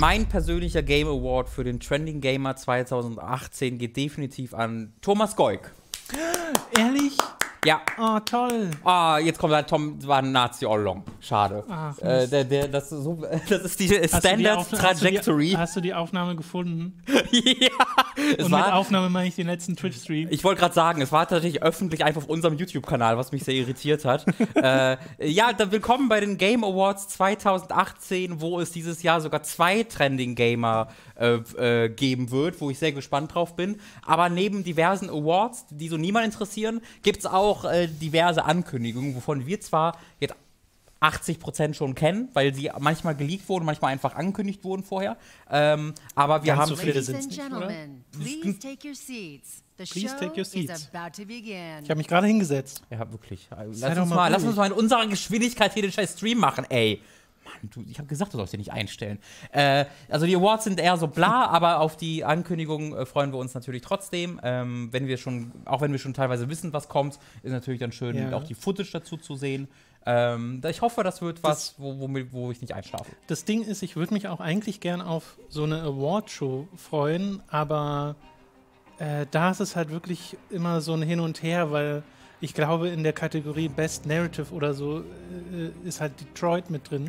mein persönlicher Game Award für den Trending Gamer 2018 geht definitiv an Thomas Goik. Ehrlich? Ja. Oh, toll. Ah, jetzt kommt halt Tom, war ein Nazi all along. Schade. Ach, das ist die Standard Trajectory. Hast du die Aufnahme gefunden? Ja. Und mit Aufnahme meine ich den letzten Twitch-Stream. Ich wollte gerade sagen, es war tatsächlich öffentlich einfach auf unserem YouTube-Kanal, was mich sehr irritiert hat. Ja, dann willkommen bei den Game Awards 2018, wo es dieses Jahr sogar 2 Trending Gamer geben wird, wo ich sehr gespannt drauf bin. Aber neben diversen Awards, die so niemand interessieren, gibt es auch diverse Ankündigungen, wovon wir zwar jetzt 80% schon kennen, weil sie manchmal geleakt wurden, manchmal einfach angekündigt wurden vorher. Aber wir haben so viele sind nicht, oder? Please take your seats. Please take your seats. Is about to begin. Ich habe mich gerade hingesetzt. Ja, wirklich. Sei doch mal Lass uns mal in unserer Geschwindigkeit hier den scheiß Stream machen, ey. Mann, ich habe gesagt, du sollst dir nicht einstellen. Also die Awards sind eher so bla, aber auf die Ankündigung freuen wir uns natürlich trotzdem. Auch wenn wir schon teilweise wissen, was kommt, ist natürlich dann schön, auch die Footage dazu zu sehen. Ich hoffe, das wird was, wo ich nicht einschlafe. Das Ding ist, ich würde mich auch eigentlich gern auf so eine Award-Show freuen, aber da ist es halt wirklich immer so ein Hin und Her, weil ich glaube, in der Kategorie Best Narrative oder so ist halt Detroit mit drin.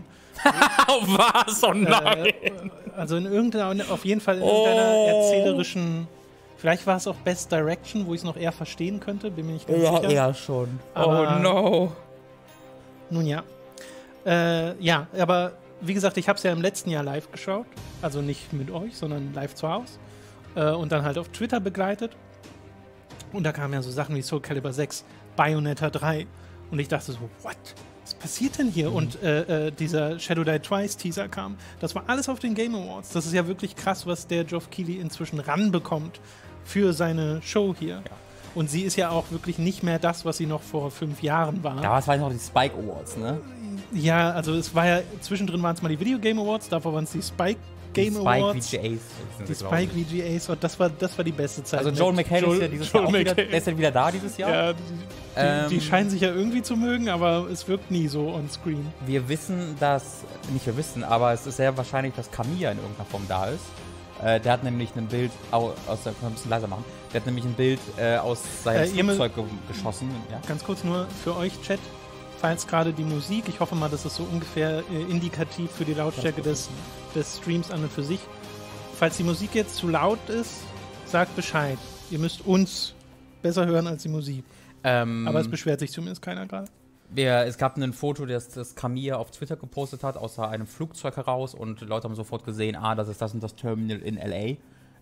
Was? Oh nein! Also auf jeden Fall in irgendeiner erzählerischen. Vielleicht war es auch Best Direction, wo ich es noch eher verstehen könnte, bin mir nicht ganz sicher. Ja, eher schon. Aber, oh no! Nun ja. Ja, aber wie gesagt, ich habe es ja im letzten Jahr live geschaut. Also nicht mit euch, sondern live zu Hause. Und dann halt auf Twitter begleitet. Und da kamen ja so Sachen wie Soul Calibur 6, Bayonetta 3. Und ich dachte so, what? Was passiert denn hier? Und dieser Shadow Die Twice Teaser kam. Das war alles auf den Game Awards. Das ist ja wirklich krass, was der Geoff Keighley inzwischen ranbekommt für seine Show hier. Ja. Und sie ist ja auch wirklich nicht mehr das, was sie noch vor 5 Jahren war. Ja, es waren noch die Spike Awards, ne? Ja, also es war ja, zwischendrin waren es mal die Video Game Awards, davor waren es die Spike Game Awards. VGAs. Die Spike VGAs, und das war die beste Zeit. Also Joel McHale ist ja dieses Jahr auch wieder, der ist ja wieder da dieses Jahr. Ja, die scheinen sich ja irgendwie zu mögen, aber es wirkt nie so on screen. Wir wissen, aber es ist sehr wahrscheinlich, dass Kamiya in irgendeiner Form da ist. Der hat nämlich ein Bild kann ein bisschen leiser machen. Der hat nämlich ein Bild aus seinem Flugzeug geschossen. Ja. Ganz kurz nur für euch, Chat. Falls gerade die Musik, ich hoffe mal, das ist so ungefähr indikativ für die Lautstärke des Streams an und für sich. Falls die Musik jetzt zu laut ist, sagt Bescheid. Ihr müsst uns besser hören als die Musik. Aber es beschwert sich zumindest keiner gerade. Es gab ein Foto, das Kamiya auf Twitter gepostet hat, aus einem Flugzeug heraus, und Leute haben sofort gesehen, das ist das und das Terminal in L.A.,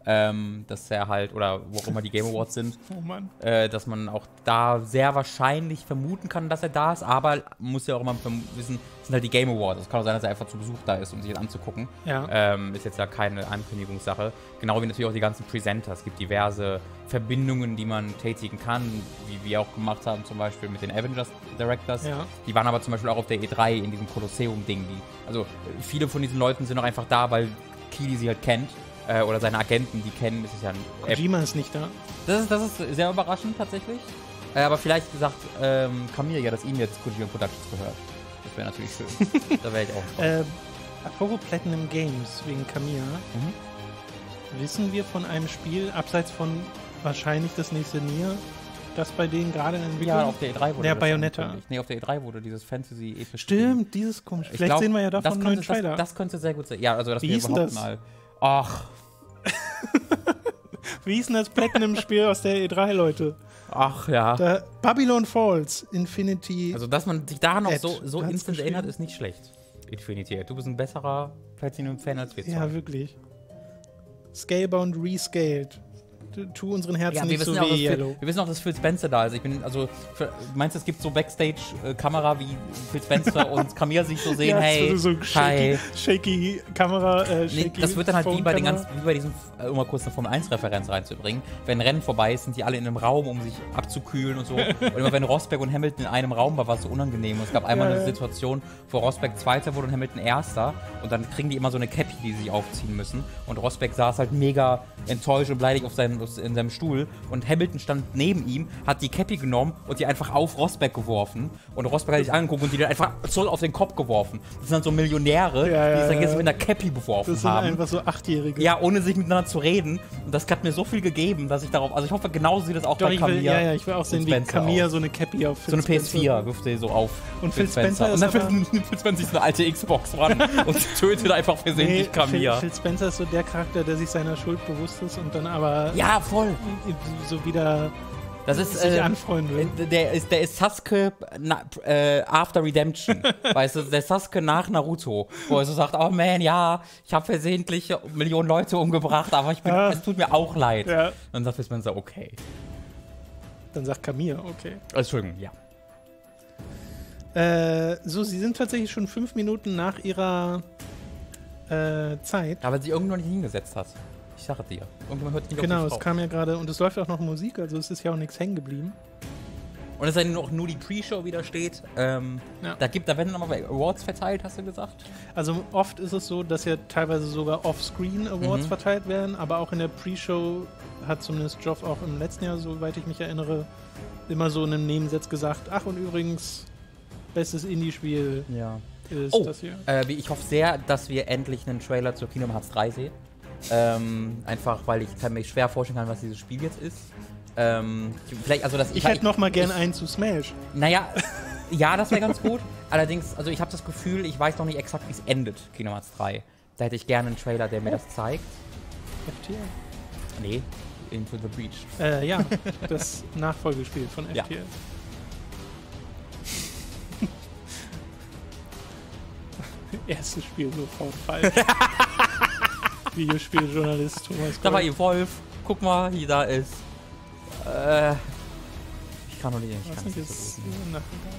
dass er halt, oder wo auch immer die Game Awards sind, dass man auch da sehr wahrscheinlich vermuten kann, dass er da ist, aber man muss ja auch immer wissen, es sind halt die Game Awards. Es kann auch sein, dass er einfach zu Besuch da ist, um sich das anzugucken. Ja. Ist jetzt ja keine Ankündigungssache. Genau wie natürlich auch die ganzen Presenter. Es gibt diverse Verbindungen, die man tätigen kann, wie wir auch gemacht haben, zum Beispiel mit den Avengers Directors. Ja. Die waren aber zum Beispiel auch auf der E3 in diesem Kolosseum-Ding. Also viele von diesen Leuten sind auch einfach da, weil Keighley sie halt kennt. Oder seine Agenten, die kennen, das ist ja ein Kojima ist nicht da. Das ist sehr überraschend tatsächlich. Aber vielleicht sagt Kamiya, dass ihm jetzt Kojima Productions gehört. Das wäre natürlich schön. Da wäre ich auch drauf. Apropos Platinum Games wegen Kamiya. Wissen wir von einem Spiel, abseits von wahrscheinlich das nächste Nier, das bei denen gerade in Entwicklung? Ja, auf der E3 wurde der Bayonetta. Nee, auf der E3 wurde dieses Fantasy-epische Stimmt, dieses komische. Vielleicht sehen wir ja davon einen neuen Trailer. Das könnte sehr gut sein. Ja, also das Wie hieß das? Mal. Ach. Wie hieß denn das Platinum-Spiel aus der E3, Leute? Ach ja. Babylon Falls, Infinity. Also, dass man sich daran noch so instant erinnert, ist nicht schlecht. Infinity. Du bist ein besserer Platinum-Fan als wir zwei. Ja, wirklich. Scalebound rescaled. Tu unseren Herzen nicht so weh, Yellow. Wir wissen auch, dass Phil Spencer da ist. Meinst du, es gibt so Backstage-Kamera, wie Phil Spencer und Kamiya sich so sehen, hey, so shaky Kamera, das wird dann halt wie bei diesem, um mal kurz eine Formel-1-Referenz reinzubringen, wenn ein Rennen vorbei ist, sind die alle in einem Raum, um sich abzukühlen und so. Und immer wenn Rosberg und Hamilton in einem Raum war es so unangenehm. Und es gab einmal eine Situation, wo Rosberg Zweiter wurde und Hamilton Erster. Und dann kriegen die immer so eine Cappy, die sie aufziehen müssen. Und Rosberg saß halt mega enttäuscht und beleidigt auf seinem in seinem Stuhl und Hamilton stand neben ihm, hat die Cappy genommen und die einfach auf Rosberg geworfen. Und Rosberg hat sich angeguckt und die dann einfach voll auf den Kopf geworfen. Das sind dann so Millionäre, die sich dann jetzt mit einer Cappy beworfen Das sind haben. einfach so 8-Jährige. Ja, ohne sich miteinander zu reden. Und das hat mir so viel gegeben, dass ich darauf. Also ich hoffe, genauso sieht das auch Doch, bei Camilla. ich will auch sehen, und wie Spencer Camilla aus. so eine Cappy auf So eine Phil PS4 Spencer. wirft sie so auf. Und Phil Spencer Und dann ist aber- nimmt Phil Spencer sich so eine alte Xbox ran und tötet einfach versehentlich Camilla. Phil Spencer ist so der Charakter, der sich seiner Schuld bewusst ist und dann aber Ja, voll. so wieder Das ist sich anfreunden will. der ist Sasuke after Redemption. Weißt du, der Sasuke nach Naruto, wo er so sagt, oh man, ja, ich habe versehentlich Millionen Leute umgebracht, aber es tut mir auch leid. Ja. Dann sagt Phil Spencer, okay. Dann sagt Camilla, okay. Entschuldigung, ja. So, sie sind tatsächlich schon 5 Minuten nach ihrer Zeit. Aber sie irgendwann nicht hingesetzt hat. Ich sage dir. Irgendwann hört nicht Genau, auf es dich drauf. kam ja gerade und es läuft auch noch Musik, also es ist ja auch nichts hängen geblieben. Und es ist ja auch nur die Pre-Show wieder steht. Da werden nochmal Awards verteilt, hast du gesagt? Also oft ist es so, dass ja teilweise sogar Offscreen Awards verteilt werden, aber auch in der Pre-Show hat zumindest Geoff auch im letzten Jahr, soweit ich mich erinnere, immer so in einem Nebensatz gesagt, ach und übrigens, bestes Indie-Spiel Ja. ist Oh, das hier. ich hoffe sehr, dass wir endlich einen Trailer zu Kingdom Hearts 3 sehen. Einfach, weil ich kann mir schwer vorstellen kann, was dieses Spiel jetzt ist. Vielleicht, also das Ich hätte noch mal gern einen zu Smash. Naja, ja, das wäre ganz gut. Allerdings, also ich habe das Gefühl, ich weiß noch nicht exakt, wie es endet, Kingdom Hearts 3. Da hätte ich gerne einen Trailer, der mir das zeigt. FTL. Nee, Into the Breach. Ja, das Nachfolgespiel von Ja. FTL. Erstes Spiel sofort falsch. Videospieljournalist Thomas Da war Gold. Evolve. Guck mal, hier da ist. Ich kann noch nicht. Ich Was kann nicht nicht ist so gut. Nachmittag.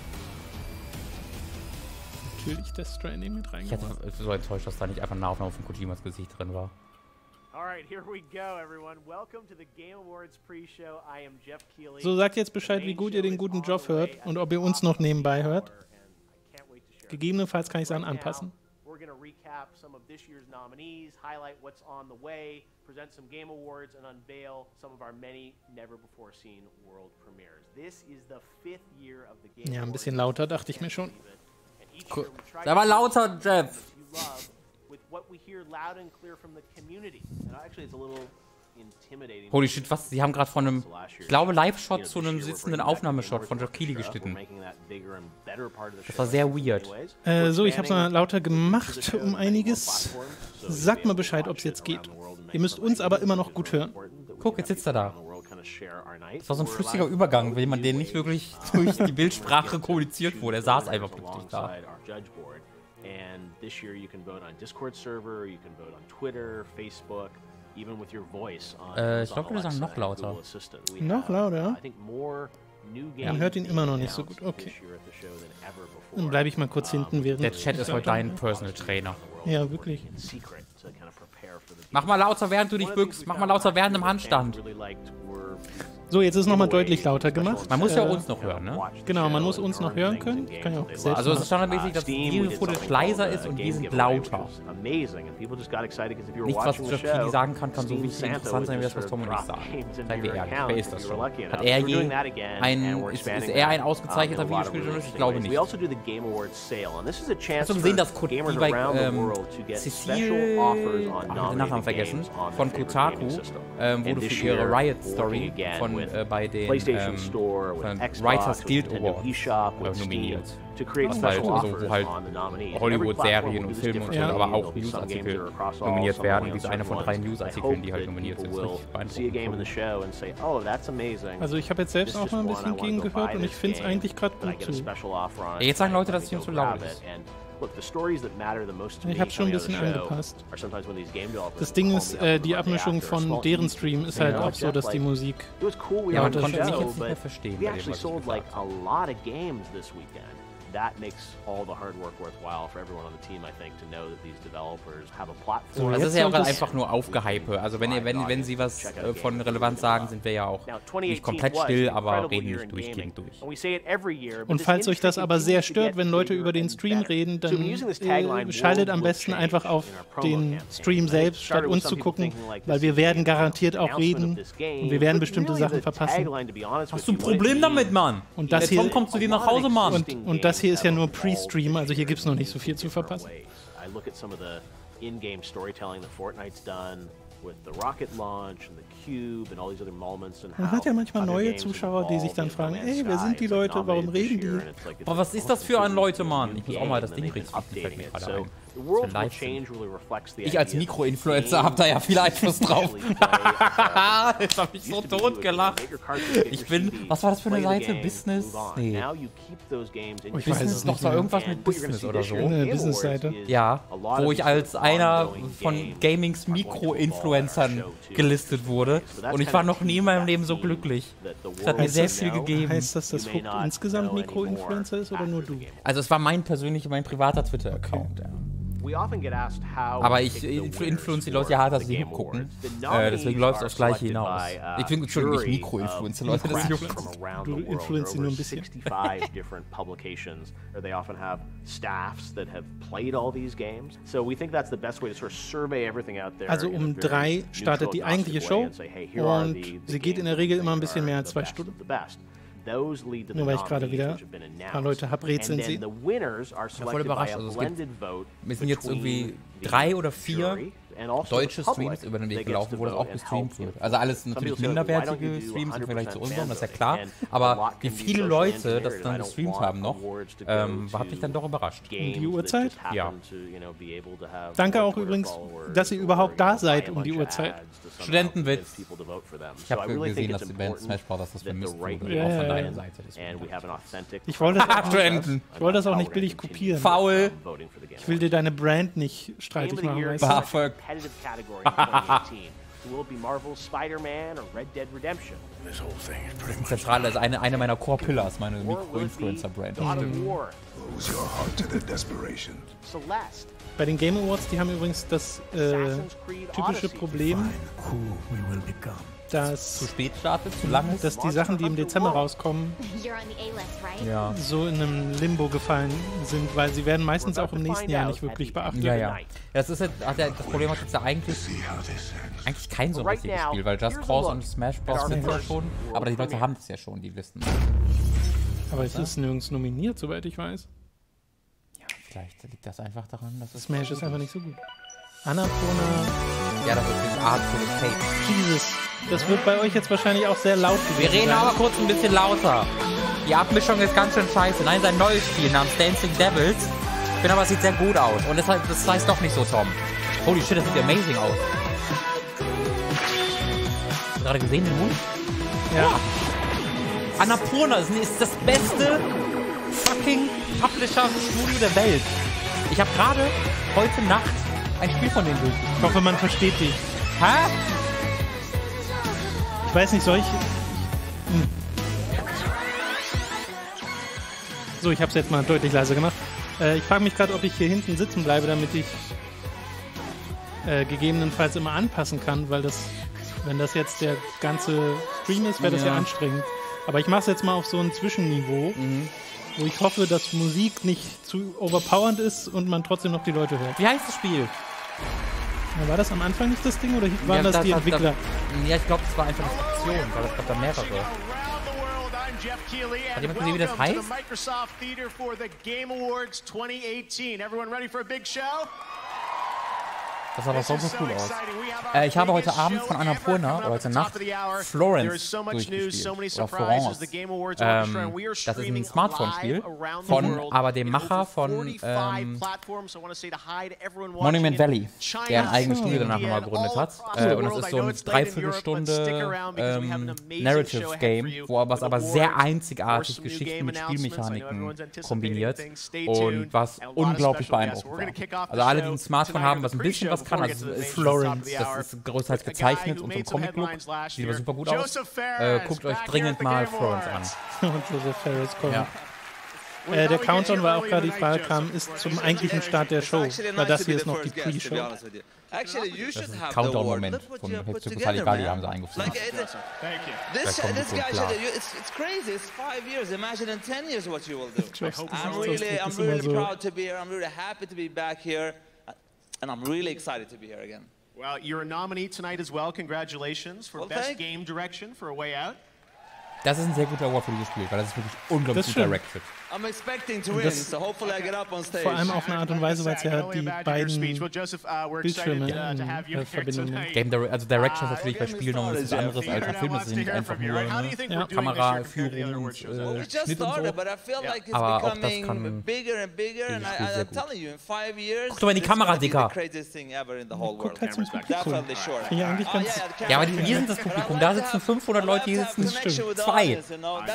Natürlich Death Stranding mit Ich reingemacht. hätte so enttäuscht, dass da nicht einfach eine Aufnahme von Kojimas Gesicht drin war. Alright, here we go, everyone. Welcome to the Game Awards pre-show. I am Jeff Keighley. So, sagt jetzt Bescheid, wie gut ihr den guten Job hört und ob ihr uns noch nebenbei hört. Gegebenenfalls kann ich es dann anpassen. We're going to recap some of this year's nominees, highlight what's on the way, present some Game Awards, and unveil some of our many never-before-seen world premieres. This is the 5th year of the Game Ja, ein Awards. bisschen lauter, dachte ich mir schon. And each year we try Sei mal to lauter, Jeff! you love with what we hear loud and clear from the community. And actually, it's a little intimidating. Holy shit, was? Sie haben gerade von einem, ich glaube, Live-Shot zu einem sitzenden Aufnahmeshot von Jeff Keighley geschnitten. Das war sehr weird. So, ich habe es mal lauter gemacht um einiges. Sagt mal Bescheid, ob es jetzt geht. Ihr müsst uns aber immer noch gut hören. Guck, jetzt sitzt er da. Das war so ein flüssiger Übergang, wenn man den nicht wirklich durch die Bildsprache kommuniziert wurde. Er saß einfach plötzlich da. And this year you can vote on Discord server, you can vote on Twitter, Facebook, even with your voice on ich glaube, wir sagen noch lauter. Noch lauter? Man hört ihn immer noch nicht so gut. Okay. Dann bleibe ich mal kurz hinten während. Der Chat ist heute dein Personal Trainer. Ja, wirklich. Mach mal lauter, während du dich bückst. Mach mal lauter während dem Handstand. So, jetzt ist nochmal deutlich lauter gemacht. Man muss ja uns noch hören, ne? Genau, man muss uns noch hören können. Ich kann ja auch selbst Also es ist machen. standardmäßig, dass die Footage leiser ist und wir sind lauter. Nichts, was Jeff Keighley sagen kann, kann so wichtig interessant sein, wie das, was Tom und ich sagen. Seien wir ehrlich, wer ist das schon? Hat er je ist er ein ausgezeichneter Videospieljournalist? Ich glaube nicht. Hast du gesehen, dass wie bei Cecile, den Nachnamen vergessen, von Kotaku, wurde für ihre Riot-Story von bei den von Writers Guild Awards nominiert. Was halt, also wo halt Hollywood-Serien und Filme und so, aber auch Newsartikel nominiert werden. Wie so einer von 3 Newsartikeln, die halt nominiert sind. Das ist richtig beeindruckend. Also ich habe jetzt selbst auch mal ein bisschen gegengehört und ich finde es eigentlich gerade gut so. Ja, jetzt sagen Leute, dass es ihm zu laut ist. Ich habe schon ein bisschen angepasst. Das Ding ist, die Abmischung von deren Stream ist halt auch so, dass die Musik... Ja, man konnte mich jetzt nicht mehr verstehen. Bei dem, was ich gesagt habe. that makes all the hard work worthwhile for everyone on the team, I think, to know that these developers have a platform. Das jetzt ist ja auch sollte es- einfach nur Aufgehype. Also wenn sie was von Relevanz sagen, sind wir ja auch nicht komplett still, aber reden nicht durchgehend durch. Und falls euch das aber sehr stört, wenn Leute über den Stream reden, dann schaltet am besten einfach auf den Stream selbst, statt uns zu gucken, weil wir werden garantiert auch reden und wir werden bestimmte Sachen verpassen. Hast du ein Problem damit, Mann? Und das Der Tom hier, kommt zu dir nach Hause, Mann. und das hier ist ja nur Pre-Stream, also hier gibt es noch nicht so viel zu verpassen. I look at some of the in-game storytelling that Fortnite's done with the rocket launch and the cube and all these other moments and Man hat ja manchmal neue Zuschauer, die sich dann fragen, ey, wer sind die Leute, warum reden die? Boah, was ist das für ein Leute, Mann? Ich muss auch mal das Ding richtig fällt mir gerade ein. Ich als Mikroinfluencer habe da ja viel Einfluss drauf. Jetzt habe ich so tot gelacht. Ich bin, was war das für eine Seite? Business? Nee. Ich weiß es Doch, nicht war mehr. irgendwas mit Business oder so. Eine Business-Seite. Ja, wo ich als einer von Gamings Mikroinfluencern gelistet wurde. Und ich war noch nie in meinem Leben so glücklich. Das hat mir sehr viel gegeben. Heißt das, dass Vogt insgesamt Mikroinfluencer ist oder nur du? Also es war mein privater Twitter-Account. Ja. Aber ich influence die Leute ja hart, dass sie hingucken. Deswegen läuft es aufs Gleiche hinaus. Ich bin schon nicht Mikro-Influencer, Leute, das ist Du influenzt sie nur ein bisschen. Also um 3 startet die eigentliche Show und sie geht in der Regel immer ein bisschen mehr als 2 Stunden. Nur weil ich gerade wieder ein paar Leute habe rätseln sehen. Voll überrascht. Also wir sind jetzt irgendwie 3 oder 4 deutsche Streams über den Weg gelaufen, wo das auch gestreamt wird. Also alles natürlich minderwertige Streams im Vergleich zu unseren, das ist ja klar. Aber wie viele Leute das dann gestreamt haben noch, hat mich dann doch überrascht. Um die Uhrzeit? Ja. Danke auch übrigens, dass ihr überhaupt da seid um die Uhrzeit. Studentenwitz. Ich habe gesehen, dass die Band Smash Bros. Das vermisst wurde. Ja, auch von ja, deiner ja. Seite. Ich wollte das auch Studenten. Ich wollte das auch nicht billig kopieren. Faul. Ich will dir deine Brand nicht streitig machen, weißt du? BAföG. Zentral ist eine meiner Core-Pillars, meine Mikro-Influencer-Brand. Bei den Game Awards, die haben übrigens das typische Problem, dass Zu spät startet, zu lang ist. dass die Sachen, die im Dezember rauskommen, Ja. so in einem Limbo gefallen sind, weil sie werden meistens auch im nächsten Jahr nicht wirklich beachtet. Ja. Das ist jetzt, das Problem hat jetzt ja eigentlich kein so richtiges Spiel, weil Just Cause und Smash Bros. Sind ja schon, aber die Leute haben das ja schon, die wissen. Aber es ist nirgends nominiert, soweit ich weiß. Ja, vielleicht liegt das einfach daran, dass es... Smash ist einfach nicht so gut. Annapurna, Ja, das ist die Art für das Tape. Jesus, das wird bei euch jetzt wahrscheinlich auch sehr laut gewesen Wir reden sein. aber kurz ein bisschen lauter. Die Abmischung ist ganz schön scheiße. Nein, sein neues Spiel namens Dancing Devils. Ich finde aber, es sieht sehr gut aus. Und das heißt doch nicht so, Tom. Holy shit, das sieht amazing aus. Hast du gerade gesehen, den Hund? Ja. Annapurna ist das beste fucking Publisher-Studio der Welt. Ich habe gerade heute Nacht ein Spiel von denen durchgespielt. Ich hoffe, man versteht dich. Hä? Ich weiß nicht, soll ich... So, ich habe es jetzt mal deutlich leiser gemacht. Ich frage mich gerade, ob ich hier hinten sitzen bleibe, damit ich gegebenenfalls immer anpassen kann, weil das, wenn das jetzt der ganze Stream ist, wäre das ja anstrengend. Aber ich mache es jetzt mal auf so ein Zwischenniveau, wo ich hoffe, dass Musik nicht zu overpowernd ist und man trotzdem noch die Leute hört. Wie heißt das Spiel? Ja, war das am Anfang nicht das Ding oder waren das die Entwickler? Ja, ich glaube, das war einfach eine Fraktion, weil es gab da mehrere. Hat jemand gesehen, wie das heißt? Microsoft Theater for the Game Awards 2018. Everyone ready for a big show? Das sah aber so cool aus. Ich habe heute Abend von Annapurna, oder heute Nacht, Florence durchgespielt. Oder Florence. Das ist ein Smartphone-Spiel von aber dem Macher von Monument Valley, der ein eigenes Studio danach nochmal gegründet hat. Und das ist so ein Dreiviertelstunde Narrative-Game, was aber sehr einzigartig Geschichten mit Spielmechaniken kombiniert und was unglaublich beeindruckend war. Also alle, die ein Smartphone haben, was ein bisschen was kann, also Florence, das ist größtenteils gezeichnet und so ein Comic-Look, sieht aber super gut aus. Guckt euch dringend mal Florence an. Und Joseph Ferris kommt. Ja. Der Countdown war auch gerade die Frage kam, ist zum eigentlichen Start der Show. Weil das hier ist noch die Pre-Show. Das ist ein Countdown-Moment von Hector Saligali, haben sie eingeführt. Thank you. This kommt guy so should klar. it's crazy. It's 5 years. Imagine in 10 years what you will do. Trust I'm me, really das ist immer so. proud to be here. I'm really happy to be back here, and I'm really excited to be here again. Well, you're a nominee tonight as well. Congratulations for Well, Best Game Direction for A Way Out. Das ist ein sehr guter Award für dieses Spiel, weil das ist wirklich unglaublich Das gut stimmt. directed. I'm expecting to win, Das- so hopefully I get up on stage. Vor allem auf eine Art und Weise, weil es ja die beiden Joseph, we're Bildschirme excited to have you here Verbindung tonight. Also Direction ist natürlich bei get me Spielen noch ein bisschen started, anderes Jeff. als ein Film. Das ist nicht einfach nur How do you think Ja. we're doing this year compared to the Kameraführung other und award shows? We just Schnitt und so. started, but I feel like it's Aber auch das becoming kann bigger and bigger, and dieses Spiel sehr I'm gut. telling you, in 5 years, Guck doch mal in die it's Kamera, gonna be Dicker. the craziest thing ever in the whole world. Guck halt zum Publikum. Definitely sure. Finde ich eigentlich ganz... Ja, aber wir sind das Publikum. Da sitzen 500 Leute, hier sitzen zwei.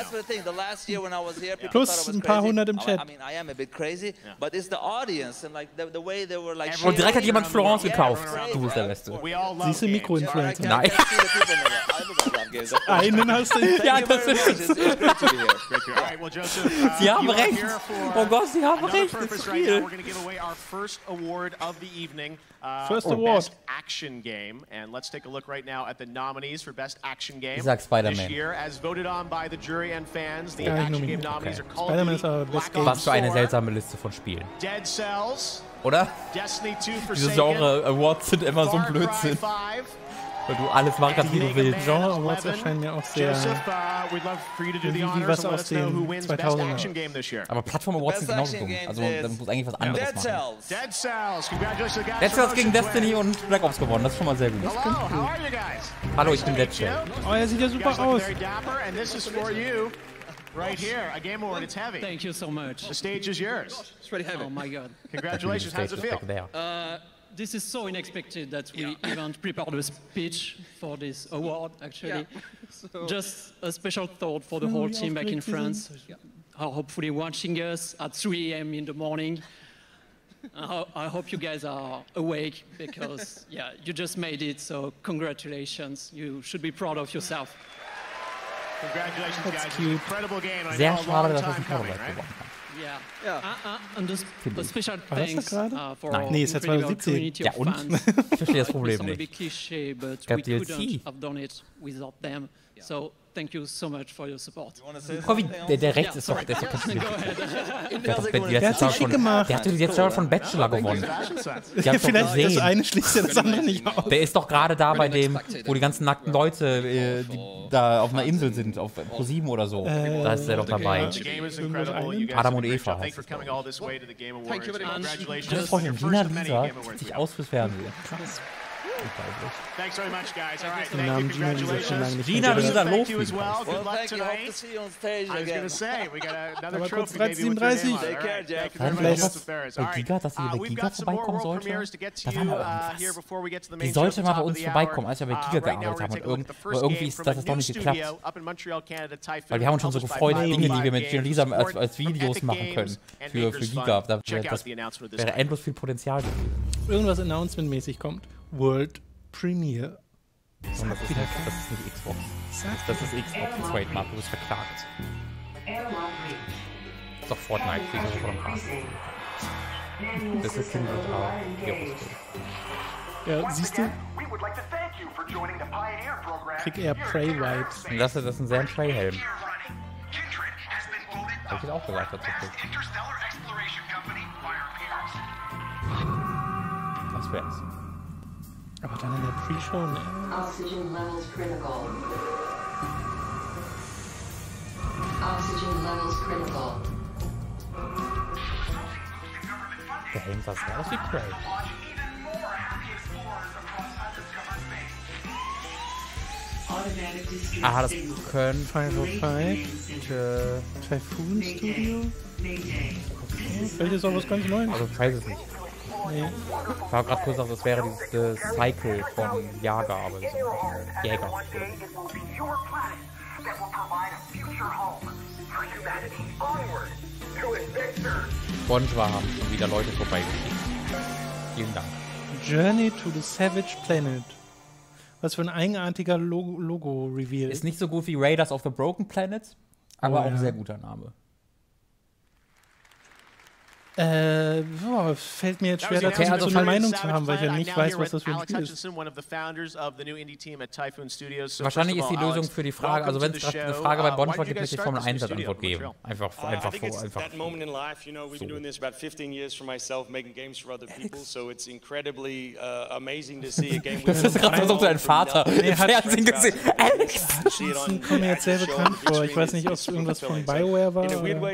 Plus ein paar hundert im Chat. I mean, I am a bit crazy, but it's the audience and like the way they were like. Und direkt hat jemand cheering Florence me on. gekauft. Yeah, Du bist der crazy, Beste. We all love Siehst du, games. Mikroinfluencer. I Nein. can't see the people in the- I love games. Einen hast du... Thank Ja, you das very ist much. es. It's great to be here. All right, well, Joseph, Sie haben you are recht. here for Oh Gott, Sie haben another recht. purpose Das right now. Spiel. We're going to give away our first award of the evening. First for award. Best Action Game. And let's take a look right now at the nominees for Best Action Game Ich sag Spider-Man. this year, as voted on by the jury and fans. The Ja, ich Action Game nominiere. nominees Okay. are Call Spider-Man of ist aber Duty, Best Black Game. Ops Was für eine 4, seltsame Liste von Spielen. Dead Cells, Oder? Destiny 2 Diese Forsaken, Genre-Awards sind immer so ein Far Cry Blödsinn. 5, Weil du alles machen kannst, wie du willst. Genre Awards erscheinen mir auch sehr... Joseph, we'd love for you to do Wie the honors was and let aus us know who den wins Best 2000er. Action Game this year. Aber Plattform-Awards sind genauso Best dumm. Action Also Games dann muss eigentlich was anderes Dead machen. Cells. Dead Cells, congratulations to the guys Dead from Cells gegen Ocean Destiny Twin. und Black Ops gewonnen. Das ist schon mal sehr gut. Hello, how are you guys? Hallo, ich bin Dead Nice to meet Cell. you. Oh, er sieht ja You super guys look aus. very dapper, and this is for you, right here. A Game Award, it's heavy. Thank you so much. The stage is yours. Oh my God. Congratulations, how does it feel? This is so unexpected that we even prepared a speech for this award, actually. Just a special thought for the whole team back in France, are hopefully watching us at 3 a.m. in the morning. I hope you guys are awake because, yeah, you just made it, so congratulations. You should be proud of yourself. Congratulations, guys. It's an cute. incredible game. I Sehr know a schade, long dass es time ein coming, Coverlight right? gewonnen hat. Yeah. And a special War das thanks da gerade? for Nein. our Nee, ist ja incredible 2017. community Ja, of und? fans. Ich verstehe das It Problem sounds a nicht. bit cliché, but gab we DLC. couldn't have done it without them. So thank you so much for your support. Guck mal, wie der rechts ist doch, der ist doch Go ahead. der hat doch die Der hat letzte sich Zahl schick von, gemacht. der hat doch die letzte Zahl von Bachelor gewonnen. Fashion sense. Die hab's doch Vielleicht das gesehen. eine schließt ja das andere nicht aus. Der ist doch gerade da bei dem, wo die ganzen nackten Leute die da auf einer Insel sind, auf ProSieben oder so. Da ist er doch dabei. The game is incredible. You guys Adam did und a great Eva job. Thanks for heißt es, coming all this way to the Game Awards. Thank you very much. Congratulations. Das This Frau is your Gina first of many Lisa Game Awards. zieht sich aus fürs Fernsehen. Thanks very much, guys. All right, Den thank Namen you. Gina Lisa schon lange Congratulations. nicht Gina mehr Lisa gehört. Thank you as Lofing. well. Good Well, luck thank you. Hope to tonight. see you on stage I was going to again. say, we got another Aber kurz trophy maybe with your 13:30. name on it. Take All care, right, Jeff. thank you Dann very much, vielleicht Joseph Ferris. bei All right, Giga, dass sie bei we've Giga got some more vorbeikommen world sollte. premieres to get to Da you war mal here irgendwas. before we get to the Die main show at sollte the mal top bei of uns the vorbeikommen, hour. als wir bei Giga Right now gearbeitet we're haben. gonna take a look at the first Aber irgendwie game ist from das a doch new nicht geklappt. studio up in Montreal, Canada, Typhoon, Weil wir haben uns schon so published by gefreut, Mile Dinge, die wir High mit Gina Games, Lisa support als Videos Epic machen können. Games and Für Makers Giga. Fund. Check out Das the announcement this wäre time. endlos viel Potenzial gewesen. Irgendwas Announcement-mäßig kommt. World Premiere. Und das ist nicht Xbox. Das ist Xbox Trademark, du bist verklagt. Das ist doch Fortnite, wie so von dem Rasen. Das ist Kindred Heroes. Ja, siehst du? We would like to thank you for joining the Pioneer program. Krieg eher Prey-Vibes. Und das ist ein Sam Trey-Helm. Year running, Kindred has been voted Hab ich das auch gesagt best tatsächlich. interstellar exploration company by our peers. Das wär's. Aber dann in der Pre-Show, ne? Oxygen levels critical. Oxygen levels critical. Der Helm sah sehr aus wie Prey. Even more happy explorers across undiscovered space. Automatic distress Ah, das signal. könnte 505. Typhoon Studio? Mayday. Vielleicht ist auch was ganz Neues. Also ich weiß es nicht. Nee. Ich war gerade kurz, das wäre dieses Cycle von Jager, aber das ist nicht Jäger. One day it will be your planet that will provide a future home for humanity. Onward to adventure. SpongeBob haben schon wieder Leute vorbeigeschickt. Vielen Dank. Journey to the Savage Planet. Was für ein eigenartiger Logo-Reveal. Ist nicht so gut wie Raiders of the Broken Planet, aber Oh, auch ein ja. sehr guter Name. Fällt mir jetzt That schwer, was the dazu announcement so for eine Meinung Savage zu haben, weil ich ja Planet. nicht Now weiß, here was with das für ein Alex Spiel ist. Hutchinson, one of the founders of the new indie team at Typhoon Studios. So Wahrscheinlich ist first die of all, Lösung Alex, für die Frage, also wenn es gerade eine Frage bei Bonfire gibt, möchte ich Formel 1 als Antwort geben. Einfach I think it's that moment in life, you know, we've been doing this about 15 years for myself, making games for other people, so it's incredibly amazing to see a game. Das ist gerade versucht, dein Vater im Fernsehen gesehen. Alex! Das kommt mir jetzt sehr bekannt vor. Ich weiß nicht, ob es irgendwas von BioWare war.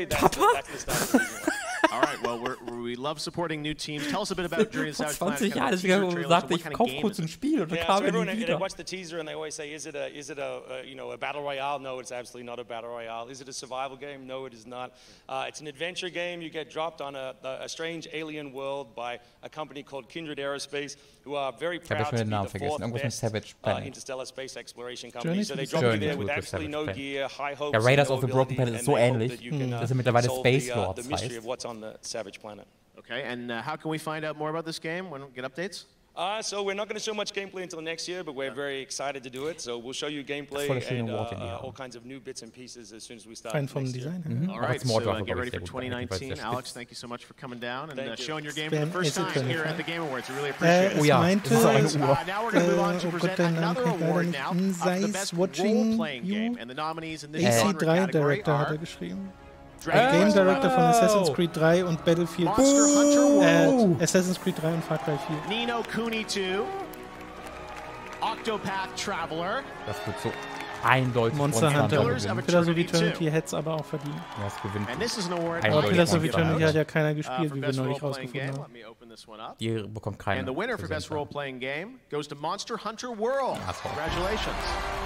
All right, well, we love supporting new teams. Tell us a bit about Journey to the Savage 20 Jahre, ich sagte, ich kaufe kurz ein Spiel und dann kam er nie wieder. They watch the teaser and they always say, is it a battle royale? No, it's absolutely not a battle royale. Is it a survival game? No, it is not. It's an adventure game. You get dropped on a strange alien world by a company called Kindred Aerospace, who are very proud to be the fourth best interstellar space exploration company. So they drop you there with absolutely no gear, high hopes. Ja, Raiders of the Broken Planet ist so ähnlich, dass er mittlerweile Space Lords heißt. Savage Planet. Okay, and how can we find out more about this game? When we get updates? So we're not going to show much gameplay until next year, but we're very excited to do it. So we'll show you gameplay and all kinds of new bits and pieces as soon as we start next year. All right, so get ready for 2019. Alex, thank you so much for coming down and showing your game for the first time here at the Game Awards. We really appreciate it. Now we're going to move on to present another award now of the best role-playing game. And the nominees in this genre category are Game Director von Assassin's Creed 3 und Battlefield. Monster Hunter World. Assassin's Creed 3 und Far Cry 4. Ni no Kuni 2. Octopath Traveler. Das wird so eindeutig Monster Hunter. Pillars of Eternity hätte es aber auch verdient. Ja, es gewinnt. Aber Pillars of Eternity hat ja keiner gespielt, wie wir neulich rausgefunden haben. Die bekommt keiner. And the winner for best role-playing game goes to Monster Hunter World. Congratulations.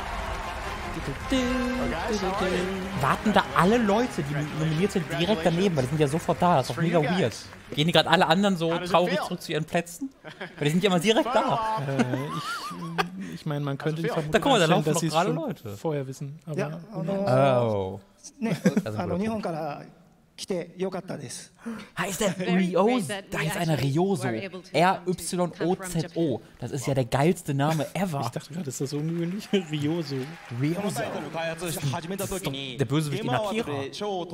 Warten da alle Leute, die nominiert sind, direkt daneben, weil die sind ja sofort da, das ist doch mega weird. Gehen die gerade alle anderen so traurig zurück zu ihren Plätzen? Weil die sind ja immer direkt da. Ich meine, man könnte die Vermutung da guck mal, da laufen dass noch sie es gerade schon Leute. vorher wissen. Aber Ja, oh. 日本から来てよかったです。 Heißt der Ryozo? Da ist einer Ryozo. R-Y-O-Z-O. Das ist ja der geilste Name ever. Ich dachte gerade, das ist so ungewöhnlich. Ryozo. Ryozo. Der Bösewicht in Akira. When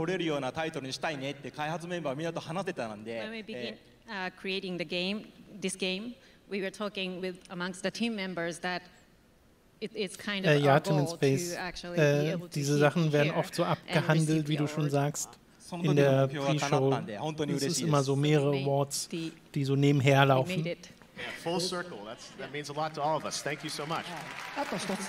we began creating this game, we were talking with amongst the team members that it's kind of ja, our Tim in goal Space. to actually be able to Diese Sachen werden oft so abgehandelt, wie du schon sagst. In der Pre-Show. Es ist immer so mehrere Awards, die so nebenher laufen. Yeah, full circle. That means a lot to all of us. Thank you so much. あと一つだけ。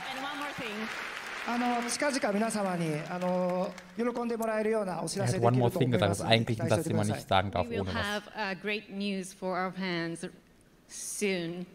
近々皆様に喜んでもらえるようなお知らせできると思います。 One more thing gesagt, das ist eigentlich ein Satz, den man nicht sagen darf, We will ohne was. have great news for our fans soon.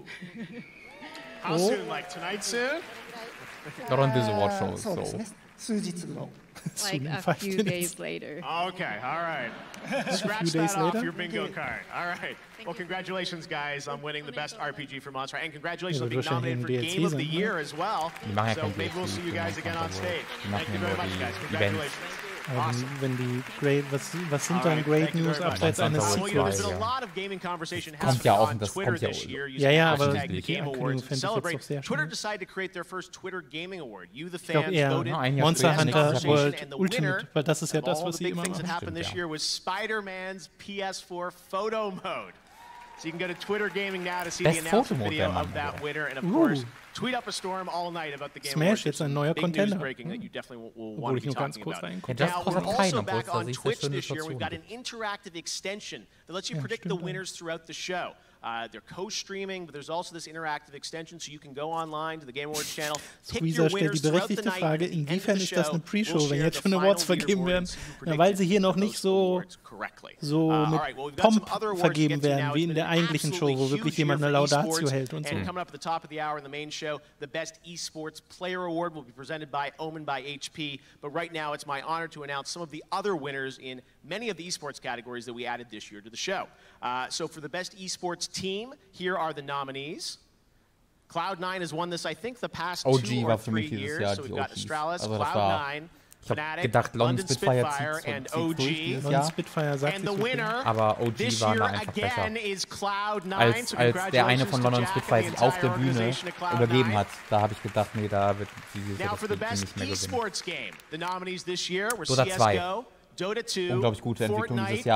How soon? Like tonight soon? Not on this award show, そうですね。数日後。 Like a few days later. Okay, all right. Scratch that off your bingo card. All right. Well, congratulations, guys, on winning the best RPG for Monster, and congratulations on being nominated for Game of the Year as well. So maybe we'll see you guys again on stage. Thank you very much, guys. Congratulations. Awesome. Wenn die Great, was sind dann Great News abseits eines Sequels? Kommt ja auch, das kommt ja auch. Ja, aber die Ankündigung fände ich jetzt doch sehr Twitter schön. decided to create their first Twitter Gaming Award. You, the Ich glaube fans, eher voted. Monster Hunter World And the Ultimate, weil das ist ja das, all was the sie big immer things that machen. happened this year was Spider-Man's PS4 photo mode. So you can go to Twitter Gaming now to see the Best announcement photo video mode, of that winner, and of Ooh. course, tweet up a storm all night about the Game Smash, Awards. jetzt ein neuer Big Contender. news breaking that you definitely will Obwohl want ich to be nur ganz talking kurz about. reingucke. Ja, das Now, we're kostet also keinen, back obwohl on es da Twitch schöne this year. We've got Situationen an interactive extension that lets you Ja, predict the stimmt. winners throughout the show. They're co-streaming, but there's also this interactive extension, so you can go online to the Game Awards channel, pick Squeezer your stellt winners die throughout the berechtigte night. Frage, At the end of inwiefern the ist das show, eine Pre-Show, we'll wenn share jetzt the schon final Awards vergeben werden, leaderboards, who weil sie hier noch predicted nicht so, those correctly. so All mit right, well, we've got some Pomp other awards to vergeben get to werden, now. wie It's in been der an eigentlichen Show, absolutely wo wirklich huge year jemand eine for Laudatio esports. hält und so. And coming up at the top of the hour in the main show, the Best Esports Player Award will be presented by Omen by HP. But right now, it's my honor to announce some of the other winners in many of the esports categories that we added this year to the show. So for the Best Esports Team, here are the nominees. Cloud9 has won this, I think, the past OG 2 or war für 3 mich dieses years. Jahr So die we've got OGs. Astralis, Also das war, Cloud9, ich habe Fnatic, gedacht, London London Spitfire Spitfire, zieht and durch OG. dieses London Jahr. Spitfire sagt And sich the so winner Aber OG this war year da einfach besser. again is Cloud9. Als So der eine congratulations von to London Jack Spitfire and sich the auf der entire Bühne organization at Cloud9. übergeben hat, da habe ich gedacht, nee, da wird dieses Now Jahr for the das best nicht mehr gewinnen. esports game. The nominees this year were Dota 2. CSGO, Dota 2, Unglaublich gute Entwicklung Fortnite, dieses Jahr.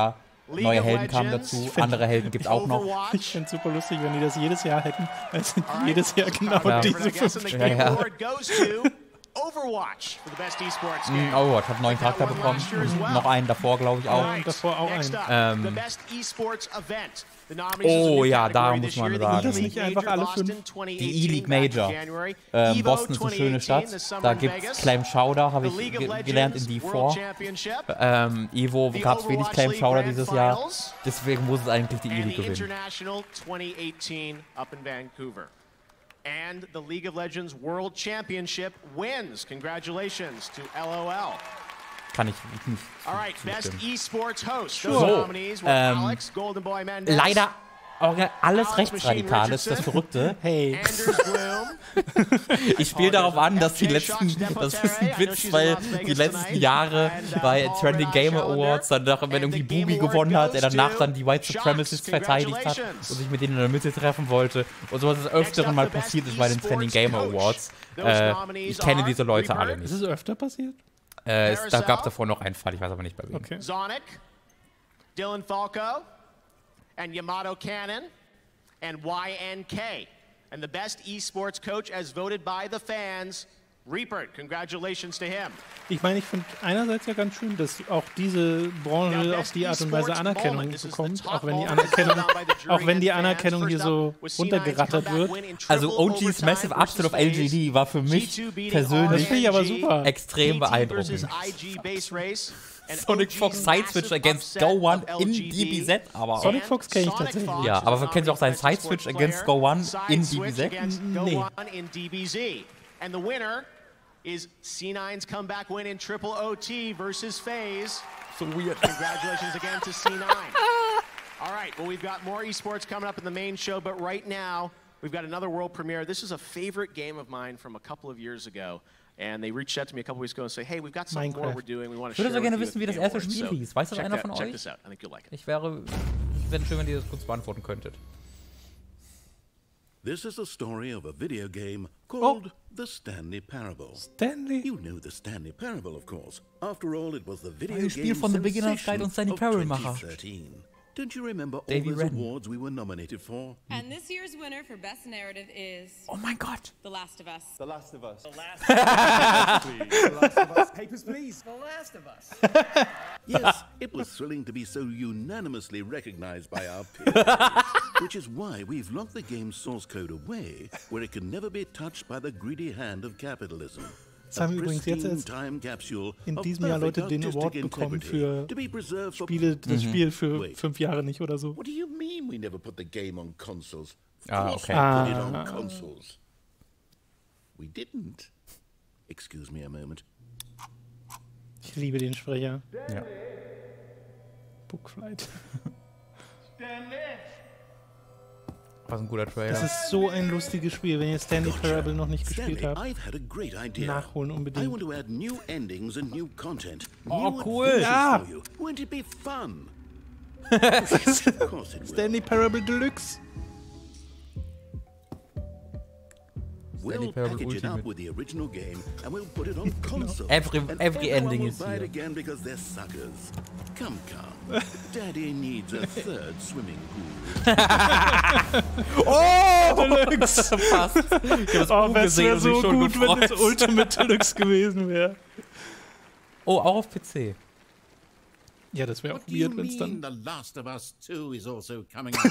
Neue Helden kamen dazu, andere Helden gibt es auch noch. Ich finde es super lustig, wenn die das jedes Jahr hätten. Also jedes Jahr genau diese 5 Spiele. Ja. Overwatch for the best esports Overwatch hat einen neuen Charakter bekommen. Noch einen davor, glaube ich, auch. Ja, davor auch einen. The best esports event. Oh ja, da muss man sagen. Das nicht einfach alle 5. Die E-League Major. Boston ist eine schöne Stadt. Da gibt es Clam Chowder, habe ich gelernt in D4. Evo gab es wenig Clam Chowder dieses Jahr. Deswegen muss es eigentlich die E-League gewinnen. International 2018 up in Vancouver. And the League of Legends World Championship wins. Congratulations to LOL. Kann ich nicht. All right, best esports host. So, Alex, Golden Boy Mendez. Leider alles Rechtsradikal ist das Verrückte. Hey. Ich spiele darauf an, dass das ist ein Witz, weil die letzten Jahre bei Trending Gamer Awards dann, wenn irgendwie Boogie gewonnen hat, der danach dann die White Supremacists verteidigt hat und sich mit denen in der Mitte treffen wollte und sowas das öfteren mal passiert ist bei den Trending Gamer Awards. Ich kenne diese Leute alle nicht. Ist es öfter passiert? Da gab es davor noch einen Fall, ich weiß aber nicht bei wem. Okay. Sonic, Dylan Falco, and Yamato Cannon, and YNK. And the best esports coach as voted by the fans, Reapert. Congratulations to him. Ich meine, ich finde einerseits ja ganz schön, dass auch diese Branche auf die Art und Weise Anerkennung bekommt, auch wenn die Anerkennung hier so runtergerattert wird. Also OG's Massive Upset of LGD war für mich persönlich aber super. Extrem beeindruckend. Sonic Fox Sideswitch against Go One in DBZ, aber Sonic Fox kenne ich tatsächlich. Ja, aber kennen Sie auch seinen Sideswitch against Go One in DBZ? Nee. And the winner is C9's comeback win in Triple OT versus FaZe. So weird. Congratulations again to C9. All right, well, we've got more esports coming up in the main show, but right now, we've got another world premiere. This is a favorite game of mine from a couple of years ago. And they reached out to me a couple weeks ago and say, hey, we've got something more we're doing. We want to share Ich würde so gerne with wissen, you wie das erste Spiel hieß. Weiß das einer von euch? Check this out. I think you'll like it. Ich wäre schön, wenn ihr das kurz beantworten könntet. This is the story of a video game called The Stanley Parable. Stanley? You know the Stanley Parable, of course. After all, it was the video Ein Spiel von The Beginner's Guide und Stanley Parable-Macher. 2013. Don't you remember all Davey those Redden. awards we were nominated for? And this year's winner for Best Narrative is... Oh mein Gott! The Last of Us. The Last of Us. The Last of Us, please. The Last of Us. Papers, please. The Last of Us. Yes, it was thrilling to be so unanimously recognized by our peers. Which is why we've locked the game's source code away, where it can never be touched by the greedy hand of capitalism. Es haben übrigens jetzt in diesem Jahr Leute den Award bekommen für Spiele, das Spiel für 5 Jahre nicht oder so. What do you mean we never put the game on consoles? Ah, okay. Put it on consoles. We didn't. Excuse me a moment. Ich liebe den Sprecher. Ja. Bookflight. Was ein guter Trailer. Das ist so ein lustiges Spiel, wenn ihr Stanley Parable noch nicht gespielt habt. Nachholen unbedingt. Oh, cool. Ja. Stanley Parable Deluxe. We'll package it up with the original game and we'll put it on console. Every ending is here. Again because they're suckers. Come. Daddy needs a third swimming pool. Oh, Deluxe. Fast. Oh, es wäre so gut, wenn es Ultimate Deluxe gewesen wäre. Oh, auch auf PC. Ja, das wäre auch weird, wenn es dann... The Last of Us 2 is also coming out.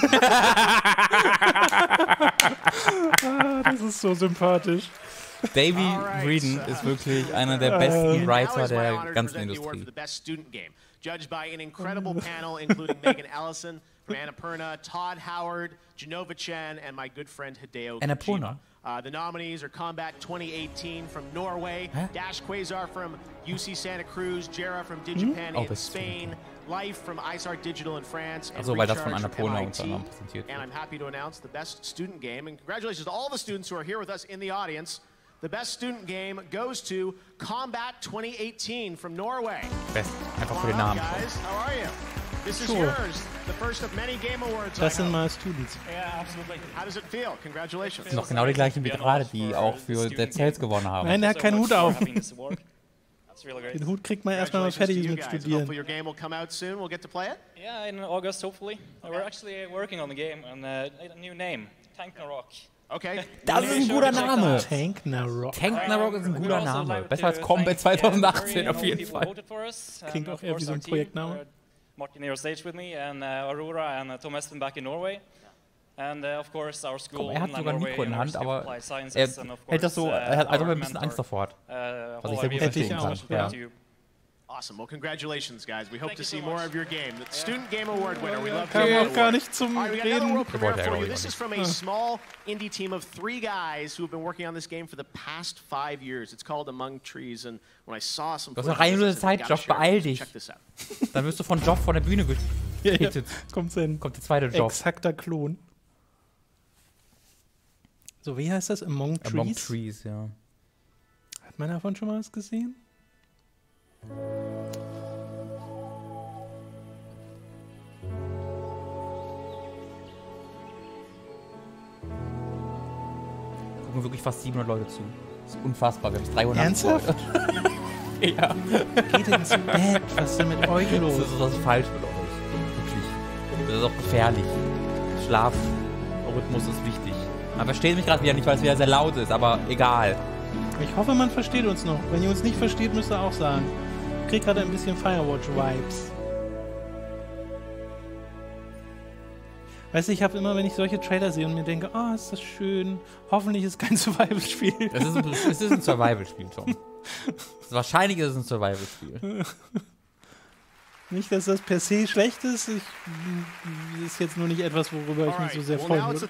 Das ist so sympathisch. Davey Redden ist wirklich einer der besten Writer der ganzen Industrie. Judged by an incredible panel including Megan Ellison from Annapurna, Todd Howard, Genova Chen, and my good friend Hideo Kojima. The nominees are Combat 2018 from Norway, Dash Quasar from UC Santa Cruz, Jera from Digipan in Spain, Life from ISAR Digital in France, and Recharge from Annapurna and I'm happy to announce the best student game, and congratulations to all the students who are here with us in the audience. The best student game goes to Combat 2018 from Norway. Best, einfach für den Namen. Guys, how are you? This is yours, the first of many game awards. Das sind mal Students. Yeah, absolutely. How does it feel? Congratulations. Das sind noch genau die gleichen wie gerade, die auch für Dead Cells gewonnen haben. Nein, der hat keinen Hut auf. It's really great. Den Hut kriegt man erstmal mal fertig mit Studieren. Hopefully your game will come out soon. We'll get to play it. Yeah, in August, hopefully. We're actually working on the game and a new name, Tanknarok. Okay. Das ist ein guter Name. Tanknarok. Tanknarok ist ein guter Name. Besser als Combat 2018 auf jeden Fall. Klingt auch eher wie so ein Projektname. Martin here on stage with me and Aurora and Tom Espen back in Norway. And of course our school Er hat sogar ein Mikro in der Hand, aber er hält das so, als ob er ein bisschen Angst davor hat. Was ich sehr gut verstehen kann. Ja. Awesome. Well, congratulations, guys. We hope to see more of your game. The Student Game Award winner. We love Kam auch gar nicht zum Reden. This is from a small indie team of 3 guys who have been working on this game for the past 5 years. It's called Among Trees, and when I saw some. Du hast noch eine Minute Zeit, Joff, beeil dich. Dann wirst du von Joff von der Bühne gehittet. Kommt der zweite Joff. Exakter Klon. So, wie heißt das? Among Trees? Among Trees, ja. Hat man davon schon mal was gesehen? Gucken wirklich fast 700 Leute zu. Das ist unfassbar, wir haben 300 Ernsthaft? Ja. Geht ins Bett, was ist denn mit euch los? Das ist was falsch mit euch. Wirklich. Das ist auch gefährlich. Schlafrhythmus ist wichtig. Man versteht mich gerade wieder nicht, weil es wieder sehr laut ist, aber egal. Ich hoffe, man versteht uns noch. Wenn ihr uns nicht versteht, müsst ihr auch sagen. Ich krieg gerade ein bisschen Firewatch-Vibes. Weißt du, ich habe immer, wenn ich solche Trailer sehe und mir denke, oh, ist das schön, hoffentlich ist es kein Survival-Spiel. Es ist ein Survival-Spiel, Tom. Wahrscheinlich ist es ein Survival-Spiel. Nicht, dass das per se schlecht ist. Ist jetzt nur nicht etwas, worüber ich mich so sehr freuen würde.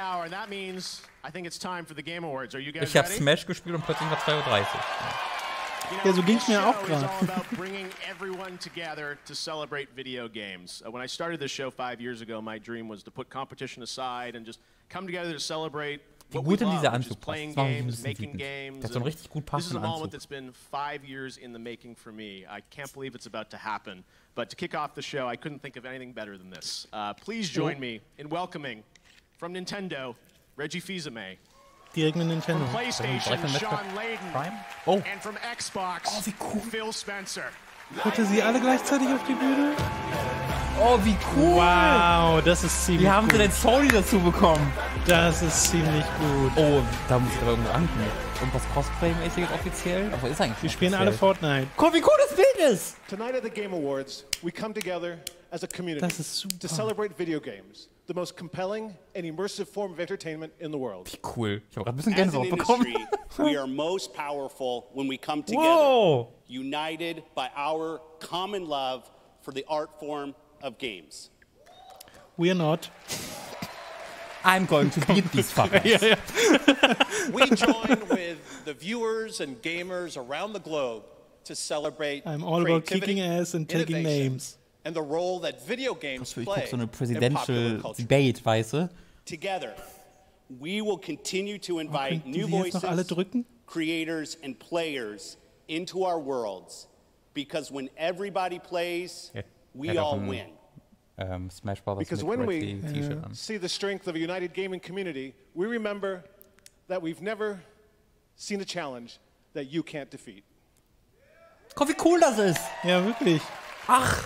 Ich habe Smash gespielt und plötzlich war 2:30 Uhr. Ja, so ging es mir auch gerade. Bringing everyone together to celebrate video games. When I started this show 5 years ago, my dream was to put competition aside and just come together to celebrate what we love, which is playing games, making games. Das ist so ein richtig gut This is a passender moment Anzug. that's been 5 years in the making for me. I can't believe it's about to happen. But to kick off the show, I couldn't think of anything better than this. Please join me in welcoming from Nintendo, Reggie Fils-Aimé. Direkt mit Nintendo. From PlayStation, Sean Layden. Oh. And from Xbox, Phil Spencer. Holte sie alle gleichzeitig auf die Bühne? Oh, wie cool! Wow, das ist ziemlich Wie haben gut. sie denn Sony dazu bekommen? Das ist ziemlich gut. Oh, da muss ich aber irgendwo angucken. Irgendwas Cosplay-mäßiges offiziell? Aber ist eigentlich Wir spielen alle Fortnite. Guck, wie cool das Bild ist! Tonight at the Game Awards, we come together as a community Das ist super. to celebrate video games, the most compelling and immersive form of entertainment in the world. Wie cool. Ich habe gerade ein bisschen As an Gänsehaut bekommen. industry, we are most powerful when we come together, Whoa. united by our common love for the art form of games. We're not. I'm going to beat these fuckers. Ja. We join with the viewers and gamers around the globe to celebrate I'm all about creativity, kicking ass and taking innovation, names. and the role that video games Ich play guck so eine in Presidential popular culture. Debate, weißt du? Together, we will continue to invite Könnten new Sie jetzt noch alle voices, drücken? creators, and players into our worlds, because when everybody plays, we all win. Smash Brothers Because mit when Red we Sea T-Shirt an. see the strength of a united gaming community, we remember that we've never seen a challenge that you can't defeat. Guck, wie cool das ist! Ja, wirklich. Ach!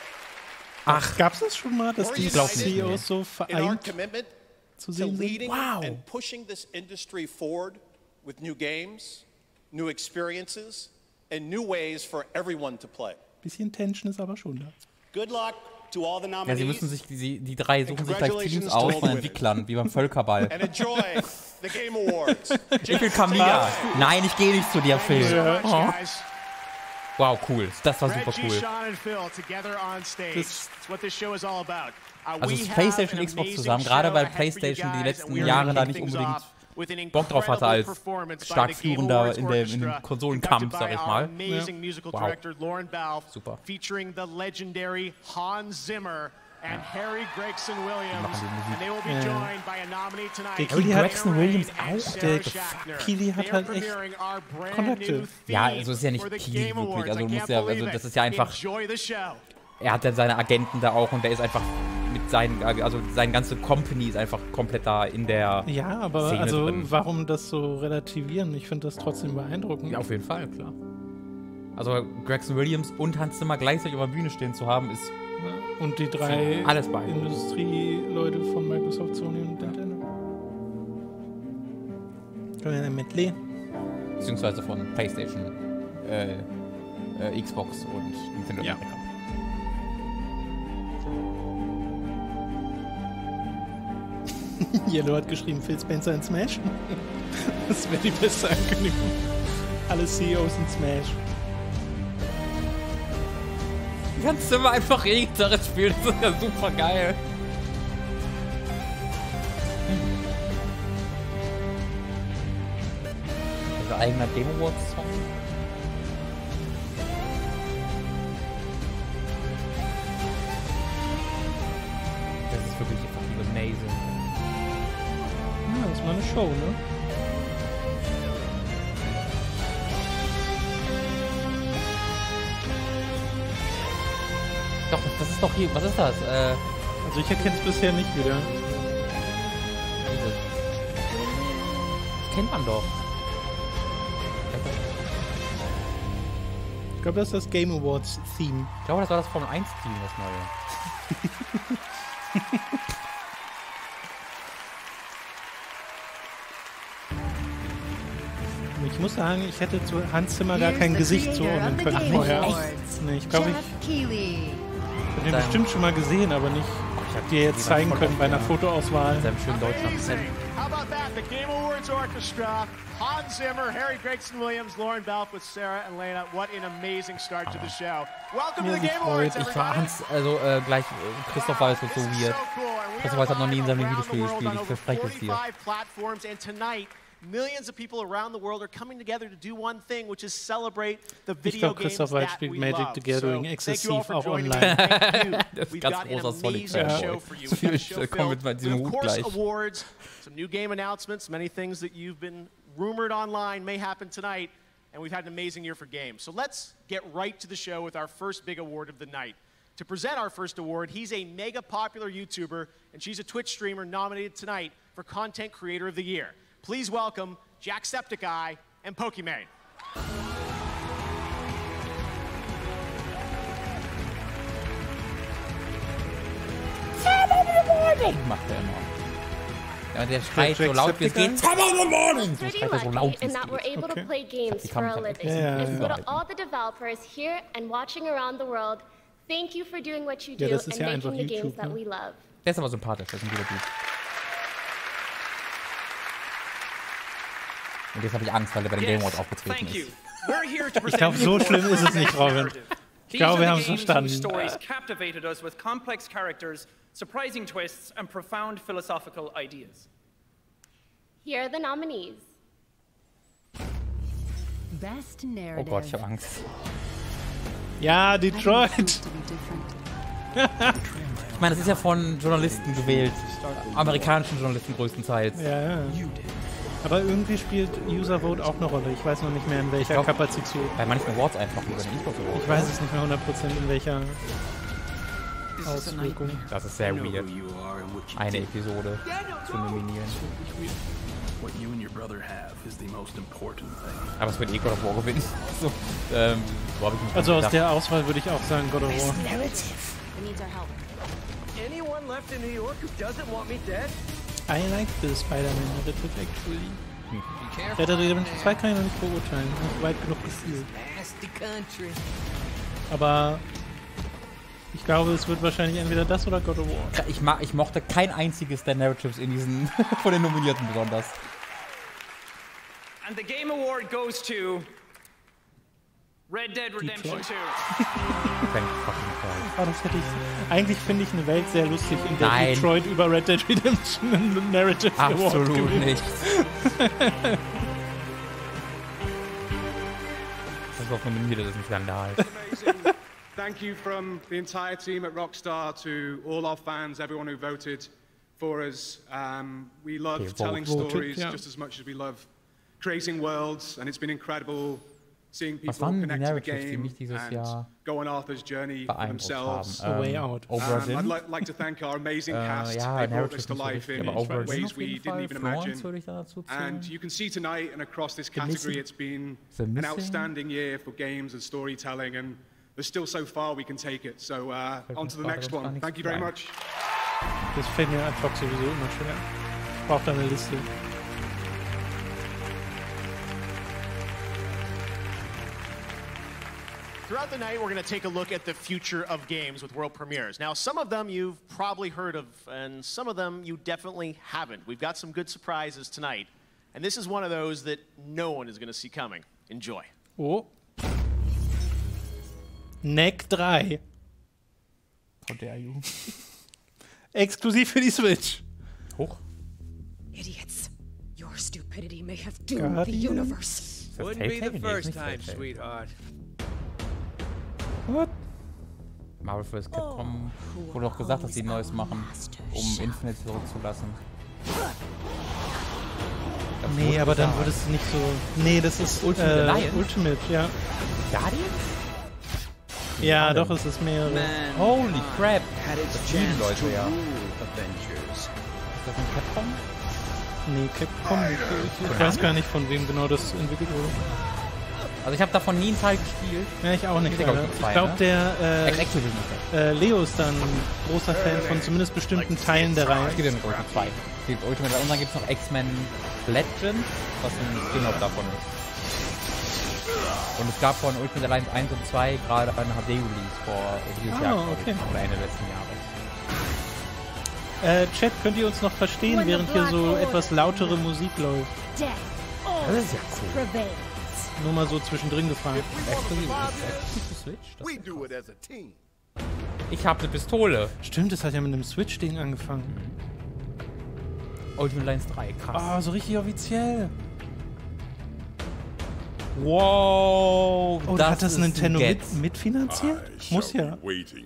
Gab's das schon mal, dass We're die united CEOs so in our vereint commitment zu to sehen sind? leading Wow. and pushing this industry forward with new games, new experiences, and new ways for everyone to play. Bisschen Tension ist aber schon da. Good luck to all the Ja, sie nominees. müssen sich, die drei suchen sich gleich Teams aus von Entwicklern, wie beim Völkerball. And enjoy the Game Awards. Ich will Camilla. Nein, ich gehe nicht zu dir, Phil. Oh. Wow, cool. Das war super Reggie, cool. Sean, and Phil together on stage. That's what this show is all about. Also es ist PlayStation und Xbox zusammen, gerade weil PlayStation die letzten Jahre da nicht unbedingt Bock drauf hatte als stark führender in dem Konsolenkampf, sag ich mal. Wow. Super. Featuring the legendary Hans Zimmer and Harry Gregson Williams, and they will be joined by a nominee tonight. Der Kili Gregson Williams auch? Der Kili hat halt echt Kontakte. Ja, also ist ja nicht Kili wirklich. Also, du musst ja, also das ist ja einfach. Er hat ja seine Agenten da auch und der ist einfach mit seinen, also seine ganze Company ist einfach komplett da in der Ja, aber Szene also drin. warum das so relativieren? Ich finde das trotzdem beeindruckend. Ja, auf jeden Fall, klar. Also Gregson Williams und Hans Zimmer gleichzeitig auf der Bühne stehen zu haben, ist... Ja, und die 3 alles bei Industrieleute von Microsoft, Sony und Nintendo. Können wir ein Medley? Beziehungsweise von PlayStation, Xbox und Nintendo. Ja. Yellow hat geschrieben, Phil Spencer in Smash. Das wäre die beste Ankündigung. Alle CEOs in Smash. Kannst du mal einfach E-Gitarre spielen, das ist ja super geil. Also eigener Game Awards Song. Das ist wirklich fucking amazing. Ja, das ist mal eine Show, ne? Doch, das ist doch hier. Was ist das? Also ich erkenne es bisher nicht wieder. Das kennt man doch. Ich glaube, das ist das Game Awards Theme. Ich glaube, das war das Formel 1 Team, das neue. Ich muss sagen, ich hätte zu Hans Zimmer gar kein Gesicht zuordnen können vorher. Nee, ich glaube, ich habe den bestimmt schon mal gesehen, aber nicht dir jetzt zeigen können bei einer Fotoauswahl. Mit seinem schönen Deutschland. How about that? The Game Awards Orchestra, Hans Zimmer, Harry Gregson Williams, Lauren Belk with Sarah and Lena. What an amazing start to the show. Welcome to the Game Awards, everybody. Ich war Hans, also gleich, Christoph Waltz wird so weird. Christoph Waltz hat noch nie in seinem Videospiel gespielt, ich verspreche es dir. Millions of people around the world are coming together to do one thing, which is celebrate the Ich video glaube, games Christoph Waltz that spielt we Magic love. the Gathering So, exzessiv thank you all auch for joining online. us. Thank you. Das ist We've ganz got an großer amazing Solitär. show for you. We've got a show Kommt mit diesem filled Hut with, of course, gleich. awards, some new game announcements, many things that you've been rumored online may happen tonight, and we've had an amazing year for games. So let's get right to the show with our first big award of the night. To present our first award, he's a mega popular YouTuber, and she's a Twitch streamer nominated tonight for Content Creator of the Year. Please welcome Jacksepticeye and Pokimane. Macht er immer. Ja, der schreit so laut wie es geht. So schreit er so laut wie in es that we're able to play games for a living. And so to all the developers here and watching around the world, thank you for doing what you do das ist and ja making einfach the games YouTube, that ne? we love. Der ist aber sympathisch, das ist ein guter Typ. Und jetzt habe ich Angst, weil er bei den Game Awards aufgetreten ist. Ich glaube, so schlimm ist es nicht, Robin. Ich glaube, wir haben es verstanden. Stories captivated us with complex characters, surprising twists, and profound philosophical ideas. Here are the nominees. Best Oh Narrative. Gott, ich habe Angst. Ja, Detroit. Ich meine, das ist ja von Journalisten gewählt. Amerikanischen Journalisten größtenteils. Ja. Aber irgendwie spielt User Vote auch eine Rolle. Ich weiß noch nicht mehr, in welcher Kapazität. Bei manchen Awards einfach über den Xbox Awards. Ich weiß es nicht mehr 100% in welcher Auswirkung. Das ist sehr weird. Eine Episode zu nominieren. Aber es wird God of War gewinnen. So, wo hab ich mich Also aus gedacht. der Auswahl würde ich auch sagen God of War. Anyone left in New York who doesn't want me dead? I like the Spider-Man Narrative actually. Red Dead Redemption 2 kann ich noch nicht beurteilen. Ich habe weit genug gespielt. Aber ich glaube, es wird wahrscheinlich entweder das oder God of War. Ich mochte kein einziges der Narratives in diesen von den Nominierten besonders. And the Game Award goes to Red Dead Redemption 2. Oh, das hätte ich. Eigentlich finde ich eine Welt sehr lustig, in der Nein. Detroit über Red Dead Redemption einen Narrative Award Absolut gewinnt. nicht. Das war von nominiert, das ist ein Skandal. Thank you from the entire team at Rockstar to all our fans, everyone who voted for us. We love telling stories just as much as we love creating worlds, and it's been incredible seeing Was people waren die connect to the Narratives, die game mich dieses and Jahr go on Arthur's journey for beeindruckt themselves. haben? Way Out. I'd like to thank our amazing cast. They brought this to life in ways we didn't even imagine. And you can see tonight and across this category, it's been an outstanding year for games and storytelling, and there's still so far we can take it. So on to the next one. Thank you very much. Das fällt mir ad hoc sowieso immer schwer. Ich brauche da eine Liste. Throughout the night, we're going to take a look at the future of games with world premieres. Now, some of them you've probably heard of, and some of them you definitely haven't. We've got some good surprises tonight, and this is one of those that no one is going to see coming. Enjoy. Oh. Neck 3. How dare you? Exklusiv für die Switch. Hoch. Idiots. Your stupidity may have doomed the universe. Wouldn't be the first time, sweetheart. What? Marvel vs. Capcom wurde auch gesagt, dass sie Neues machen, um Infinite zurückzulassen. Nee, aber dann würde es nicht so... Nee, das ist Ultimate, ja. Guardians? Ja, doch, es ist mehrere. Holy crap! Das lieben Leute, ja. Ist das ein Capcom? Nee, Capcom. Ich weiß gar nicht, von wem genau das entwickelt wurde. Also ich habe davon nie einen Teil gespielt. Ja, ich auch nicht. Ich glaube, der Leo ist dann ein großer Fan von zumindest bestimmten Teilen der Reihe. Es gibt ja mit Ultimate 2. Es gibt Ultimate und dann gibt es noch X-Men Legend, was ein Spin-off davon ist. Und es gab von Ultimate Alliance 1 und 2 gerade eine HD-Release vor dieses Jahr, oder Ende letzten Jahres. Chat, könnt ihr uns noch verstehen, während hier so etwas lautere Musik läuft? Das ist ja cool. Nur mal so zwischendrin gefragt. Ich habe eine Pistole. Stimmt, das hat ja mit einem Switch-Ding angefangen. Ultimate Alliance 3, krass. Ah, so richtig offiziell. Wow. Oh, da hat das Nintendo mitfinanziert? Muss ja.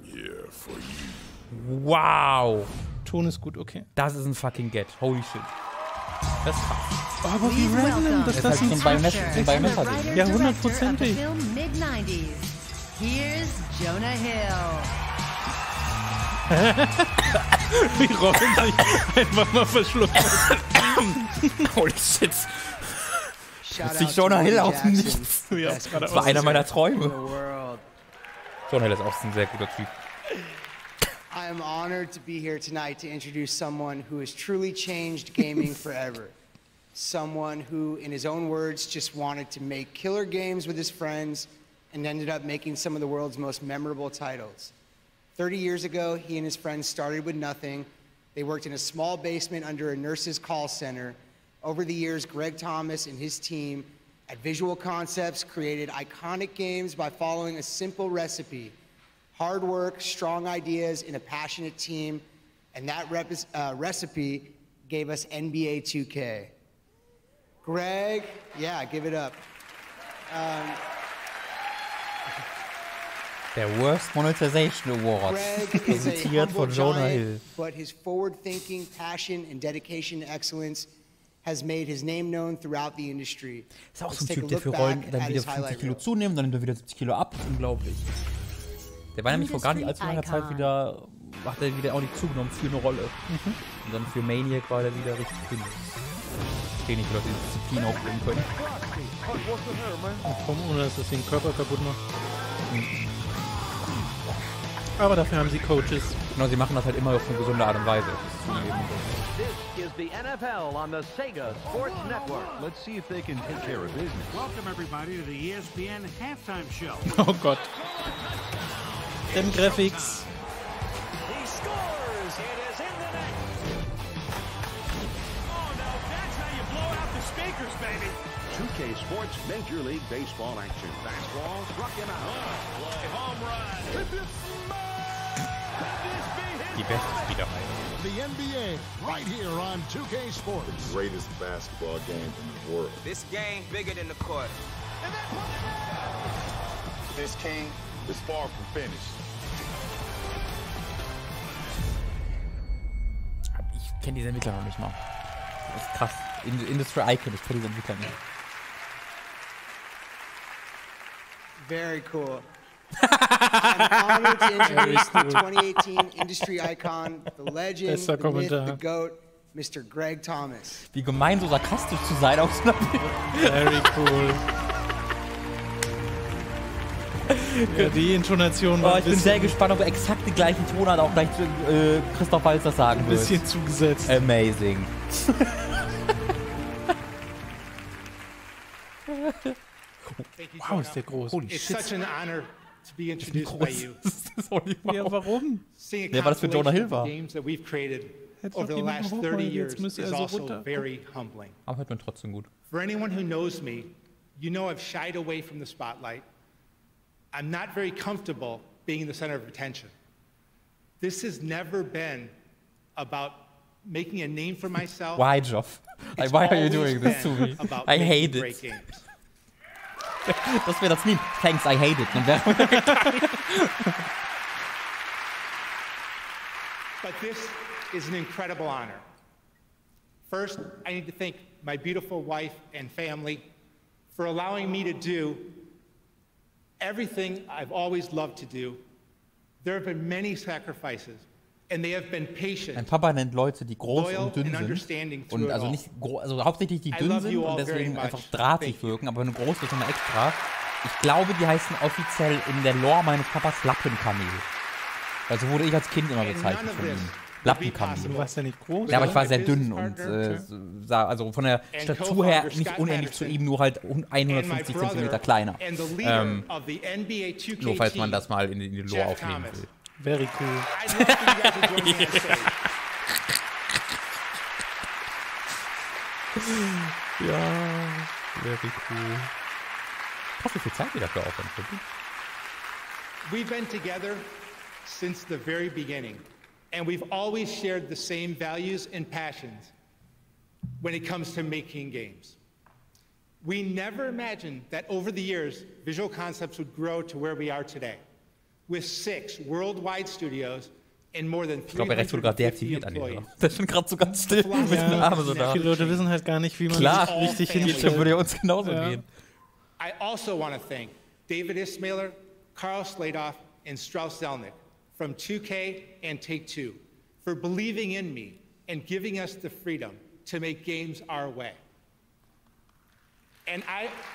Wow. Ton ist gut, okay. Das ist ein fucking Get. Holy shit. Das ist krass. Oh, aber wie random, dass das ein Bayonetta-Ding. Ja, 100%ig. Here's Jonah Hill. Wie Robin sich einfach mal verschluckt. Holy shit. Sich Jonah Hill aus dem Nichts. Das war einer meiner Träume. Jonah Hill ist auch ein sehr guter Typ. I am honored to be here tonight to introduce someone who has truly changed gaming forever. Someone who, in his own words, just wanted to make killer games with his friends and ended up making some of the world's most memorable titles. 30 years ago, he and his friends started with nothing. They worked in a small basement under a nurse's call center. Over the years, Greg Thomas and his team at Visual Concepts created iconic games by following a simple recipe. Hard work, strong ideas, and a passionate team, and that recipe gave us NBA 2K. Greg, yeah, give it up. Der Worst Monetization Award, präsentiert von Jonah Hill. But his forward-thinking, passion, and dedication to excellence has made his name known throughout the industry. Ist auch so ein Typ, der für Rollen dann wieder 50 Kilo zunehmen, dann wieder 70 Kilo ab. Unglaublich. Der war nämlich vor gar nicht allzu langer Zeit wieder, hat er wieder auch nicht zugenommen für eine Rolle. Und dann für Maniac war er wieder richtig dünn. Ich verstehe nicht, wie Leute die Disziplin aufbringen können. Ach komm, ohne dass das den Körper kaputt macht. Aber dafür haben sie Coaches. Genau, sie machen das halt immer auf eine gesunde Art und Weise. This is the NFL on the Sega Sports Network. Let's see if they can take care of business. Welcome everybody to the ESPN halftime show. Oh Gott. Dem Graphics. He scores. It is in the net. Oh no, that's how you blow out the speakers, baby. 2K Sports Major League Baseball action. Fastball struck him out. Home run. Die beste Spielerei. The NBA right here on 2K Sports. The greatest basketball game in the world. This game bigger than the court. This king is far from finished. Ich kenne diese Entwickler noch nicht mal. Das ist krass. Industry Icon, ich kenne diese Entwickler nicht. Very cool. I'm honored to introduce the 2018 industry icon, the legend, the myth, the GOAT, Mr. Greg Thomas. Wie gemein, so sarkastisch zu sein auf so einer Very cool. Ja, die Intonation war ich bin sehr gespannt, ob er exakt die gleichen Tonart auch gleich Christoph Waltz sagen wird. Ein bisschen zugesetzt. Amazing. Wow, ist der groß. It's such an honor to be introduced by you. Ja, warum? Ja, weil das für Jonah Hill war. Games that we've created over the last 30 years is also very humbling. Aber hört man trotzdem gut. For anyone who knows me, you know I've shied away from the spotlight. I'm not very comfortable being the center of attention. This has never been about making a name for myself. Why, Geoff? Like, why are you doing this to me? I hate it. Das wäre das Meme. Thanks, I hate it. But this is an incredible honor. First, I need to thank my beautiful wife and family for allowing me to do everything I've always loved to do. There have been many sacrifices, and they have been patient. Mein Papa nennt Leute, die groß und dünn sind. Und also nicht also hauptsächlich die dünn sind und deswegen einfach drahtig wirken, aber wenn du groß bist, nochmal extra. Ich glaube, die heißen offiziell in der Lore meines Papas Lappenkamel. Also wurde ich als Kind immer bezeichnet von ihm. Lappenkamel. Du warst ja nicht groß. Ja, aber ich war sehr dünn und sah also von der Statur her nicht unähnlich zu ihm, nur halt 150 Zentimeter kleiner. Nur falls man das mal in die Lore aufnehmen will. Very cool. Ja, very cool. Hast du viel Zeit wieder für Aufwand? We've been together since the very beginning, and we've always shared the same values and passions when it comes to making games. We never imagined that over the years, Visual Concepts would grow to where we are today, with 6 worldwide studios and more than 350 employees. Das ist gerade so ganz still mit den Armen so da. Viele Leute wissen halt gar nicht, wie man das richtig hinstellt. Würde ja uns genauso gehen. I also want to thank David Ismailer, Carl Sladoff, and Strauss Zelnick from 2K and Take-Two for believing in me and giving us the freedom to make games our way. And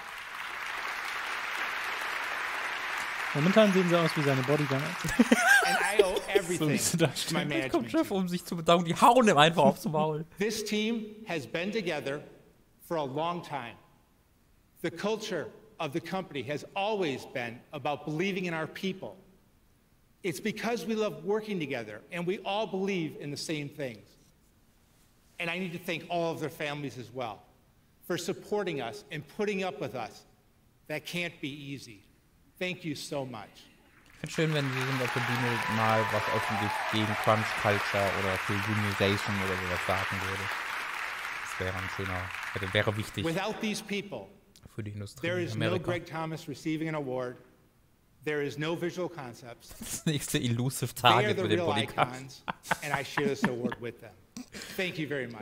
Momentan sehen sie aus wie seine Bodyguards. And I owe everything to my management. Kommt Chef, um sich zu bedanken, die hauen ihm einfach aufs Maul. This team has been together for a long time. The culture of the company has always been about believing in our people. It's because we love working together and we all believe in the same things. And I need to thank all of their families as well for supporting us and putting up with us. That can't be easy. Thank you so much. Ich finde schön, wenn Sie auf der Bühne mal was öffentlich gegen Crunch Culture oder für Unionization oder sowas sagen würde. Das wäre ein schöner, wäre wichtig. Without these people, für die Industrie there is no Greg Thomas receiving an award. There is no Visual Concepts. Das nächste Elusive Target mit den Bodyguards. And I share this award with them. Thank you very much.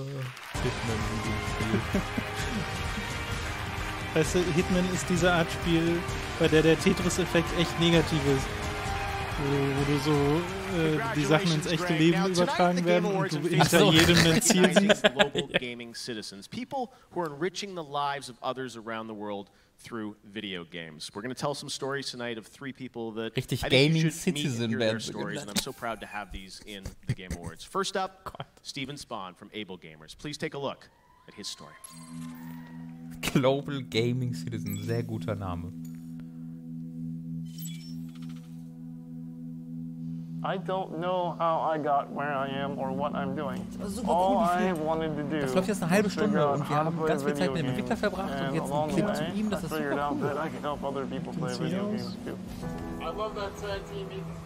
Weißt du, Hitman ist diese Art Spiel, bei der Tetris-Effekt echt negativ ist. Wo du so die Sachen ins echte Leben übertragen werden und du hinter jedem ein Ziel siehst. Global gaming citizens, people who are enriching the lives of others around the world through video games. We're going to tell some stories tonight of 3 people that richtig I think you should meet and hear their stories, and I'm so proud to have these in the Game Awards. First up, Steven Spahn from Able Gamers. Please take a look at his story. Global Gaming Citizen, sehr guter Name. I don't know how I got where I am or what I'm doing. All I wanted to do. Das läuft jetzt eine halbe Stunde und wir haben ganz viel Zeit mit dem Entwickler verbracht und jetzt ein Clip zu ihm, das ist super cool. I can help other people play video games too. I love that tag team.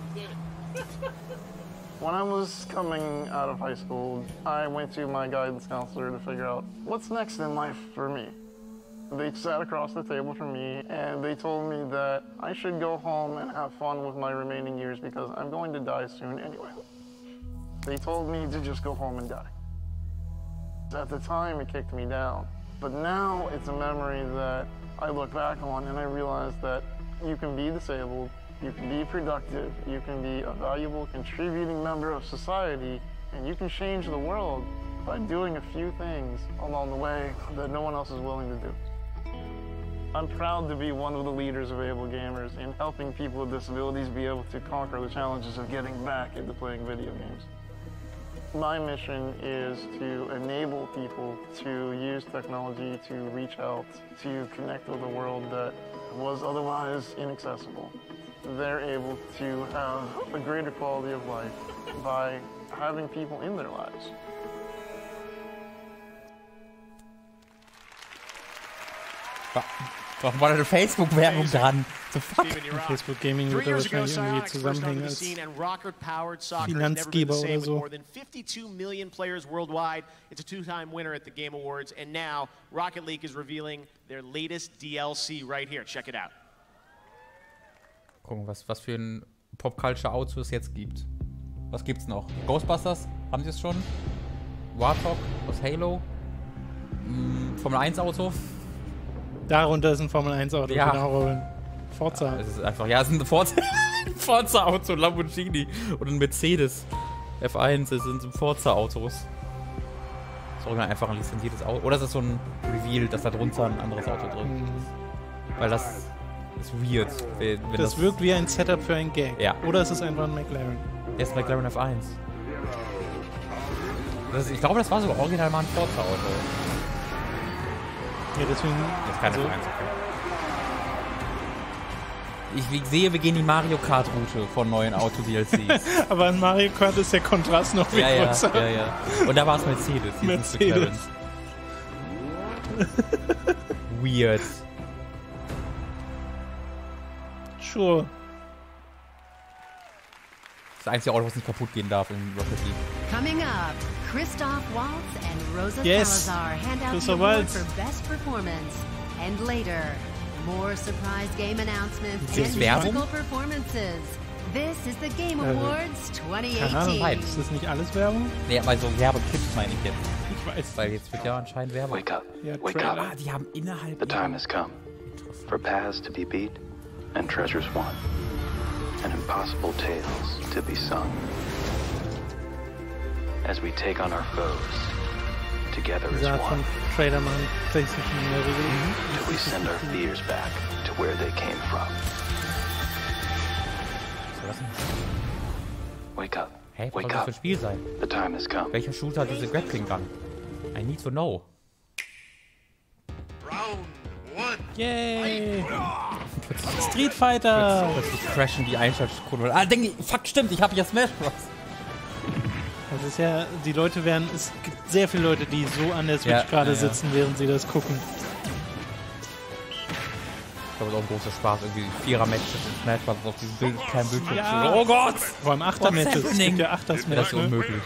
When I was coming out of high school, I went to my guidance counselor to figure out what's next in life for me. They sat across the table from me and they told me that I should go home and have fun with my remaining years because I'm going to die soon anyway. They told me to just go home and die. At the time, it kicked me down. But now it's a memory that I look back on and I realize that You can be disabled, you can be productive, you can be a valuable, contributing member of society, and you can change the world by doing a few things along the way that no one else is willing to do. I'm proud to be one of the leaders of Able Gamers in helping people with disabilities be able to conquer the challenges of getting back into playing video games. My mission is to enable people to use technology to reach out, to connect with a world that was otherwise inaccessible. They're able to have a greater quality of life by having people in their lives. Warum war da eine Facebook-Werbung dran? So fuck. Facebook Gaming wird da wahrscheinlich irgendwie zusammenhängen als Finanzgeber oder so. More than 52 million players worldwide. It's a two-time winner at the Game Awards, and now Rocket League is revealing their latest DLC right here. Check it out. Gucken, was für ein Pop-Culture-Auto es jetzt gibt. Was gibt's noch? Ghostbusters? Haben sie es schon? Warthog aus Halo? Formel 1 Auto? Darunter ist ein Formel 1 Auto. Ja. Genau. Forza. Ja, es ist einfach, ja, es ist ein Forza Auto, Lamborghini und ein Mercedes F1, es sind Forza Autos. Das ist einfach ein lizenziertes Auto. Oder ist das so ein Reveal, dass da drunter ein anderes Auto drin ist? Weil das ist weird. Wenn das wirkt wie ein Setup für ein Gag. Ja. Oder ist es einfach ein McLaren? Der ist McLaren F1. Ich glaube, das war sogar original mal ein Forza Auto. Ja, deswegen. Das ist keine F1, okay. Ich sehe, wir gehen die Mario Kart Route von neuen Auto-DLCs. Aber in Mario Kart ist der Kontrast noch viel größer. Ja. Und da war es Mercedes. Mercedes. Weird. Sure. Das einzige Auto, was nicht kaputt gehen darf in Rocket League. Coming up, Christoph Waltz and Rosa Yes. Salazar hand out Christoph the award Waltz. for best performance. And later, more surprise game announcements and Werbung? musical performances. This is the Game Awards 2018. Keine ist das nicht alles Werbung? Nee, aber so Werbeclips meine ich jetzt. Ich weiß. Weil jetzt wird ja anscheinend Werbung. Wake up. Ja, Wake up. Ah, die haben innerhalb... The time has come for paths to be beat and treasures won and impossible tales to be sung. As we take on our foes, together as Art von one, Trailer machen PlayStation in der Regel. till we send our fears back to where they came from. Wake up. Hey, was soll Wake das up. für ein Spiel sein? The time has come. Welcher Shooter hat diese Grappling Gun? I need to know. Yay! Street Fighter! Plötzlich crashen die Einschaltquoten. Ah, denke ich, fuck, stimmt, ich habe ja Smash Bros. Das ist ja, die Leute werden, es gibt sehr viele Leute, die so an der Switch gerade sitzen, während sie das gucken. Ich glaube, das ist auch ein großer Spaß, irgendwie 4er-Matches in Smash Bros. Auf diesem kleinen Bildschirm. Ja. Oh Gott! Vor allem 8er-Matches. Es gibt ja 8er-Matches. Das ist unmöglich.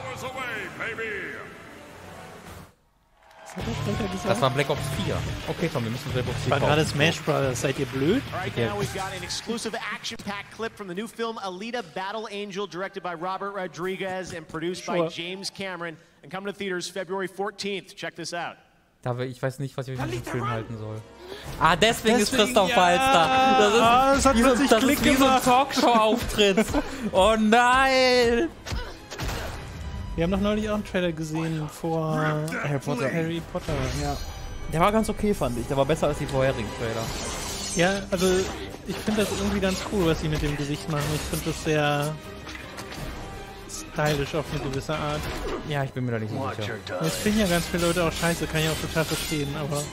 Was hat der Sprecher gesagt? Das war Black Ops 4. Okay, Tom, wir müssen Black Ops 4 war gerade Smash Bros. Seid ihr blöd? Right now we've got an exclusive action-packed clip from the new film Alita Battle Angel, directed by Robert Rodriguez and produced by James Cameron, and coming to theaters February 14th. Check this out. Ich weiß nicht, was ich von diesem Film halten soll. Ah, deswegen ist Christoph Waltz da. Das hat plötzlich Klick wie so ein Talkshow-Auftritt. Oh nein! Wir haben doch neulich auch einen Trailer gesehen vor Harry Potter. Ja. Der war ganz okay, fand ich. Der war besser als die vorherigen Trailer. Ja, also ich finde das irgendwie ganz cool, was sie mit dem Gesicht machen. Ich finde das sehr stylisch auf eine gewisse Art. Ja, ich bin mir da nicht so sicher. Es finden ja ganz viele Leute auch scheiße, kann ich auch total verstehen, aber...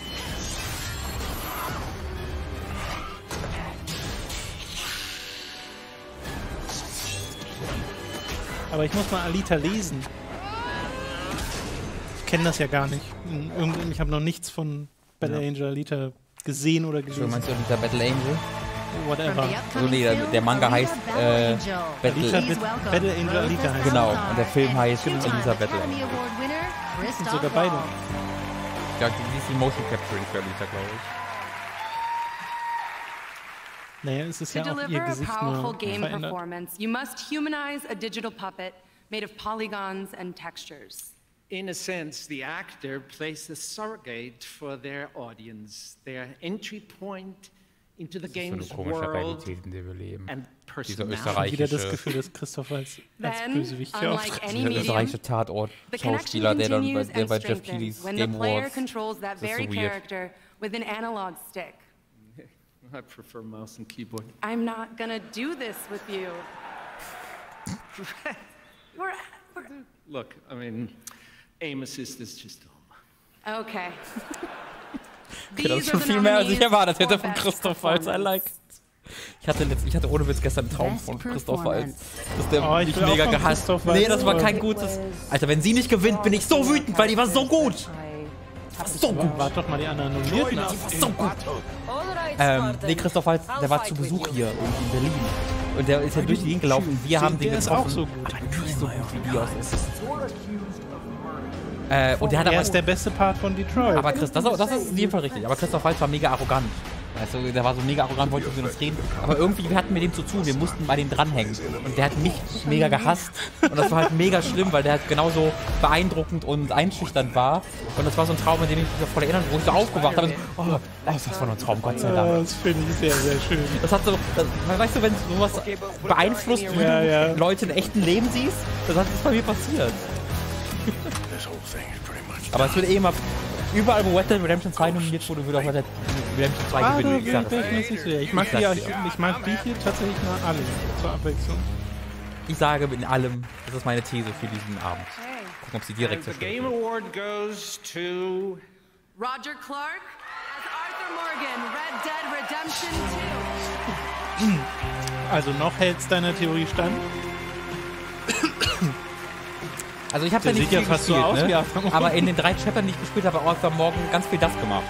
Aber ich muss mal Alita lesen. Ich kenne das ja gar nicht. Ich habe noch nichts von Battle Angel Alita gesehen oder gelesen. Du meinst Alita Battle Angel? Whatever. So, nee, der Manga heißt Battle Angel Alita heißt. Genau, und der Film heißt Alita Battle Angel. Und sogar beide. Ja, die ist die Motion Capturing für Alita, glaube ich. Naja, es ist ja auch ihr Gesicht nur verändert. You must humanize a digital puppet made of polygons and textures. In a sense, the actor plays the surrogate for their audience. Their entry point Das ist so eine komische Realität, in der wir leben. Dieser österreichische... Wieder das Gefühl, dass Christoph als Bösewicht hier auftritt. Dieser österreichische Tatort-Schauspieler, der bei Jeff Keighley's Game Awards... Das ist so weird. With an analog stick. I prefer mouse and keyboard. I'm not gonna do this with you. Look, I mean, aim assist is just home. Okay. Okay, das ist schon viel mehr, als ich erwartet hätte von Christoph Waltz. I like it. Ich hatte ohne Witz gestern einen Traum von Christoph Waltz. Dass der mich mega gehasst. Nee, das war kein gutes... Alter, wenn sie nicht gewinnt, bin ich so wütend, weil die war so gut. So gut. Wart doch mal die anderen Nominierten ab. So gut. Nee, Christoph Waltz, der war zu Besuch hier in Berlin. Und der ist ja durch die Gegend gelaufen. Wir haben den getroffen. Auch so gut. Aber nicht so gut wie die aus und der hat er ist der beste Part von Detroit. Aber das ist in jedem Fall richtig. Aber Christoph Waltz war mega arrogant. Weißt du, der war so mega arrogant, wollte mit uns reden. Aber irgendwie, wir hatten mit dem zu tun, wir mussten bei dem dranhängen. Und der hat mich mega gehasst. Und das war halt mega schlimm, weil der halt genauso beeindruckend und einschüchternd war. Und das war so ein Traum, an den ich mich voll erinnern, wo ich so aufgewacht habe. Oh, das war nur ein Traum, Gott sei Dank. Das finde ich sehr, sehr schön. Das hat so, weißt du, wenn sowas beeinflusst, wie du Leute im echten Leben siehst, das hat bei mir passiert. Aber es wird eh immer... Überall, wo Red Dead Redemption 2 nominiert wurde, würde auch Red Dead Redemption 2 gewinnen. Ich mag die hier tatsächlich mal alle zur Abwechslung. Ich sage in allem, das ist meine These für diesen Abend. Gucken, ob sie direkt The Game Award goes to... Roger Clark as Arthur Morgan, Red Dead Redemption 2. Also noch hält's deiner Theorie stand? Also ich habe ja nicht viel gespielt, ne? Aber in den 3 Chaptern, die ich gespielt habe, hat Arthur Morgan ganz viel das gemacht.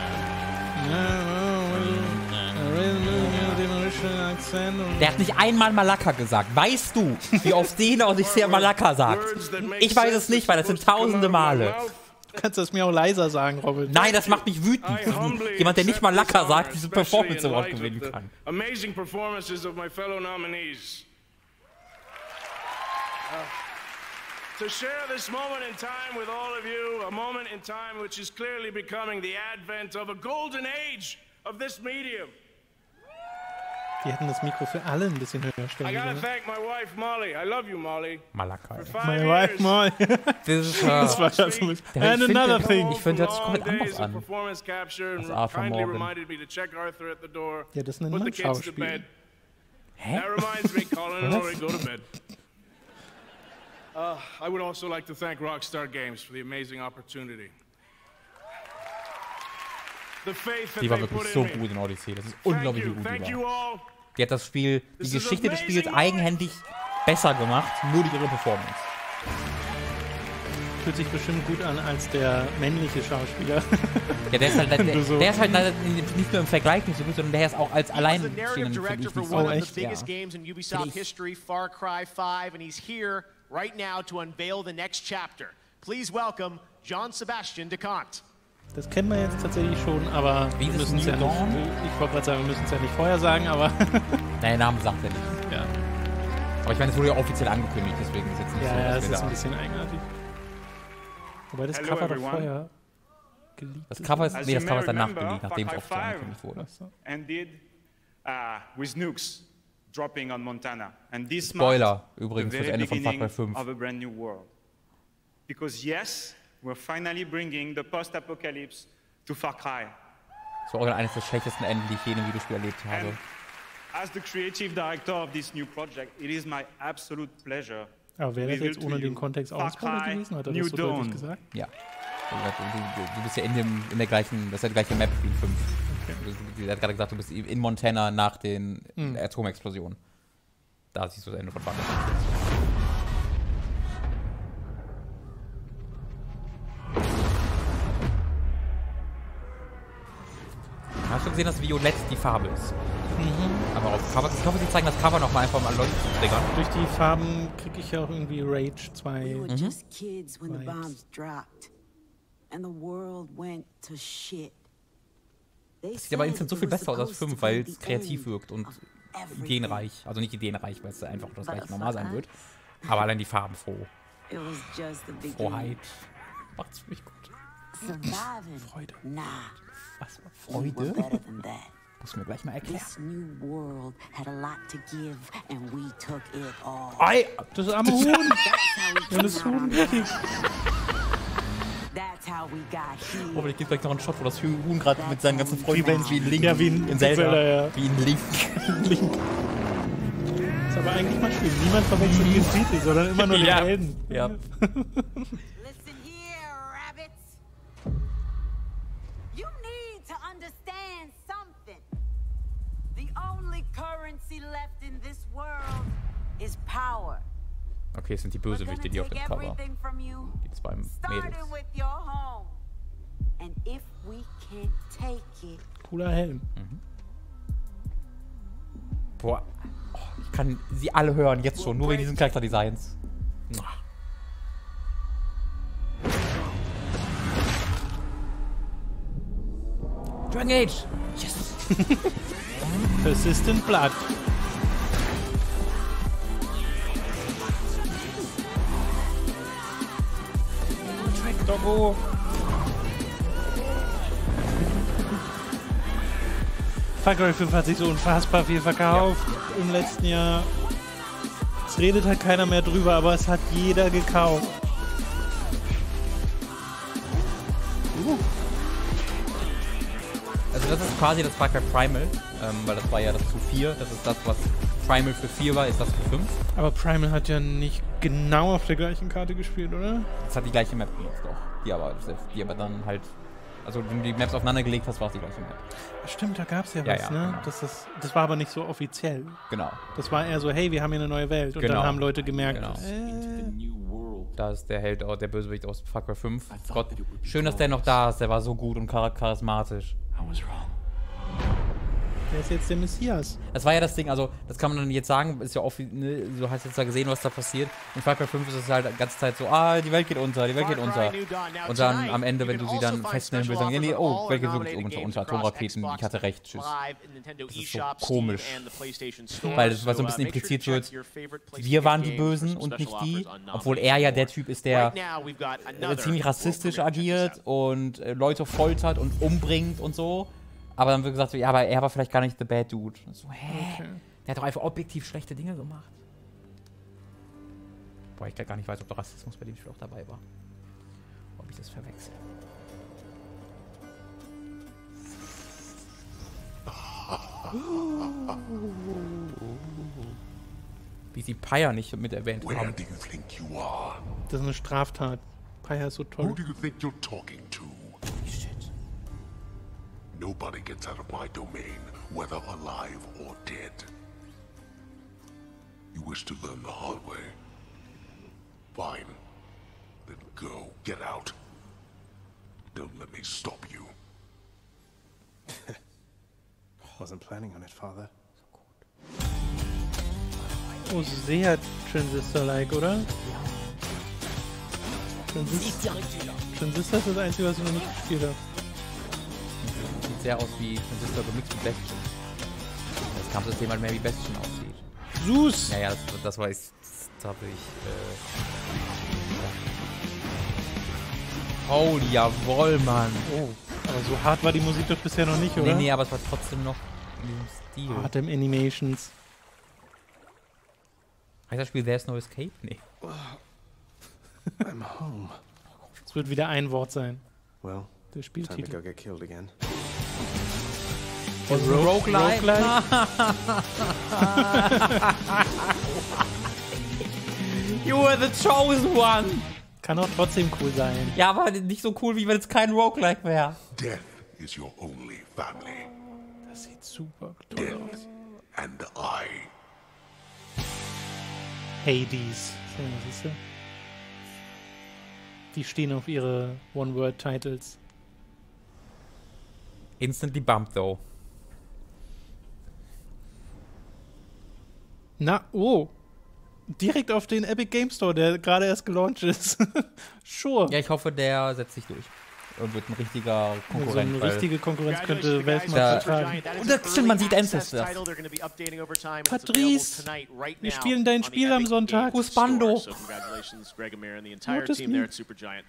Der hat nicht einmal Malaka gesagt. Weißt du, wie oft Dena und Odyssea Malaka sagt? Ich weiß es nicht, weil das sind tausende Male. Du kannst das mir auch leiser sagen, Robin. Nein, das macht mich wütend. Jemand, der nicht Malaka sagt, diese Performance Award gewinnen kann. Amazing performances of my fellow nominees. To share this moment in time with all of you, a moment in time which is clearly becoming the advent of a golden age of this medium. Die hätten das Mikro für alle ein bisschen höher stellen I gotta thank my wife Molly. I love you, Molly. Malaka. My wife Molly. Das war ja so mit. And another thing. Ich finde, das kommt anders an. Das Arthur Morgan. Ja, das ist ein Mannschauspiel. Hä? That reminds me, Colin and Rory, go to bed. I would also like to thank Rockstar Games for the amazing opportunity. The faith that Die war they wirklich put so in me. gut in Odyssey. Das ist unglaublich, wie gut Thank die you war. all. Die hat das Spiel, die Geschichte des Spiels eigenhändig besser gemacht, nur durch ihre Performance. Fühlt sich bestimmt gut an als der männliche Schauspieler. Ja, der ist halt, der ist halt nicht nur im Vergleich nicht so gut, sondern der ist auch als alleinstehender finde ich nicht so echt. Far Cry 5, and he's here right now to unveil the next chapter. Please welcome John Sebastian DeCont. Das kennen wir jetzt tatsächlich schon, aber wir müssen es ja nicht. Ich wollte gerade sagen, wir müssen es ja nicht vorher sagen, aber. Nein, der Name sagt er nicht. Ja. Aber ich meine, es wurde ja offiziell angekündigt, deswegen ist jetzt nicht so. Ja, es ist ein bisschen eigenartig. Wobei das Cover doch vorher geleakt. Das Cover ist, nee, das Cover ist danach geleakt, nachdem es offiziell angekündigt wurde. Ended with nukes dropping on Montana. And this Spoiler übrigens fürs Ende von Far Cry 5. Of a brand new world. Because yes, we're finally bringing the post-apocalypse to Far Cry. Das war auch eines der schlechtesten Enden, die ich je in einem Videospiel erlebt habe. And as the creative director of this new project, it is my absolute pleasure. Aber wäre das jetzt ohne den Kontext auch ein Spoiler gewesen? Hat er das so deutlich gesagt? Ja. Du bist ja in der gleichen, das ist ja die gleiche Map wie in 5. Okay. Er hat gerade gesagt, du bist in Montana nach den Atomexplosionen. Da siehst du das Ende von Far Cry. Hast du gesehen, dass Violett die Farbe ist? Aber auf Cover, ich hoffe, sie zeigen das Cover nochmal einfach mal Leute zu triggern. Durch die Farben kriege ich ja auch irgendwie Rage 2. We were just kids when the bombs dropped and the world went to shit. Das sieht aber instant so viel besser aus als 5, weil es kreativ wirkt und ideenreich. Also nicht ideenreich, weil es einfach das gleich normal sein wird. Aber allein die Farben froh. Frohheit. Macht's für mich gut. Freude. Was? Freude? Muss mir gleich mal erklären. This new world had a lot to give and we took it all. Ei, das arme Huhn. Das Huhn wirklich. Hoffentlich gibt es gleich noch einen Shot, wo das Huhn gerade mit seinen ganzen Freunden wie ein Link. Ja, wie ein Zelda. Wie ein Link. Ist aber eigentlich mal schön. Niemand verwechselt die Titel, sondern immer nur den Helden. Ja. Listen here, rabbits. You need to understand something. The only currency left in this world is power. Okay, es sind die Bösewichte, die auf dem Cover. Die zwei Mädels. Cooler Helm. Boah, ich kann sie alle hören, jetzt schon, nur wegen diesen Charakterdesigns. Dragon Age! Yes! Persistent Blood. Doggo. Far Cry 5 hat sich so unfassbar viel verkauft im letzten Jahr. Es redet halt keiner mehr drüber, aber es hat jeder gekauft. Also das ist quasi das Far Cry Primal, weil das war ja das zu 4. Das ist das, was Primal für 4 war, ist das für 5. Aber Primal hat ja nicht genau auf der gleichen Karte gespielt, oder? Das hat die gleiche Map benutzt, doch. Die aber dann halt... Also wenn du die Maps aufeinander gelegt hast, war es die gleiche Map. Stimmt, da gab es ja was, ne? Genau. Das war aber nicht so offiziell. Genau. Das war eher so, hey, wir haben hier eine neue Welt. Und dann haben Leute gemerkt, Da ist der Held, der Bösewicht aus Far Cry 5. Gott, schön, dass der noch da ist. Der war so gut und charismatisch. Der ist jetzt der Messias. Das war ja das Ding, also das kann man dann jetzt sagen, ist ja oft, ne, du hast jetzt da gesehen, was da passiert. In Far Cry 5 ist es halt die ganze Zeit so, die Welt geht unter, die Welt geht unter. Und dann am Ende, wenn du sie dann festnehmen willst, sagen, nee, oh, Welt geht wirklich unter Atomraketen, ich hatte recht, tschüss. Das ist so komisch. Weil so ein bisschen impliziert wird, wir waren die Bösen und nicht die, obwohl er ja der Typ ist, der ziemlich rassistisch agiert und Leute foltert und umbringt und so. Aber dann wird gesagt, so, ja, aber er war vielleicht gar nicht the bad dude. So, hä? Der hat doch einfach objektiv schlechte Dinge gemacht. Boah, ich gar nicht weiß, ob der Rassismus bei dem Spiel auch dabei war. Ob ich das verwechsel. Wie sie Pyre nicht mit erwähnt haben. Das ist eine Straftat. Pyre ist so toll. Who do you think you're talking to? Shit. Nobody gets out of my domain, whether alive or dead. You wish to learn the hard way? Fine. Then go. Get out. Don't let me stop you. Wasn't planning on it, Father. Oh, sehr Transistor-like, oder? Transistor ist das Einzige, was ich noch nicht gespielt habe. Sieht sehr aus wie Transistor gemixt mit Bastion. Das Kampfsystem halt mehr wie Bastion aussieht. Sus! Ja, das habe ich. Oh, jawohl, Mann. Oh, aber so hart war die Musik doch bisher noch nicht, oder? Nee, aber es war trotzdem noch in diesem Stil. Hart im Animations. Heißt das Spiel There's No Escape? Nee. I'm home. Es wird wieder ein Wort sein. Well, der Spieltitel. Time to go get killed again. Roguelike? You are the chosen one! Kann auch trotzdem cool sein. Ja, aber nicht so cool, wie wenn es kein Roguelike wäre. Death is your only family. Das sieht super toll aus. And I. Hades. So, siehst du? Die stehen auf ihre One-Word-Titles. Instantly bumped, though. Na, oh. Direkt auf den Epic Game Store, der gerade erst gelauncht ist. Sure. Ja, ich hoffe, der setzt sich durch. Und wird ein richtiger Konkurrent. So eine richtige Konkurrenz könnte Weltmarkt tragen. Und das stimmt, man sieht Ancestors. Patrice, wir spielen dein Spiel am Sonntag. Wo ist Bando?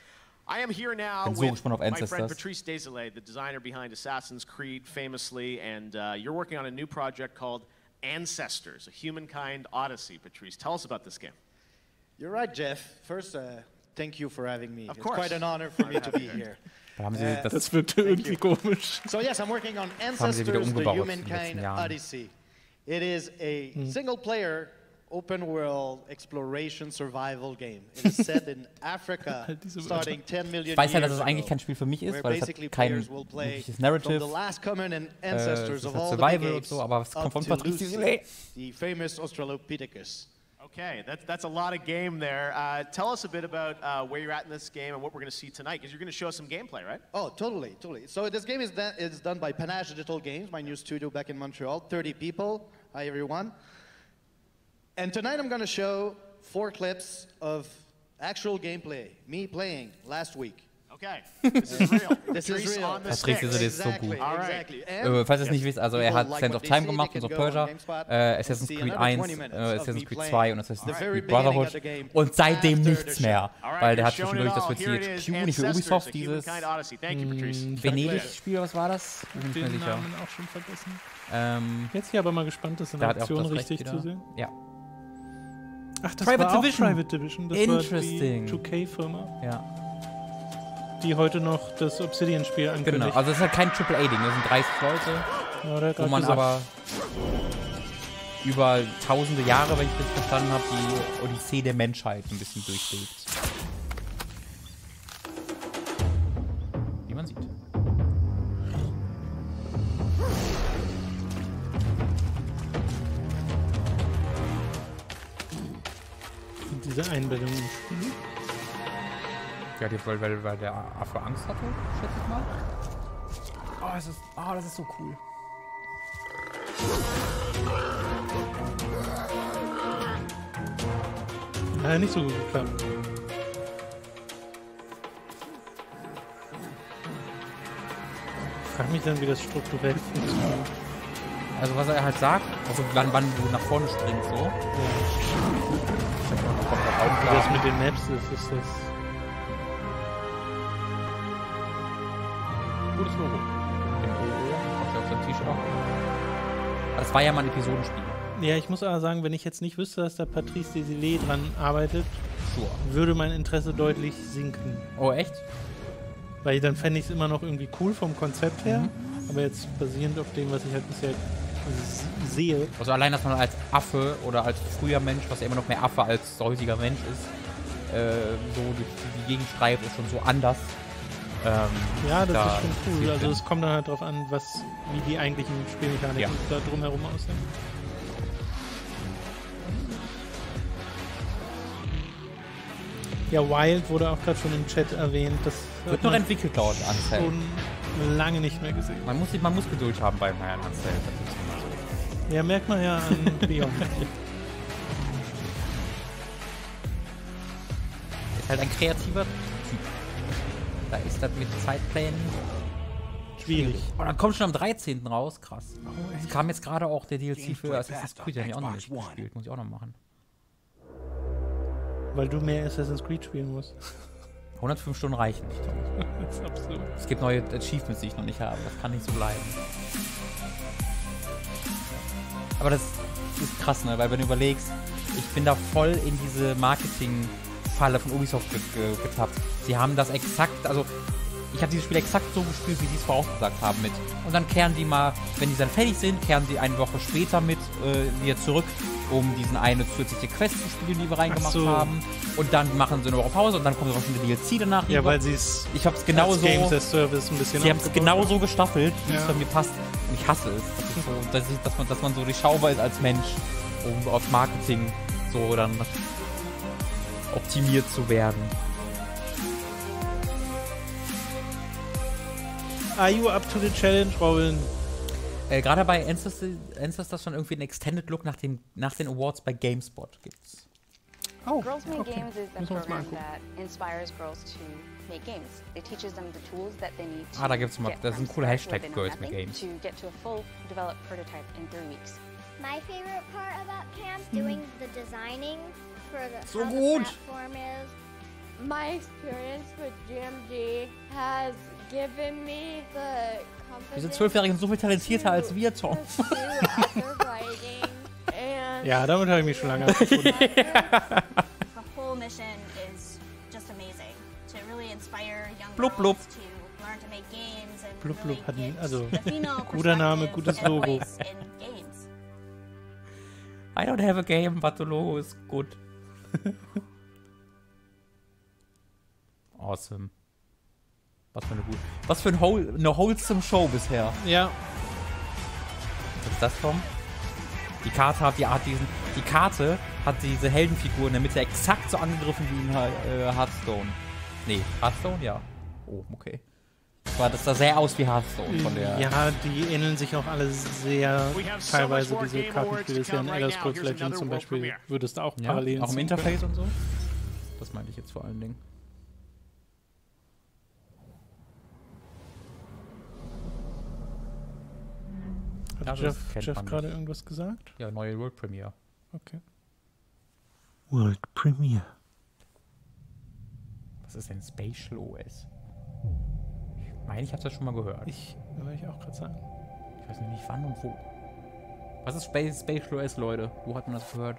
I am here now bin so gespannt auf my friend Ancestors. Patrice Désilets, the designer behind Assassin's Creed famously, and you're working on a new project called Ancestors, a Humankind Odyssey. Patrice, tell us about this game. You're right, Jeff. First, thank you for having me. Of It's course. quite an honor for me to be here. Das wirkt irgendwie komisch. So yes, I'm working on Ancestors, the Humankind Odyssey. It is a single-player, open-world exploration survival game. It is set in Africa, starting 10 million Ich weiß ja, years dass es eigentlich kein Spiel für mich ist, weil es hat kein wirkliches Narrative, from the last common es ancestors of hat all the Survival big und apes so, aber es kommt von up to Patrice Lucy, Désilets. the famous Australopithecus. Okay, that's a lot of game there. Tell us a bit about where you're at in this game and what we're going to see tonight, because you're going to show us some gameplay, right? Oh, totally. So this game is done by Panache Digital Games, my new studio back in Montreal. 30 people. Hi, everyone. And tonight I'm going to show 4 clips of actual gameplay, me playing last week. Okay, this is real. This is real. Patrice Désilets ist so gut. Exactly. Falls ihr es nicht wisst, also er hat Sands of Time gemacht, Prince of Persia, Assassin's Creed 1, Assassin's Creed 2 und Assassin's Creed Brotherhood und seitdem nichts mehr, weil der hat zwischendurch das für THQ, nicht für Ubisoft, dieses Venedig-Spiel, was war das? Ich bin nicht mehr Den sicher. Namen auch schon vergessen. Jetzt hier aber mal gespannt, das in der Aktion richtig zu sehen. Ja. Ach, das Private war Division. auch Private Division. Das Interesting. war die 2K-Firma. Ja. Die heute noch das Obsidian-Spiel ankündigt. Genau, also es ist halt kein AAA-Ding, das sind 30 Leute, Ja, wo man aber über tausende Jahre, wenn ich das verstanden habe, die Odyssee der Menschheit ein bisschen durchlebt. Wie man sieht. Diese Einbildung im Spiel. Ja, weil der Affe Angst hatte, schätze ich mal. Oh, das ist so cool. Ja, nicht so gut geklappt. Ich frage mich dann, wie das strukturell funktioniert. Also was er halt sagt, also wann du nach vorne springst, so. Ja. Wie das mit den Maps ist das... Gutes Logo. Im OO, was ja auf seinem T-Shirt auch. Das war ja mal ein Episodenspiel. Ja, ich muss aber sagen, wenn ich jetzt nicht wüsste, dass da Patrice Désilets dran arbeitet, würde mein Interesse deutlich sinken. Oh, echt? Weil dann fände ich es immer noch irgendwie cool vom Konzept her, aber jetzt basierend auf dem, was ich halt bisher sehe. Also allein, dass man als Affe oder als früher Mensch, was ja immer noch mehr Affe als säusiger Mensch ist, so durch die Gegend schreibt, ist schon so anders. Ja, das ist schon cool. Also es kommt dann halt drauf an, wie die eigentlichen Spielmechaniken da drumherum aussehen. Ja, Wild wurde auch gerade schon im Chat erwähnt. Das wird noch entwickelt dort, Ansel. Schon lange nicht mehr gesehen. Man muss Geduld haben beim Herrn Ansel. Ja, merkt man ja an Beyond. Ist halt ein kreativer Typ. Da ist das mit Zeitplänen schwierig. Und dann kommt schon am 13. raus, krass. Es kam jetzt gerade auch der DLC für Assassin's Creed, den ich auch noch nicht gespielt. Muss ich auch noch machen. Weil du mehr Assassin's Creed spielen musst. 105 Stunden reichen nicht. Das ist absurd. Es gibt neue Achievements, die ich noch nicht habe. Das kann nicht so bleiben. Aber das ist krass, ne? Weil wenn du überlegst, ich bin da voll in diese Marketing-Falle von Ubisoft getappt. Sie haben das exakt, also ich habe dieses Spiel exakt so gespielt, wie sie es vorausgesagt haben mit. Und dann kehren die mal, wenn die dann fertig sind, kehren sie eine Woche später mit wieder zurück, um diesen eine zusätzliche Quest zu spielen, die wir reingemacht haben. Und dann machen sie eine Woche Pause und dann kommt noch eine DLC danach. Ja, weil sie es... Ich habe es genauso... Games as Service ein bisschen... Sie haben es genauso gestaffelt, wie es bei mir passt. Und ich hasse es. Das ist so, dass man so durchschaubar ist als Mensch, um auf Marketing so dann optimiert zu werden. Are you up to the challenge, Robin? Gerade bei Ancestors schon irgendwie einen Extended Look nach den Awards bei GameSpot gibt's. Oh, Girls Make Games is a program that inspires girls to make games. It teaches them the tools that they need to da gibt's mal, das ist ein cooler Hashtag, Girls Make Games. To get to a full developed prototype in 3 weeks. My favorite part about camp, doing the designing for the so gut. Platform is. My experience with GMG has given me the Diese 12-Jährigen sind so viel talentierter als wir, Tom. Ja, damit habe ich mich schon lange abgefunden. The whole mission is just amazing. To really inspire young blub, blub. girls to learn to make games and Blub, blub hat really also the female guter Name, perspective gutes and Logo. voice in games. I don't have a game, but the logo is good. Awesome. Was für eine wholesome Show bisher. Ja. Was ist das, Tom? Die Karte hat diese Heldenfigur in der Mitte exakt so angegriffen wie in Hearthstone. Nee, Hearthstone? Ja. Oh, okay. Das sah sehr aus wie Hearthstone von der... Ja, die ähneln sich auch alle sehr teilweise, diese Kartenspiele. Das ist ja in Elder Scrolls Legends zum Beispiel. Würdest du auch parallel auch im Interface und so? Das meinte ich jetzt vor allen Dingen. Hat Jeff gerade irgendwas gesagt? Ja, neue World Premiere. Okay. World Premiere. Was ist denn Spatial OS? Ich meine, ich habe das schon mal gehört. Würde ich auch gerade sagen. Ich weiß nicht wann und wo. Was ist Spatial OS, Leute? Wo hat man das gehört?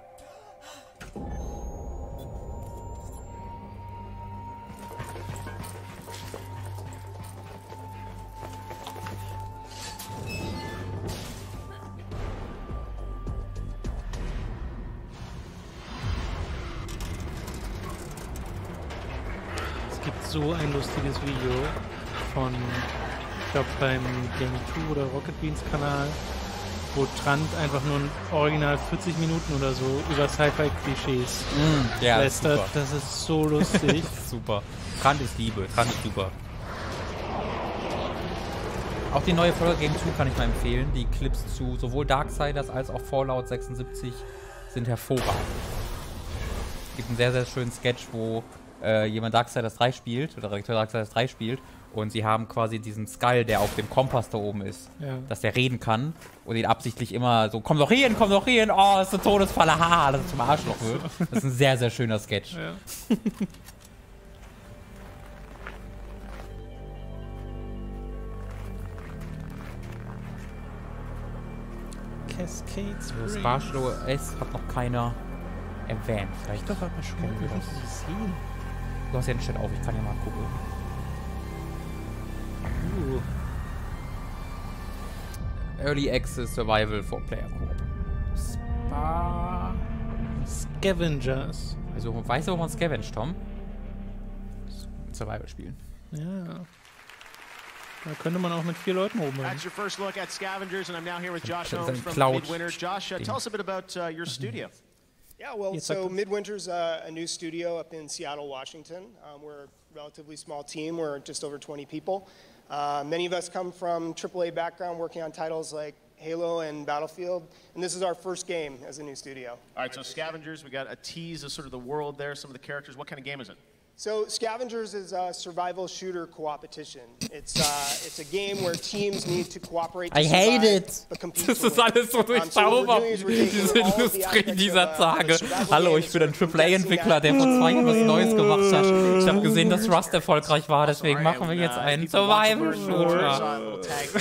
So ein lustiges Video von, ich glaube, beim Game2 oder Rocket Beans Kanal, wo Trant einfach nur ein Original 40 Minuten oder so über Sci-Fi-Klischees lästert. Das ist so lustig. Super. Trant ist Liebe. Trant ist super. Auch die neue Folge Game 2 kann ich mal empfehlen. Die Clips zu sowohl Darksiders als auch Fallout 76 sind hervorragend. Es gibt einen sehr, sehr schönen Sketch, wo jemand Darksiders 3 spielt, oder Redakteur Darksiders 3 spielt, und sie haben quasi diesen Skull, der auf dem Kompass da oben ist, dass der reden kann und ihn absichtlich immer so, komm doch hier hin, oh, ist eine Todesfalle, haha, dass es zum Arschloch wird. Das ist ein sehr, sehr schöner Sketch. Ja. Cascade Springs. Spatial OS hat noch keiner erwähnt. Vielleicht doch, aber schon mal gesehen. Du hast ja den Chat auf, ich kann ja mal gucken. Early Access Survival for Player Co-op. Scavengers. Also, weißt du, wo man scavenged, Tom? Survival spielen. Ja. Da könnte man auch mit 4 Leuten oben That's your first look at Scavengers, and I'm now here with Josh Holmes from Midwinter. Josh, tell us a bit about your studio. Yeah, well, so Midwinter's a new studio up in Seattle, Washington. We're a relatively small team. We're just over 20 people. Many of us come from AAA background, working on titles like Halo and Battlefield, and this is our first game as a new studio. All right, so Scavengers, we got a tease of sort of the world there, some of the characters. What kind of game is it? So Scavengers is a survival shooter co-opetition. It's a game where teams need to cooperate to survive, but compete Das ist alles so durchzaubert, diese Industrie dieser Tage. Hallo, ich bin ein AAA-Entwickler, der vor 2 Jahren was Neues gemacht hat. Ich habe gesehen, dass Rust erfolgreich war, deswegen machen wir jetzt einen Survival-Shooter.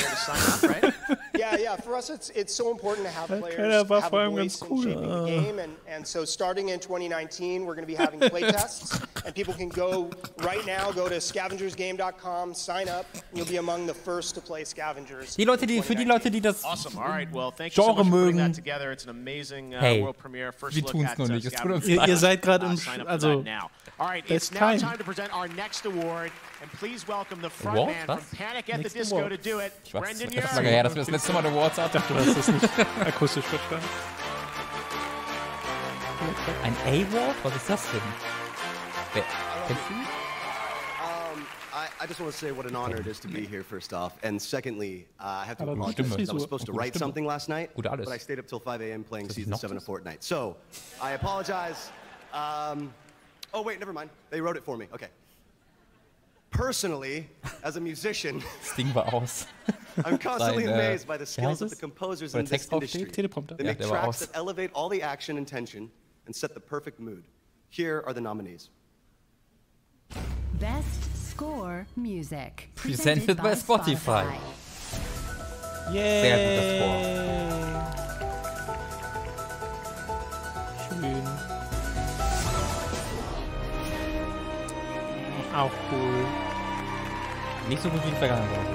Yeah, for us it's so important to have players have a voice in shaping the game, and so starting in 2019 we're going to be having playtests, and people can go right now, go to scavengersgame.com, sign up, and you'll be among the first to play Scavengers. Für die Leute, die das Genre mögen, hey, wir tun's noch nicht. Ihr seid gerade im, also, all right, it's now time to present our next award, and please welcome the frontman from Panic at the Disco to do it, Brendan Urie. Das ist lange her, dass wir das letzte Mal Awards hatten. Ich dachte, du hast das nicht akustisch verstanden. Ein A-Ward? Was ist das denn? I just want to say what an honor it is to be here, first off. And secondly, I have to apologize because I was supposed to write something last night, but I stayed up till 5 a.m. playing Season 7 of Fortnite. So, I apologize. Oh, wait, never mind. They wrote it for me. Okay. Personally, as a musician, I'm constantly amazed by the skills of the composers in this industry. They make tracks that elevate all the action and tension and set the perfect mood. Here are the nominees. Best Score Music. Presented by Spotify. Yeah. Sehr guter Score. Schön. Auch cool. Nicht so gut wie in Vergangenheit.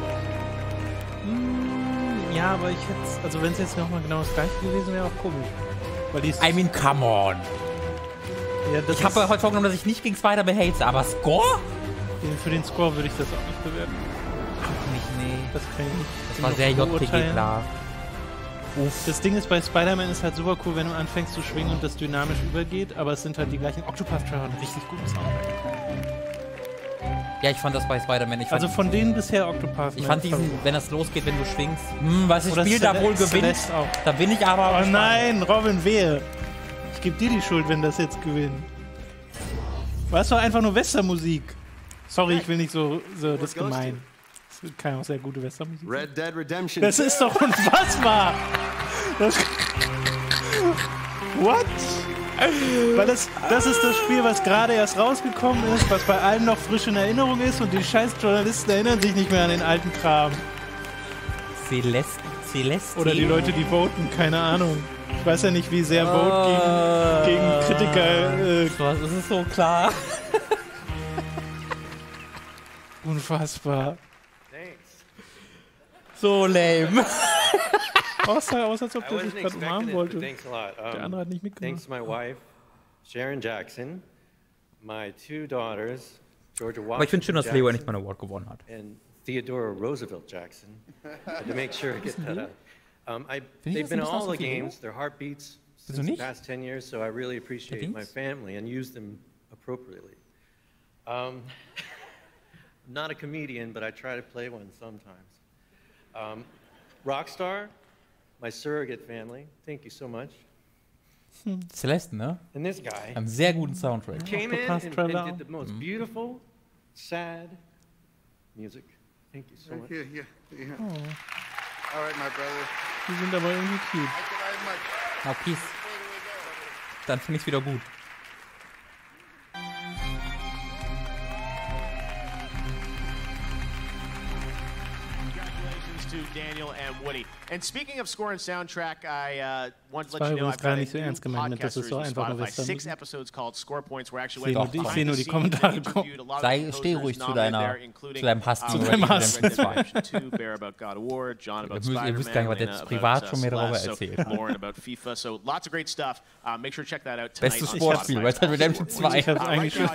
Ja, aber ich hätte, also wenn es jetzt nochmal genau das gleiche gewesen wäre, auch komisch. Weil die I mean, come on. Ja, ich habe heute vorgenommen, dass ich nicht gegen Spider-Man hate, aber Score? Für den Score würde ich das auch nicht bewerten. Auch nicht, nee. Das kann ich nicht. Das war sehr JPG klar. Das Ding ist, bei Spider-Man ist halt super cool, wenn du anfängst zu schwingen und das dynamisch übergeht, aber es sind halt die gleichen Octopath-Traveler und richtig guten Soundtrack. Ja, ich fand das bei Spider-Man. Also von denen bisher Octopath. Ich fand diesen, wenn das losgeht, wenn du schwingst, was das Spiel da wohl gewinnt, da bin ich aber... Oh nein, Robin, wehe. Ich gebe dir die Schuld, wenn das jetzt gewinnt. War es doch einfach nur Westernmusik. Sorry, ich will nicht so das ist gemein. Das kann auch sehr gute Westernmusik. Red Dead Redemption. Das ist doch unfassbar. What? Weil das ist das Spiel, was gerade erst rausgekommen ist, was bei allen noch frisch in Erinnerung ist und die scheiß Journalisten erinnern sich nicht mehr an den alten Kram. Celeste. Oder die Leute, die voten, keine Ahnung. Ich weiß ja nicht, wie sehr Vote gegen Kritiker... das ist so klar. Unfassbar. So lame. Außer als ob der sich gerade umarmen wollte. Der andere hat nicht mitgemacht. Thanks to my wife, Sharon Jackson, my two daughters, Georgia Washington. Aber ich finde schön, dass Leo nicht mal einen Award gewonnen hat. And Theodore Roosevelt Jackson. To make sure I get that out. They've been in all the games, their heartbeats since the past 10 years, so I really appreciate my family and use them appropriately. I'm not a comedian, but I try to play one sometimes. Rockstar, my surrogate family, thank you so much. Celeste, ne? And this guy. Einen sehr guten Soundtrack. Came in and did the most beautiful, sad music. Thank you so much. Yeah. Oh. All right, my brother. Die sind aber irgendwie cute. Na, peace. Dann finde ich es wieder gut. To Daniel and Woody. And speaking of score and soundtrack, I want to let you know I've got a new podcast series on Spotify. 6 episodes called Score Points. We're actually ich sehe nur die Kommentare kommen. Steh ruhig zu deinem Hass. Zu deinem Hass. Ihr wisst gar nicht, was der privat schon mehr darüber erzählt. Bestes Sportspiel, Red Dead Redemption 2. Ich habe es eigentlich schon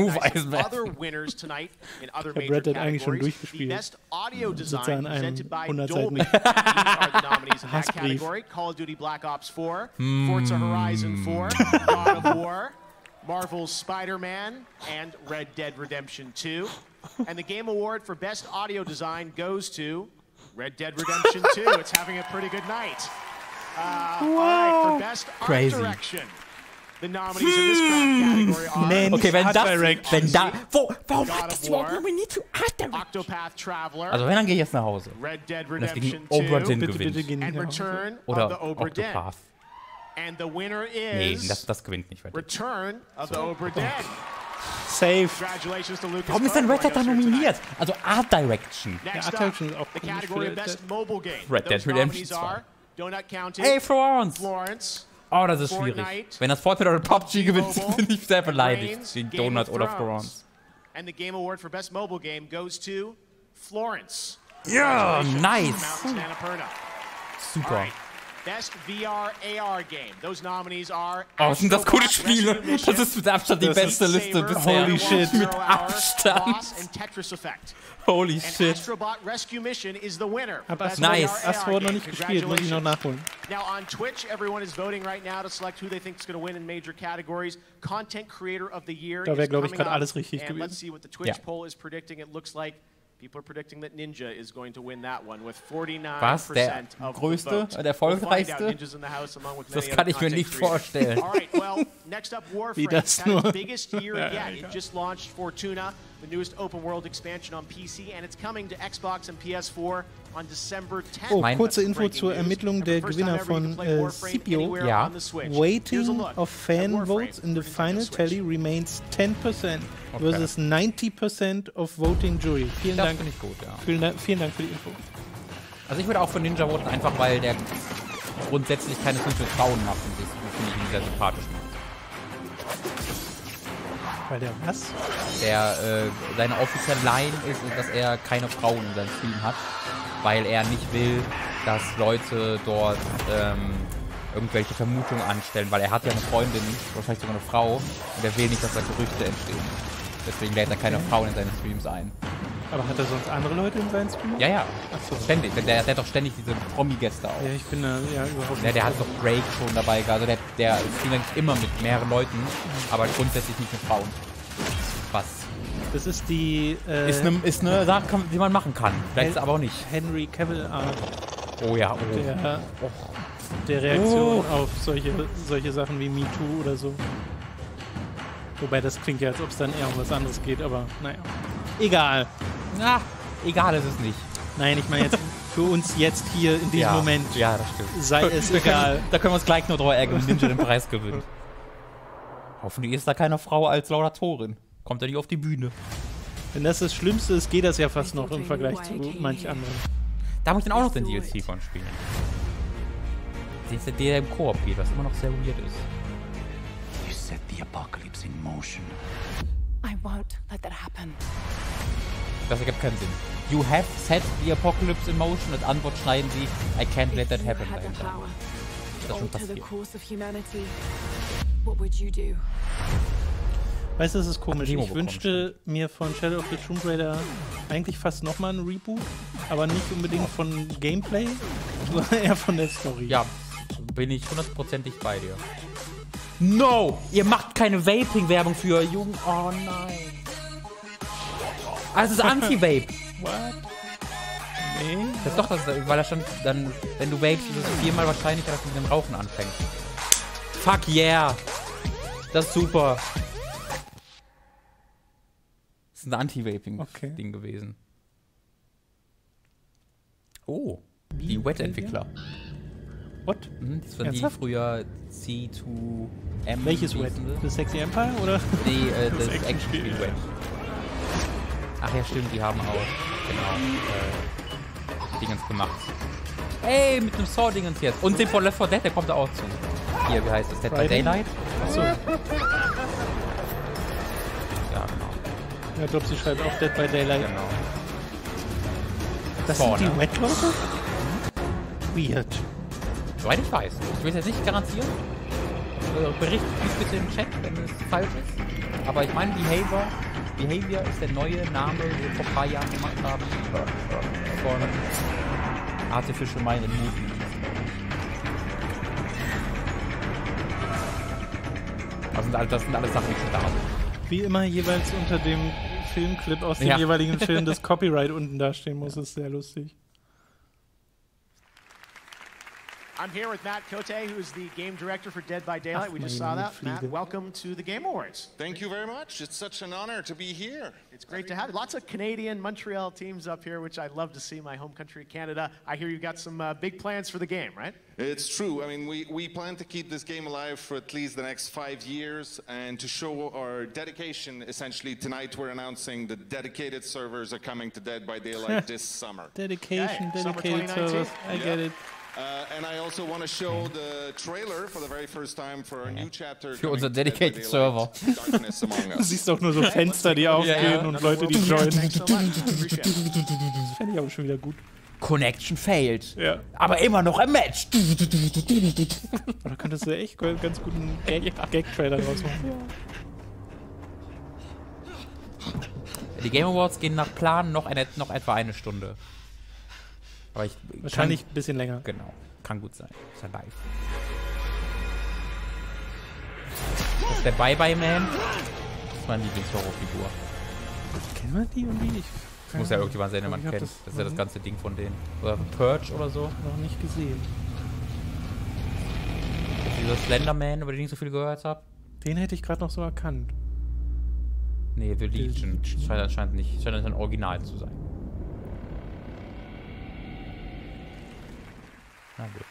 Red Dead eigentlich schon durchgespielt. Sitze an einem 100 Seiten Hassbrief. Call of Duty Black Ops 4, Forza Horizon 4, God of War, Marvel's Spider-Man, and Red Dead Redemption 2. And the Game Award for Best Audio Design goes to Red Dead Redemption 2. It's having a pretty good night. All right, for Best Art Direction. The nominees in this category are... Okay, warum hat das überhaupt nominiert für Art Direction? Octopath Traveler. Also wenn, dann gehe ich jetzt nach Hause. Red Dead Wenn das Redemption gegen Obra 2. Dinn gewinnt. And Return Oder of the Obra Dinn. Octopath. And the winner is... Nee, das gewinnt nicht. Return of the Obra Dinn. Safe. Congratulations to Lucas. Warum ist denn Red Dead da nominiert? Also Art Direction. Ja, Art Direction ist auch the category of Best Mobile Game. Red Dead Redemption 2. Donut County. Hey, Florence. Oh, das ist schwierig. Wenn das Fortnite oder PUBG gewinnt, bin ich sehr beleidigt gegen Donut oder Florence. And the Game Award for Best Mobile Game goes to Florence. Ja, nice. Super. Best VR AR Game. Those nominees are... Oh, sind das coole Spiele. Das ist mit Abstand die beste Liste bisher. Holy shit. Mit Abstand. Holy shit. Astrobot Rescue Mission is the winner. Nice. Astro noch nicht gespielt, muss ich noch nachholen. Now on Twitch, everyone is voting right now to select who they think is going to win in major categories. Content Creator of the Year da wäre, glaube ich, gerade up, alles richtig and gewesen. Let's see what the Twitch poll is predicting. It looks like people are predicting that Ninja is going to win that one with 49% Was? Der größte, der erfolgreichste? Das kann ich mir nicht vorstellen. All right, well, next up, Warframe. Wie das nur? Biggest year yet. It just launched Fortuna. the newest open world expansion on PC, and it's coming to Xbox and PS4 on December 10th. Oh, kurze Info zur Ermittlung der Gewinner von Scipio. Ja. Waiting of fan votes in the final tally remains 10% versus 90% of voting jury. Vielen Dank. Finde ich gut, ja. Vielen Dank für die Info. Also ich würde auch für Ninja voten, einfach weil der grundsätzlich keine Filme für Frauen macht und das finde ich ihn sehr sympathisch macht. Weil der was? Seine offizielle Line ist, dass er keine Frauen in seinem Stream hat, weil er nicht will, dass Leute dort irgendwelche Vermutungen anstellen, weil er hat ja eine Freundin, wahrscheinlich sogar eine Frau, und er will nicht, dass da Gerüchte entstehen. Deswegen lädt er keine Frauen in seine Streams ein. Aber hat er sonst andere Leute in seinen Streams? Ja, ja. Achso. Ständig. Der hat doch ständig diese Promi-Gäste auch. Ja, ich bin da überhaupt nicht. Ja, der hat doch Drake schon dabei gehabt. Also der streamt nicht immer mit mehreren Leuten, aber grundsätzlich nicht mit Frauen. Was? Das ist die... Ist eine Sache, die man machen kann. Vielleicht aber auch nicht. Henry Cavill Art. Oh ja, Der Reaktion auf solche Sachen wie MeToo oder so. Wobei das klingt ja, als ob es dann eher um was anderes geht, aber naja. Egal. Na, egal ist es nicht. Nein, ich meine jetzt für uns jetzt hier in diesem Moment. Ja, das stimmt. Sei es egal. Da können wir uns gleich nur drüber ärgern, wenn Ninja den Preis gewinnt. Hoffentlich ist da keine Frau als Laudatorin. Kommt er nicht auf die Bühne. Wenn das Schlimmste ist, geht das ja fast noch im Vergleich zu manch anderen. Da muss ich dann auch noch den DLC von spielen. Der im Koop geht, was immer noch sehr weird ist. You set the apocalypse in motion. I won't let that happen. Das ergibt keinen Sinn. You have set the apocalypse in motion. Als Antwort schneiden sie, I can't let that happen. Das ist schon passiert. Weißt du, das ist komisch. Ich wünschte mir von Shadow of the Tomb Raider eigentlich fast nochmal ein Reboot, aber nicht unbedingt von Gameplay, sondern eher von der Story. Ja, bin ich 100%ig bei dir. No! Ihr macht keine Vaping-Werbung für Jungen. Oh nein. Also es ist Anti-Vape. What? Nee. Das ist doch das, weil da stand dann, wenn du vapest, ist es 4-mal wahrscheinlicher, dass du mit dem Rauchen anfängst. Fuck yeah! Das ist super. Das ist ein Anti-Vaping-Ding gewesen. Oh, die Wet-Entwickler. What? Das waren die früher C2M. Welches Wet? Das Sexy Empire oder? Nee, das Action-Spiel Wet. Ach ja, stimmt, die haben auch Dingens gemacht. Ey, mit dem Saw-Dingens jetzt. Und den von Left 4 Dead, der kommt da auch zu. Hier, wie heißt das? Dead by Daylight? Achso. Ja, genau. Ja, ich glaube, sie schreibt auch Dead by Daylight. Genau. Das sind die Wet-Leute? Weird. Soweit ich weiß. Ich will es jetzt nicht garantieren. Berichtet mich bitte im Chat, wenn es falsch ist. Aber ich meine, Behavior ist der neue Name, den wir vor ein paar Jahren gemacht haben. Von Artificial Mind and Movie. Das sind alles Sachen, die schon da sind. Wie immer jeweils unter dem Filmclip aus dem jeweiligen Film das Copyright unten dastehen muss, ist sehr lustig. I'm here with Matt Cote, who is the game director for Dead by Daylight. We just saw that. Matt, welcome to the Game Awards. Thank you very much. It's such an honor to be here. It's great to have you. Lots of Canadian, Montreal teams up here, which I love to see, my home country, Canada. I hear you've got some big plans for the game, right? It's true. I mean, we plan to keep this game alive for at least the next 5 years, and to show our dedication, essentially, tonight we're announcing the dedicated servers are coming to Dead by Daylight this summer. Dedication, dedicated servers. I get it. And I also want to show the trailer for the very first time for our new chapter. Für unser dedicated Server. Du siehst doch nur so Fenster, die aufgehen und Leute, die joinen. Das fände ich aber schon wieder gut. Connection failed. Ja. Aber immer noch im Match. Da könntest du ja echt ganz guten Gag-Trailer draus machen. Die Game Awards gehen nach Plan noch etwa eine Stunde. Aber wahrscheinlich ein bisschen länger. Genau. Kann gut sein. Ist ja live. Das ist der Bye-Bye-Man. Das ist meine Lieblingshorrorfigur. Kennen wir die irgendwie? Das muss ja irgendjemand sein, den man kennt. Das ist ja das ganze Ding von denen. Oder Purge oder so. Noch nicht gesehen. Dieser Slenderman, über den ich so viel gehört habe. Den hätte ich gerade noch so erkannt. Nee, The Legion. Scheint anscheinend nicht. Scheint ein Original zu sein. Na gut.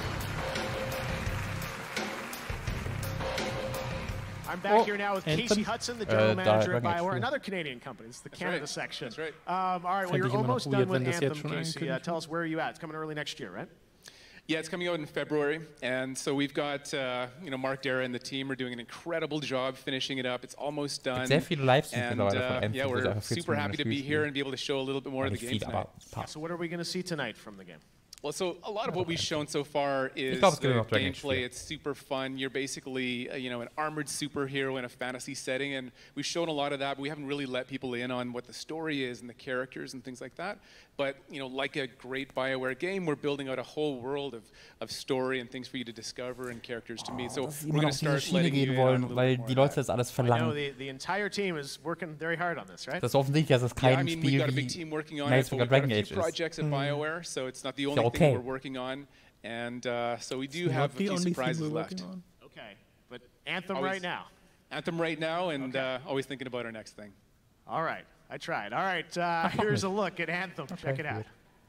I'm back here now with Casey Hudson, the general manager at BioWare, another Canadian company. It's the Canada section. That's right. All right, well, you're almost done with Anthem, Casey. Tell us where are you at? It's coming early next year, right? Yeah, it's coming out in February, and so we've got, Mark Dara and the team are doing an incredible job finishing it up. It's almost done. Sehr viele Livestreams mittlerweile von Anthem. Yeah, we're super happy to be here and be able to show a little bit more of the game tonight. So what are we going to see tonight from the game? Well, so a lot of what we've shown so far is the gameplay. It's super fun. You're basically, an armored superhero in a fantasy setting, and we've shown a lot of that, but we haven't really let people in on what the story is and the characters and things like that. But, like a great BioWare game, we're building out a whole world of story and things for you to discover and characters to meet. So we're going to start letting you in on a little bit more. I know the entire team is working very hard on this, right? Das ist offensichtlich, dass es kein Spiel we've got a big team working on it. We've got a few projects at BioWare, so it's not the only thing we're working on. And so we do have a few surprises left. Okay, but Anthem right now. Anthem right now, and always thinking about our next thing. All right, I tried. All right, here's a look at Anthem. Check it out.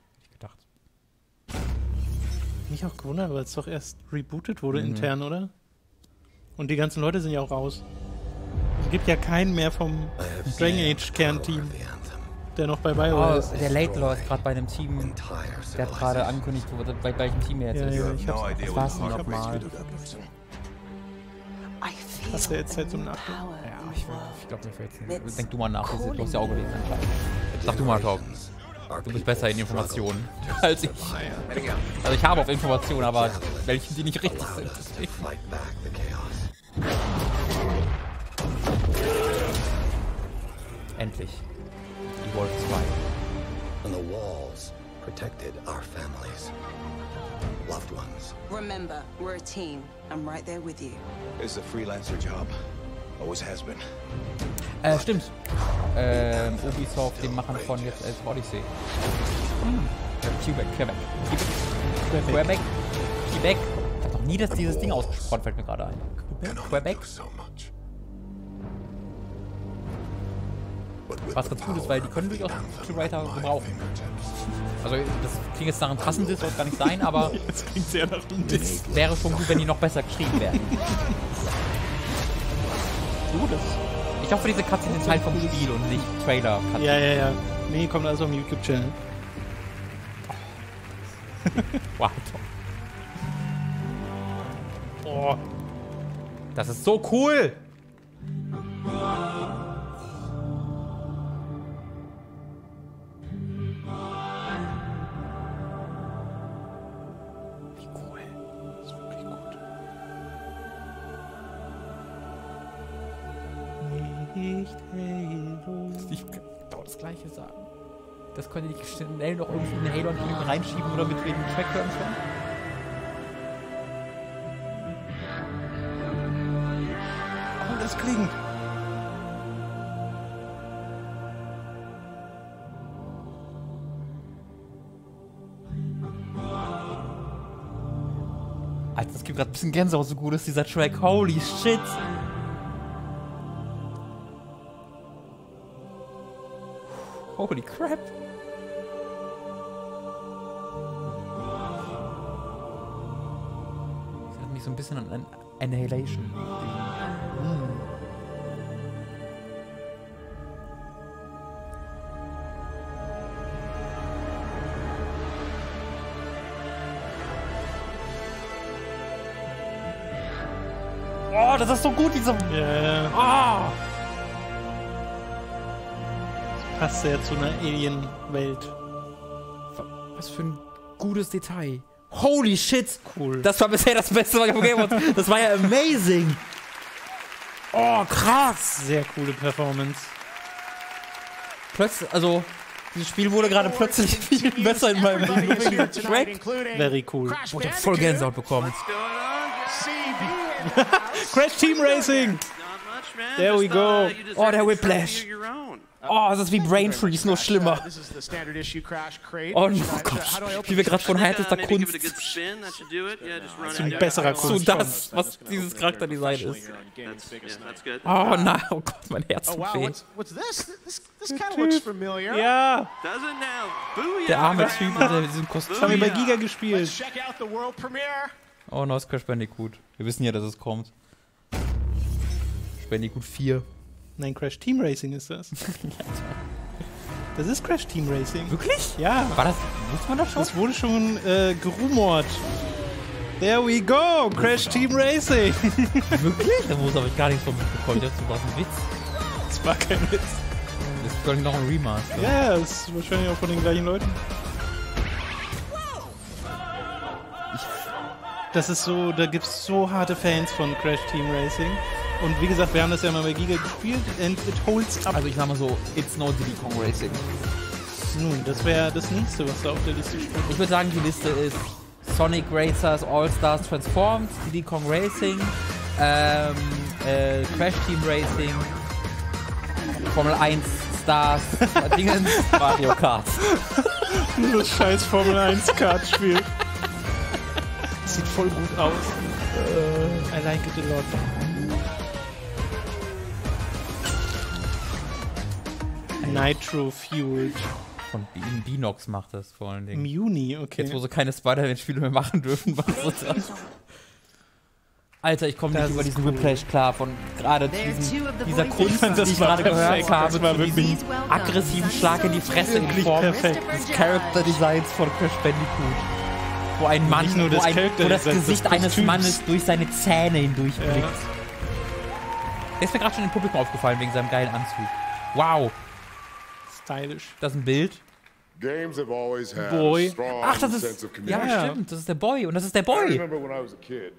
Mich auch gewundert, weil es doch erst rebootet wurde intern, oder? Und die ganzen Leute sind ja auch raus. Es gibt ja keinen mehr vom Dragon Age Kernteam, der noch bei BioWare ist. Der Laidlaw ist gerade bei einem Team, der hat gerade angekündigt, bei welchem Team er jetzt ist. Was war's denn nochmal? Hast du jetzt Zeit zum Nachdenken? Ja, ich glaube nicht. Denk du mal nach, du hast ja auch gelesen. Sag du mal, Tom. Du bist besser in Informationen als ich. Also ich habe auch Informationen, aber welche, die nicht richtig sind. Endlich. Die Wolf 2. And the walls protected our families. Loved ones. Remember, we're a team. I'm right there with you. It's a freelancer job. Always has been. Stimmt. Ubisoft, den Machern von jetzt als Odyssey. Quebec. Ich hab noch nie dieses Ding ausgesprochen, fällt mir gerade ein. Quebec. Was ganz gut ist, weil die können durchaus Copywriter gebrauchen. Also das klingt jetzt nach einem passendes, soll es gar nicht sein, aber das klingt sehr nach einem Diss. Es wäre schon gut, wenn die noch besser geschrieben werden. Ich hoffe, diese Cutscenes sind Teil vom Spiel und nicht Trailer. Ja. Nee, kommt also auf dem YouTube-Channel. Wow, toll. Das ist so cool! Ich kann genau das Gleiche sagen. Das könnte ich schnell noch irgendwie in Halo reinschieben oder mit wegen Track-Terms schon. Oh, das klingt. Alter, das gibt gerade ein bisschen Gänsehaut, so gut ist dieser Track. Holy shit! Holy crap! Das hat mich so ein bisschen an Annihilation. Oh, das ist so gut, diese... Ja. Passt ja zu einer Alien-Welt. Was für ein gutes Detail. Holy shit! Cool. Das war bisher das Beste, was ich gegeben habe. Das war ja amazing! Oh, krass! Sehr coole Performance. Plötzlich, also, dieses Spiel wurde gerade plötzlich viel besser in meinem Track. Very cool. Oh, ich hab voll Gänsehaut bekommen. Crash Team Racing! There we go. Oh, der Whiplash. Oh, das ist wie Brain Freeze, nur schlimmer. Oh Gott, wie wir gerade von härtester Kunst. So ein besserer Kunst. So das, was dieses Charakterdesign ist. Oh nein, oh Gott, mein Herz tut weh. Ja. Der arme Typ in diesem Kostüm. Das haben wir bei Giga gespielt. Oh, neues Crash Bandicoot. Wir wissen ja, dass es kommt. Crash Bandicoot 4. Nein, Crash Team Racing ist das. Das ist Crash Team Racing. Wirklich? Ja. War das, wusste man das schon? Das wurde schon gerumort. There we go, Crash Team Racing. Wirklich? Da habe ich gar nichts von mitbekommen. Das war ein Witz. Das war kein Witz. Das ist, glaube ich, noch ein Remaster. Ja, das ist wahrscheinlich auch von den gleichen Leuten. Das ist so, da gibt es so harte Fans von Crash Team Racing. Und wie gesagt, wir haben das ja mal bei Giga gespielt and it holds up. Also ich sag mal so, it's no Diddy Kong Racing. Nun, das wäre das nächste, was da auf der Liste steht. Ich würde sagen, die Liste ist Sonic Racers All-Stars Transformed, Diddy Kong Racing, Crash Team Racing, Formel 1 Stars, Dingens, Mario Kart. Dieses scheiß Formel 1 Kartspiel. Sieht voll gut aus. I like it a lot. Nitro Fueled. Von Binox macht das vor allen Dingen. Im Juni, okay. Jetzt, wo sie keine Spider-Man-Spiele mehr machen dürfen, was ist das? Alter, ich komme nicht über diesen Whiplash klar von gerade dieser Kunst, die ich gerade gehört habe, zu diesem aggressiven Schlag in die Fresse in Form des Character-Designs von Crash Bandicoot. Wo ein Mann, wo das Gesicht eines Mannes durch seine Zähne hindurchblickt. Ja. Der ist mir gerade schon im Publikum aufgefallen wegen seinem geilen Anzug. Wow. Stylisch. Das ist ein Bild. Boy. Ach, das ist... Ja, stimmt. Das ist der Boy. Und das ist der Boy. I remember when I was a kid.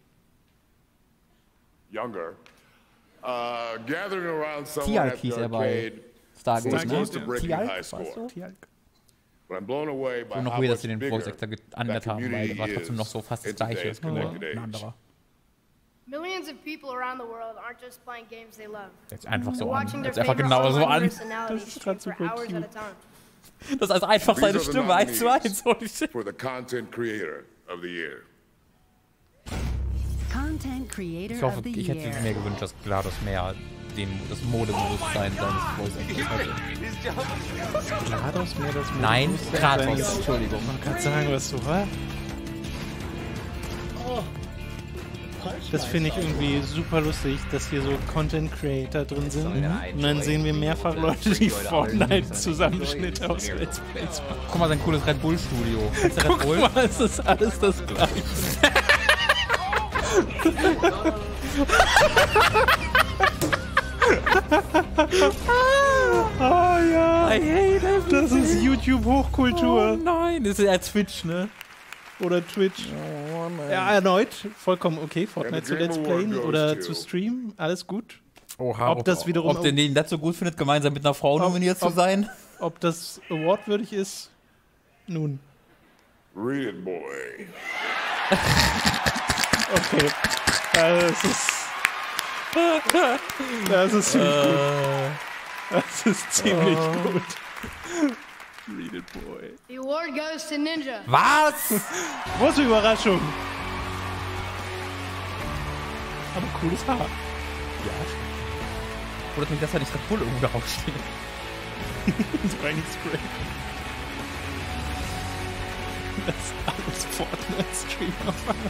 Younger. Gathering around someone at the arcade. Close to breaking high score. But I'm blown away by noch weird, dass sie den Voice Actor geändert haben, weil der war trotzdem noch so fast das gleiche. Ein anderer. Millions of people around the world aren't just playing games they love. Jetzt einfach so an. Jetzt einfach genau so an. Das ist gerade super cute. Das ist einfach seine Stimme 1:1. For the content creator of the year. Content Creator ich hoffe, ich hätte mir gewünscht, dass GLaDOS mehr das Modebewusstsein seines Voice Actors hatte. GLaDOS mehr das Modebewusstsein? Nein, Kratos. Entschuldigung. Man kann sagen, was so war. Das finde ich irgendwie super lustig, dass hier so Content Creator drin sind. Und dann sehen wir mehrfach Leute, die Fortnite-Zusammenschnitte aus Let's Plays machen. Guck mal, sein cooles Red Bull Studio. Guck mal, es ist alles das Gleiche. Oh ja. I hate everything. Das ist YouTube-Hochkultur. Oh nein, das ist ja Twitch, ne? Oder Twitch. Oh, ja, erneut. Vollkommen okay. Fortnite zu Let's Playen oder zu streamen. Alles gut. Oha, ob das wiederum... Ob der den das so gut findet, gemeinsam mit einer Frau nominiert zu sein? Ob das awardwürdig ist? Nun. Read it, boy. Okay. Das ist ziemlich gut. Das ist ziemlich gut. Read it, boy. The award goes to Ninja. Was? Große Überraschung. Aber cooles Haar. Ja. Wundert mich, dass da nicht Red Bull irgendwo draufsteht. Spray. Das ist alles Fortnite-Streamer.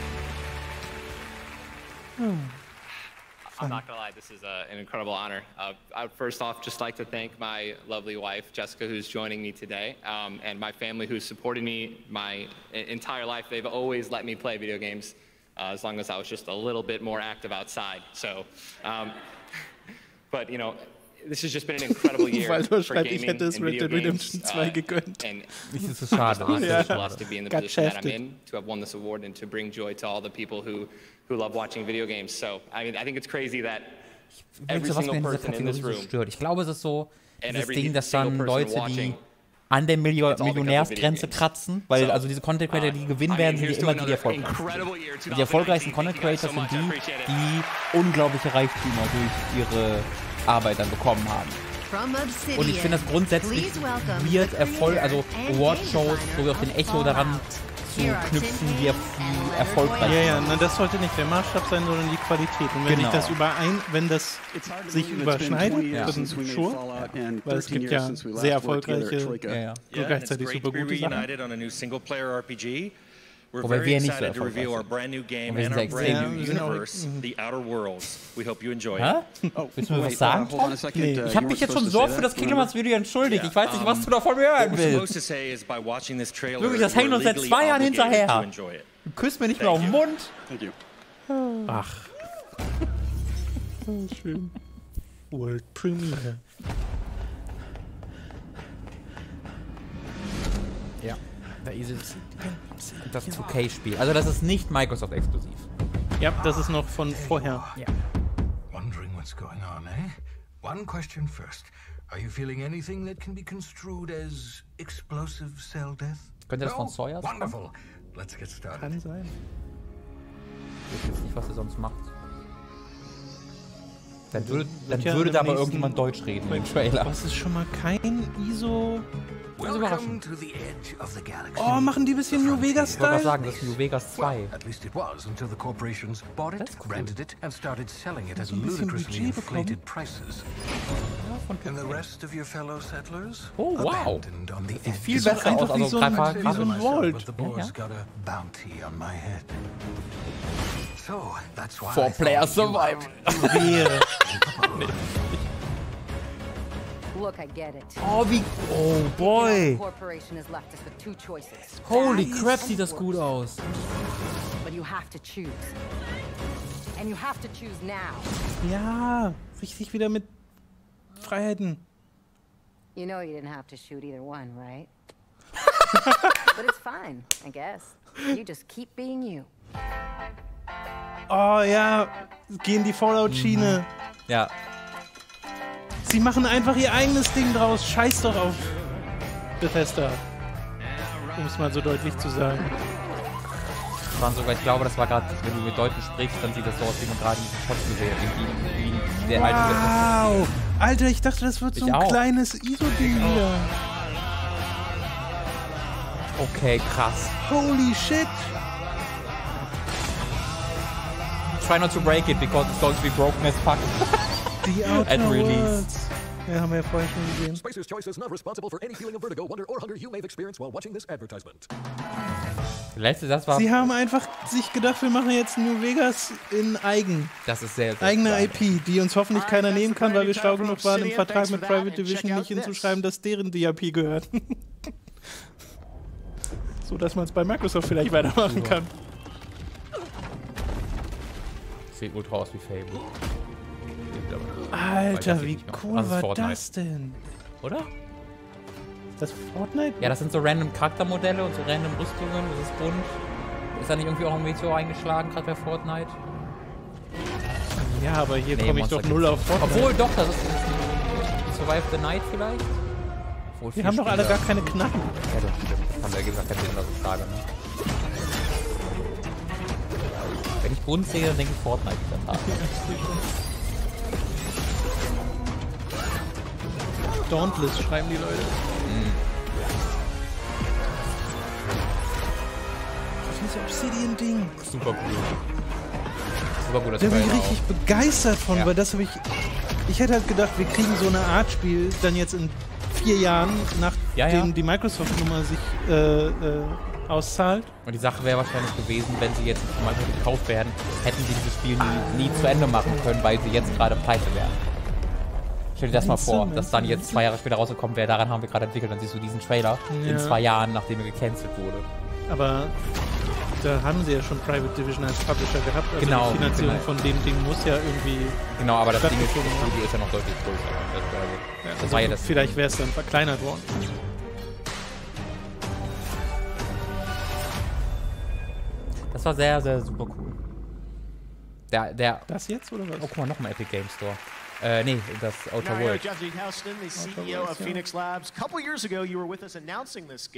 I'm not gonna lie, this is an incredible honor. I would first off just like to thank my lovely wife, Jessica, who's joining me today, and my family who's supported me my entire life. They've always let me play video games as long as I was just a little bit more active outside. So, but you know, this has just been an incredible year for gaming and video games. And this is schade. I'm blessed to be in the position that I'm in, to have won this award, and to bring joy to all the people who love watching video games. So, I mean, I think it's crazy that every single person in this room. Ich glaube, es ist so dieses Ding, dass dann Leute, die an der Millionärsgrenze kratzen, weil also diese Content Creator, die gewinnen werden, sind immer die erfolgreichsten. Die erfolgreichsten Content Creators sind die unglaubliche Reichtümer durch ihre Arbeit dann bekommen haben. Und ich finde das grundsätzlich weird Erfolg, also Award-Shows, so wie auf den Echo daran zu knüpfen, wie erfolgreich. Ja, na, das sollte nicht der Maßstab sein, sondern die Qualität. Und wenn wenn das sich überschneidet, dann sure, weil es gibt ja sehr erfolgreiche und gleichzeitig super gute Sachen. Wobei wir nicht so erfolgreich sind. Und wir sind sehr extrem. Hä? Willst du mir was sagen? Nee. Ich habe mich jetzt schon so oft für das Kingdom Hearts Video entschuldigt. Ich weiß nicht, was du davon hören willst. Wirklich, das hängt uns seit 2 Jahren hinterher. Du küsst mir nicht mehr auf den Mund. Ach. Oh, schön. World Premiere. Ja. Da ist es das 2K-Spiel. Also das ist nicht Microsoft-exklusiv. Ja, das ist noch von vorher. Ja. Wondering what's going on, eh? One question first. Are you feeling anything that can be construed as explosive cell death? Könnte das von Sawyer sein? Wonderful. Let's get started. Kann sein. Ich weiß jetzt nicht, was er sonst macht. Dann würde da aber irgendjemand Deutsch reden im Trailer. Das ist schon mal kein ISO... Das ist überraschend. Oh, machen die ein bisschen New Vegas Style? Ich wollte sagen, das ist New Vegas 2. At least it was until the corporations bought it, rented it and started selling it at ludicrously inflated prices. And the rest of your fellow settlers? Oh, wow. Sieht viel besser aus, also so ein Vault. But the boys got a bounty on my head. So, that's why 4 Player Survival. Look, I get it. Oh, wie... Oh, boy. Corporation has left us with 2 choices. Holy crap, sieht das gut aus. But you have to choose. And you have to choose now. Ja, richtig wieder mit Freiheiten. You know you didn't have to shoot either one, right? But it's fine, I guess. You just keep being you. Oh ja, gehen die Fallout-Schiene. Ja. Sie machen einfach ihr eigenes Ding draus. Scheiß doch auf Bethesda. Um es mal so deutlich zu sagen. Ich glaube, das war gerade, wenn du mit Leuten sprichst, dann sieht das so aus, wie man gerade diesen Shot gesehen hat. Der wow! Alter, ich dachte, das wird so ein kleines ISO-Ding wieder. Okay, krass. Holy shit! Try not to break it, because it's going to be broken as fuck. The Outer Worlds. Ja, haben wir ja vorher schon gesehen. Spacer's Choice is not responsible for any feeling of vertigo, wonder or hunger you may have experienced while watching this advertisement. Das war... Sie haben einfach sich gedacht, wir machen jetzt New Vegas in eigen. Das ist sehr, sehr eigene IP, die uns hoffentlich keiner nehmen kann, weil wir schlau genug waren, im Vertrag mit Private Division nicht hinzuschreiben, dass deren DRP gehört. So, dass man es bei Microsoft vielleicht weitermachen kann. Sieht ultra aus wie Fable. Alter, wie cool war das denn? Oder? Das Fortnite? Ja, das sind so random Charaktermodelle und so random Rüstungen. Das ist bunt. Ist da nicht irgendwie auch ein Meteor eingeschlagen, gerade bei Fortnite? Ja, aber hier komme ich doch null auf Fortnite. Obwohl, doch, das ist Survive the Night vielleicht? Wir haben doch alle gar keine Knacken. Ja, das stimmt. Das haben wir gesagt, keinen Sinn, was ich sage, ne? Wenn ich bunt sehe, dann denke ich Fortnite dieser Tag. Dauntless schreiben die Leute. Dieses Obsidian-Ding. Super cool. Super gut, das da bin ich richtig begeistert von, weil das habe ich... Ich hätte halt gedacht, wir kriegen so eine Art Spiel dann jetzt in 4 Jahren, nachdem die Microsoft-Nummer sich auszahlt. Und die Sache wäre wahrscheinlich gewesen, wenn sie jetzt mal gekauft werden, hätten sie dieses Spiel nie zu Ende machen können, weil sie jetzt gerade pleite wären. Stell dir das mal vor, dass dann jetzt 2 Jahre später rausgekommen wäre, daran haben wir gerade entwickelt, dann siehst du diesen Trailer in 2 Jahren, nachdem er gecancelt wurde. Aber da haben sie ja schon Private Division als Publisher gehabt, also genau, die Finanzierung von dem Ding muss ja irgendwie... Genau, aber das Ding ist, das Studio ist ja noch deutlich größer. Das war ja das vielleicht wäre es dann verkleinert worden. Das war sehr, sehr super cool. Das jetzt, oder was? Oh, guck mal, nochmal Epic Games Store. Nee, das Outer Worlds.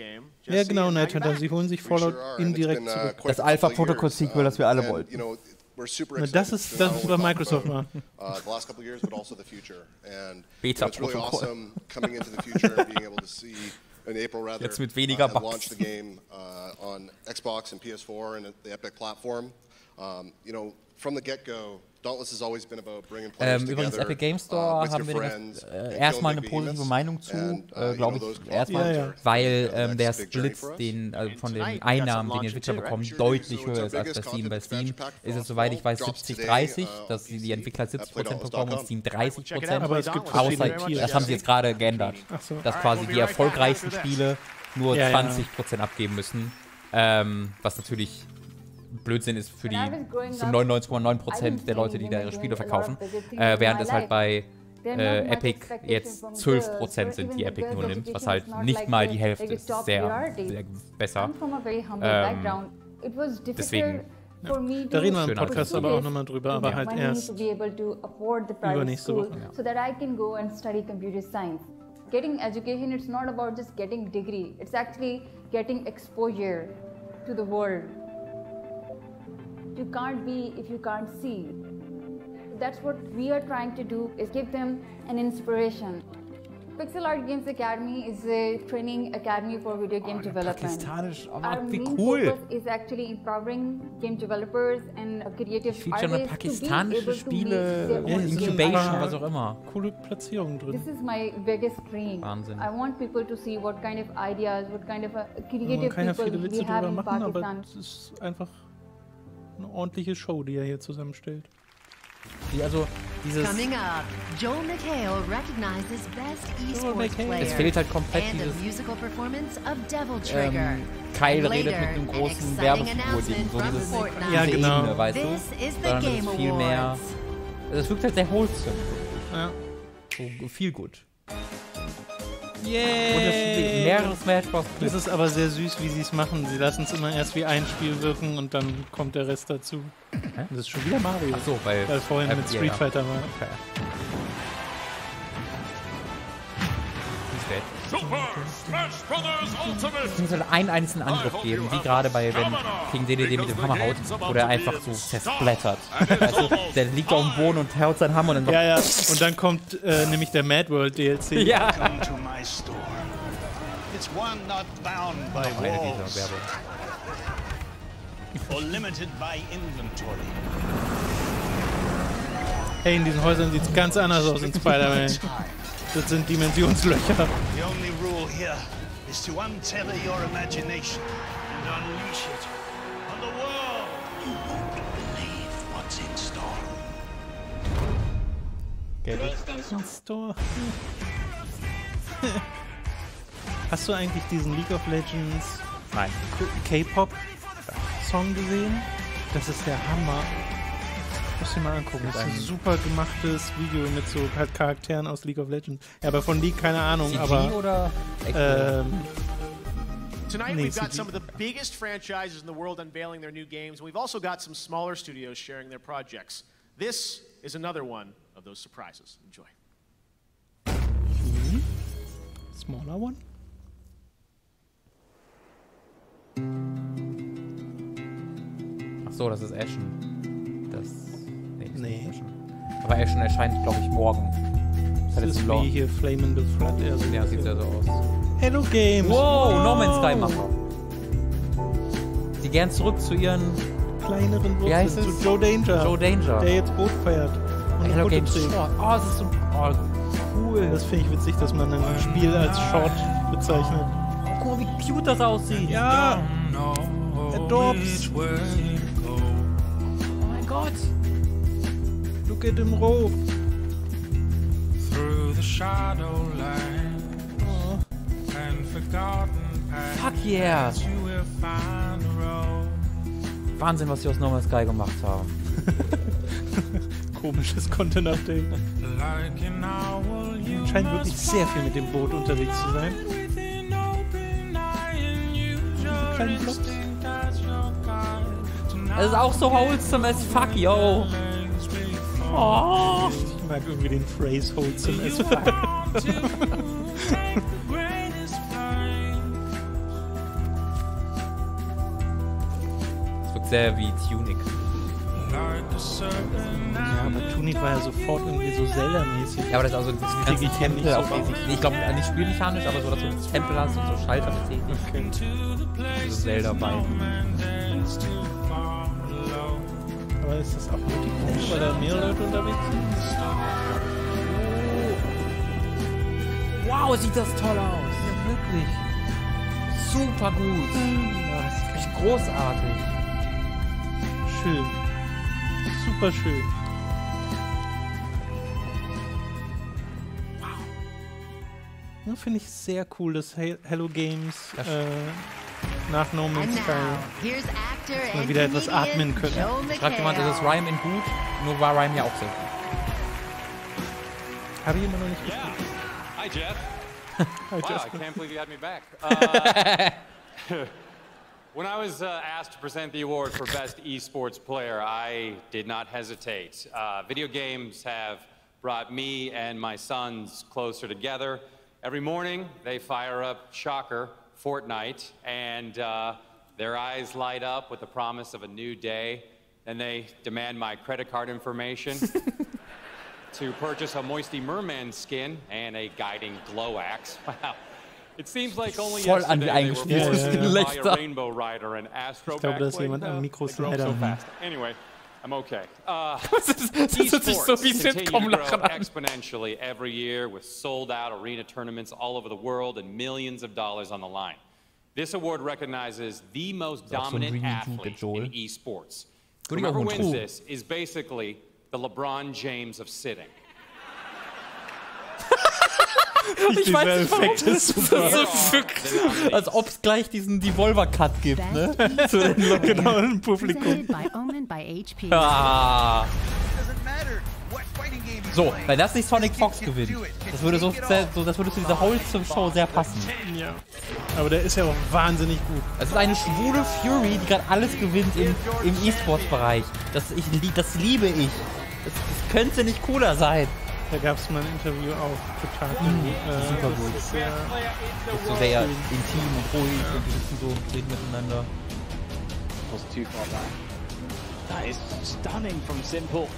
Ja, genau, Night Hunter. Sie holen sich Fallout indirekt zurück. Das Alpha-Protokoll-Sequel, das wir alle wollten. we're super excited. Das ist bei Microsoft mal. The last couple of years, but also the future. And it's really awesome coming into the future and being able to see in April rather jetzt mit weniger Bugs. launch the game on Xbox and PS4 and the Epic platform. You know, from the get-go, Dauntless has always been about bringing players übrigens, together. Epic Game Store haben wir erstmal eine positive Meinung zu, glaube ich, erstmal, weil der Split von den Einnahmen, den die Entwickler bekommen, deutlich höher ist als bei Steam. Bei Steam ist es, soweit ich weiß, 70-30, dass die Entwickler 70% bekommen und Steam 30%. Aber es gibt das haben sie jetzt gerade geändert, dass quasi die erfolgreichsten Spiele nur 20% abgeben müssen, was natürlich Blödsinn ist für 99,9% der Leute, die da ihre Spiele verkaufen, während es halt bei Epic jetzt 12% sind, die Epic nur nimmt, was halt nicht mal die Hälfte ist, sehr, sehr besser. Deswegen. Da reden wir im Podcast aber auch nochmal drüber, aber halt erst übernächste Woche. Getting education, it's not about just getting degree, it's actually getting exposure to the world. You can't be if you can't see. That's what we are trying to do, is give them an inspiration. Pixel Art Games Academy is a training academy for video game development. Our main focus is actually empowering game developers and creative artists to be able to make their own Incubation, was auch immer. Coole Platzierung drin. This is my biggest dream. Wahnsinn. I want people to see what kind of ideas, what kind of creative people we have in Pakistan. Es ist einfach eine ordentliche Show, die er hier zusammenstellt. Coming up, Joel McHale recognizes Best Esports Player. Es fehlt halt komplett dieses Kyle and redet mit einem großen Werbefigur-Ding, so diese Ebene, weißt du? Sondern es ist viel mehr. Es wirkt halt sehr wholesome. Ja. So viel gut. Yay! Mehrere Smash Bros. Das ist aber sehr süß, wie sie es machen. Sie lassen es immer erst wie ein Spiel wirken und dann kommt der Rest dazu. Das ist schon wieder Mario. Ach so, weil vorhin mit Street Fighter war. Okay. Super Smash Brothers Ultimate! Es soll einen einzelnen Angriff geben, wie gerade bei wenn King DDD mit dem Hammer haut, wo der einfach so zersplattert. Also, der liegt auf dem Boden und haut seinen Hammer und dann ja. Und dann kommt nämlich der Mad World DLC. Ja. It's one not bound by walls or limited by inventory. Hey, in diesen Häusern sieht es ganz anders aus in Spider-Man. Das sind Dimensionslöcher. The only rule here is to untether your imagination and unleash it on the world. You won't believe what's in store. In Store. Hast du eigentlich diesen League of Legends K-Pop-Song gesehen? Das ist der Hammer. Muss ich mal angucken. Das ist ein super gemachtes Video mit so halt Charakteren aus League of Legends. Ja, aber von League keine Ahnung, CG aber oder Tonight we've got some of the biggest franchises in the world unveiling their new games. We've also got some smaller studios sharing their projects. This is another one of those surprises. Enjoy. Smaller one? Ach so, das ist Ashen. Nee. Aber Ashen erscheint, glaube ich, morgen. Das ist wie hier Flame in the Flood. Ja, sieht ja so aus. Hello Games! Wow, No Man's Sky Macher. Die gern zurück zu ihren kleineren Wurzeln, zu Joe Danger. Der jetzt Boot fährt. Und Hello Games Short. Oh, das ist so cool. Das finde ich witzig, dass man ein Spiel als Short bezeichnet. Guck mal, wie cute das aussieht. Ja! Adorbs! Oh mein Gott! Look at him rope. Through the shadowland and forgotten paths. Fuck yeah! Wahnsinn, was sie aus No Man's Sky gemacht haben. Komisches Content-Update. Scheint wirklich sehr viel mit dem Boot unterwegs zu sein. Kleine Blobs. Es ist auch so wholesome as fuck, yo. Oh. Ich mag irgendwie den Phrase wholesome as fuck. Es wirkt sehr wie Tunic. Ja, aber Tunit war ja sofort irgendwie so Zelda-mäßig. Ja, aber das ist also das ganze Tempel auf ewig. Ich glaube, nicht spielmechanisch, aber so, dass du das Tempel hast und so Schalter betätigt. Okay. So Zelda-Vibe. Aber ist das auch Multiplayer, weil da mehrere Leute unterwegs sind? Wow, sieht das toll aus. Ja, wirklich. Super gut. Ja, das ist echt großartig. Schön. Super schön. Wow. Ja, finde ich sehr cool, dass Hello Games nach No Man's Sky mal wieder etwas atmen können. Schreibt jemand, das ist Rhyme in gut, nur war Rhyme ja auch sehr gut. Habe ich immer noch nicht gespielt. Hi, Jeff. Hi, wow, Jeff. I can't believe you had me back. When I was asked to present the award for Best Esports Player, I did not hesitate. Video games have brought me and my sons closer together. Every morning, they fire up, shocker, Fortnite, and their eyes light up with the promise of a new day. Then they demand my credit card information to purchase a Moisty Merman skin and a guiding glow axe. Wow. It seems like only yesterday they were forced to buy a Rainbow Rider and Astro glaube, dass jemand am Mikro so fast. Anyway, I'm okay. Esports continue to grow exponentially every year with sold-out arena tournaments all over the world and millions of dollars on the line. This award recognizes the most dominant athlete in esports. Whoever wins this is basically the LeBron James of sitting. Ich weiß nicht, warum. Das ist so als ob es gleich diesen Devolver-Cut gibt, ne? Zu den genauen Publikum. Ah. So, wenn das nicht Sonic Fox gewinnt, das würde das würde zu dieser Wholesome-Show sehr passen. Ja. Aber der ist ja auch wahnsinnig gut. Es ist eine schwule Fury, die gerade alles gewinnt im E-Sports-Bereich. Das liebe ich. Das könnte nicht cooler sein. Da gab es mal ein Interview auch. Total super gut. Das ist so sehr intim und ruhig und die sitzen so reden miteinander. Was too far back. That is stunning from Simple.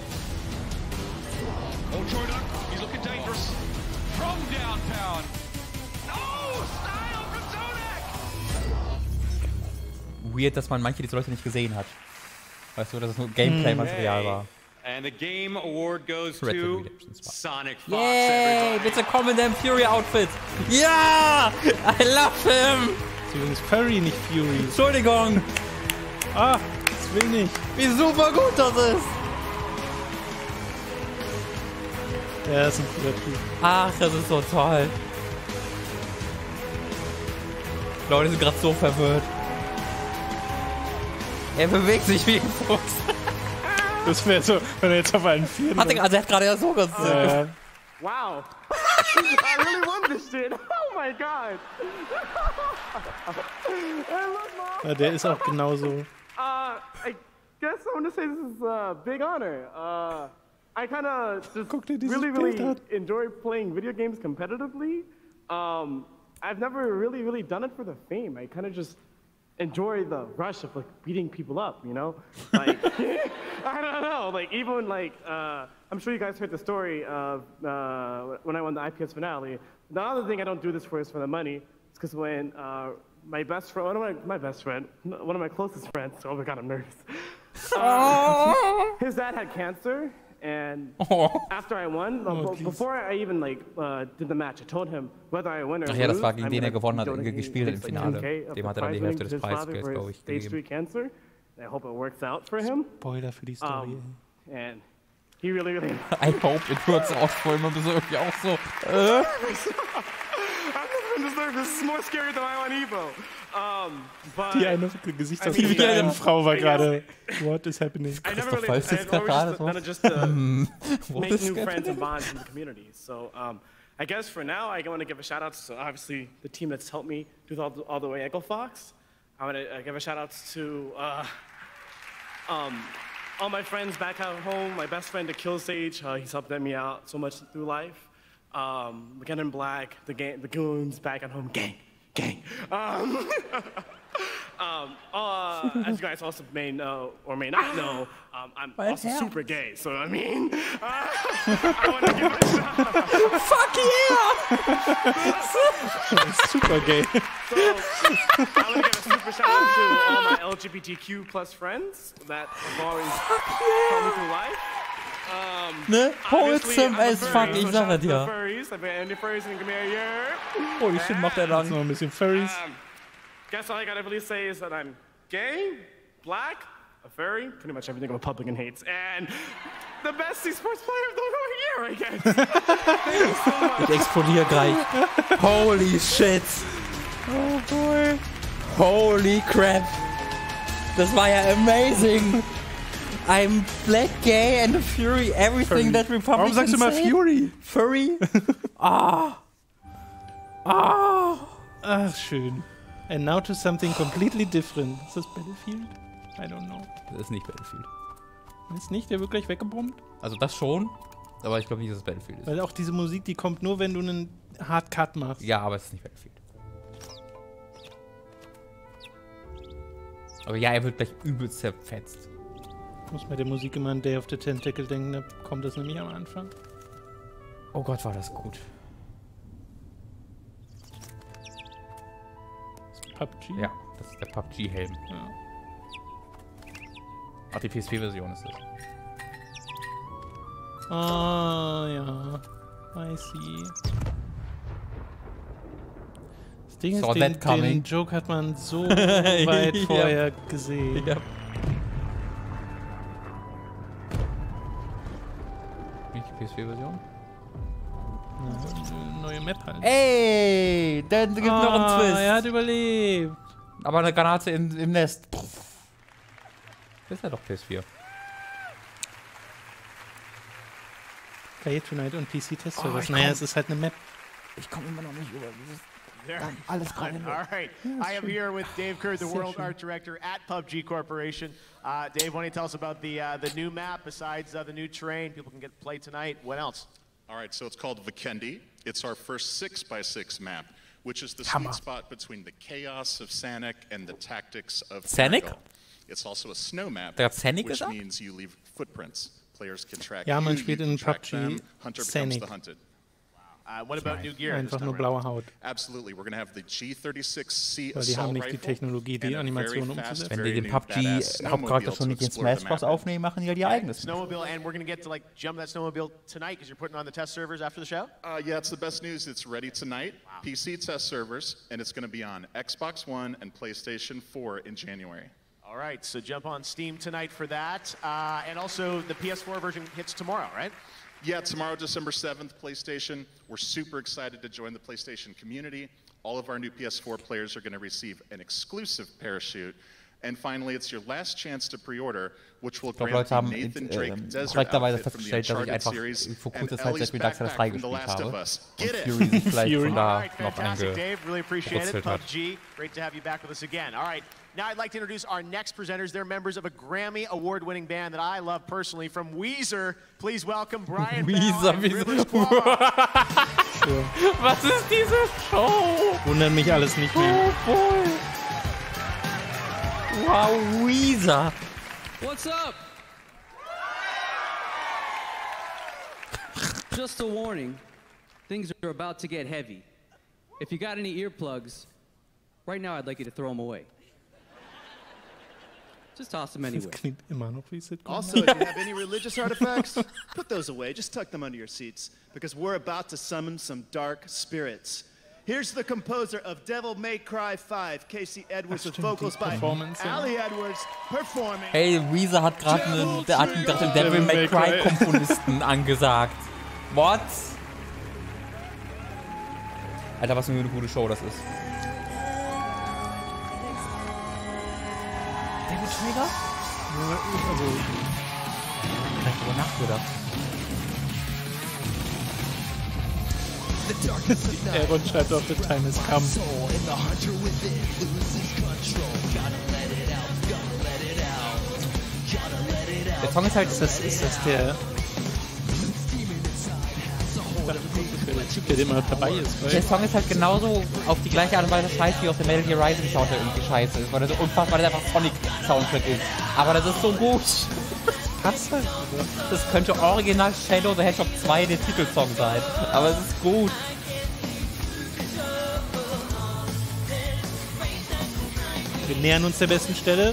Oh, Jordan, he's looking dangerous. From downtown. No! Style from Zodak! Weird, dass man manche dieser Leute nicht gesehen hat. Weißt du, dass es nur Gameplay-Material war. And the game award goes to Sonic Fox. Yay! Bitte komm in deinem Fury-Outfit. Ja! I love him! Das ist übrigens Furry, nicht Fury. Entschuldigung. Ah, das will nicht. Wie super gut das ist. Ja, das ist ein cooler Typ. Ach, das ist so toll. Leute sind gerade so verwirrt. Er bewegt sich wie ein Fuchs. Das wäre so, wenn er jetzt auf einen Vieren... Also er hat gerade ja so ganz... Wow. I really won this shit. Oh my god. Ja, der ist auch genauso. I guess I want to say this is a big honor. I kind of just really enjoy playing video games competitively. I've never really done it for the fame. I kind of just enjoy the rush of like beating people up, you know? Like, I don't know, like even like, I'm sure you guys heard the story of when I won the IPS finale. The other thing I don't do this for is for the money. It's because when my best friend, one of my closest friends, oh my god, I'm nervous. His dad had cancer, and after I won, before I even like did the match, I told him whether I win or lose. Ja, das war gegen den er gewonnen hat, gespielt im Finale. Dem hat er dann die Hälfte des Preisgelds, glaube ich, gegeben. Cancer. I hope it works out for him. Spoiler für die Story. And he really. I hope it works out for him. Das ist irgendwie auch so. This is more scary than I on Evo. But die eine Gesichtsausdruck der einen Frau war gerade. What is happening? I never really just make new friends and bonds in the community. So I guess for now, I want to give a shout out to obviously the team that's helped me do all the way Echo Fox. I want to give a shout out to all my friends back at home. My best friend, the Kill Sage, he's helped me out so much through life. Again in Black, the goons back at home, gang. As you guys also may know or may not know, I'm also super gay. So I mean, I want to give a shout. Fuck yeah! Super gay. So I want to give a super shout out to all my LGBTQ plus friends that have always helped me through life. Ne? Wholesome as fuck, ich sage dir. Holy shit, macht er lang. Jetzt noch ein bisschen Furries. Guess all I gotta really say is that I'm gay, black, a furry, pretty much everything a Republican hates, and the best esports player of the year, I guess. Thank you so much. Ich explodiere gleich. Holy shit. Oh boy. Holy crap. Das war ja amazing. I'm black, gay and a fury. Everything that Republicans Warum sagst du mal say? Fury? Furry? Ach, schön. And now to something completely different. Ist das Battlefield? I don't know. Das ist nicht Battlefield. Ist nicht? Der wird gleich weggebombt? Also das schon, aber ich glaube nicht, dass es Battlefield ist. Weil auch diese Musik, die kommt nur, wenn du einen Hard Cut machst. Ja, aber es ist nicht Battlefield. Aber ja, er wird gleich übelst zerfetzt. Ich muss bei der Musik immer an Day of the Tentacle denken, da kommt das nämlich am Anfang. Oh Gott, war das gut. PUBG? Ja, das ist der PUBG-Helm. Ja. Ach, die PSP-Version ist das. Ah, ja. I see. Das Ding ist, den Joke hat man so weit vorher gesehen. Ja. Nicht die PSP-Version? Neue Map halt. Ey, dann gibt noch einen Twist. Er hat überlebt. Aber eine Granate im Nest. Das ist ja doch PS4. Play Tonight und PC-Test-Service. Naja, es ist halt eine Map. Ich komme immer noch nicht über dieses... Alles all right. I am here with Dave Kerr, the World Art Director at PUBG Corporation. Dave, why don't you tell us about the new map besides the new terrain? People can get to play tonight. What else? All right, so it's called Vikendi. It's our first 6x6 map, which is the sweet spot between the chaos of Sanic and the tactics of Sanic? It's also a snow map, which means you leave footprints. Players can track ja, man you, spielt in PUBG Hunter Sanic. becomes the hunted. What about new gear? Einfach nur blaue Haut. Absolutely, we're going to have the G36C Weil die haben nicht die Technologie, die Animation umzusetzen. Wenn die den PUBG-Hauptcharakter schon nicht in Smash Bros. Aufnehmen, machen die ja die eigenes. Snowmobile, and we're going to get to jump that snowmobile tonight because you're putting on the test servers after the show? Yeah, it's the best news. It's ready tonight. Wow. PC test servers, and it's going to be on Xbox One and PlayStation 4 in January. All right, so jump on Steam tonight for that. And also the PS4 version hits tomorrow, right? Yeah, tomorrow, December 7th, PlayStation. We're super excited to join the PlayStation community. All of our new PS4 players are going to receive an exclusive parachute. And finally, it's your last chance to pre-order, which will grant the Nathan Drake Desert outfit from the Uncharted series and Ellie's backpack from The Last of Us. Get it! All right, fantastic, Dave. Really appreciate it. PUBG, great to have you back with us again. All right, now I'd like to introduce our next presenters. They're members of a Grammy award-winning band that I love personally. From Weezer, please welcome Brian Bell and Rivers Cuomo. Was ist diese Show? Wundert mich alles nicht mehr. Oh boy. Wow, Weezer. What's up? Just a warning, things are about to get heavy. If you got any earplugs, right now I'd like you to throw them away. Just toss them anyway. Also, if you have any religious artifacts, put those away. Just tuck them under your seats, because we're about to summon some dark spirits. Here's the composer of Devil May Cry 5, Casey Edwards, with vocals by Ali Edwards performing. Hey, Weezer hat gerade einen Devil May Cry Komponisten angesagt. What? Alter, was für eine gute Show das ist. Devil Trigger? Ja, also. Ich hab drüber nachgedacht. Aaron schreibt auf The Time Has Come. Der Song ist halt... Ist das der... wäre der Typ, der immer dabei ist. Der Song ist halt genauso auf die gleiche Art und Weise scheiße wie aus dem Metal Gear Rising Soundtrack irgendwie scheiße ist, weil das so unfassbar, weil das einfach Sonic Soundtrack ist. Aber das ist so gut. Passt halt. Das könnte original Shadow the Hedgehog 2 der Titelsong sein. Aber es ist gut. Wir nähern uns der besten Stelle.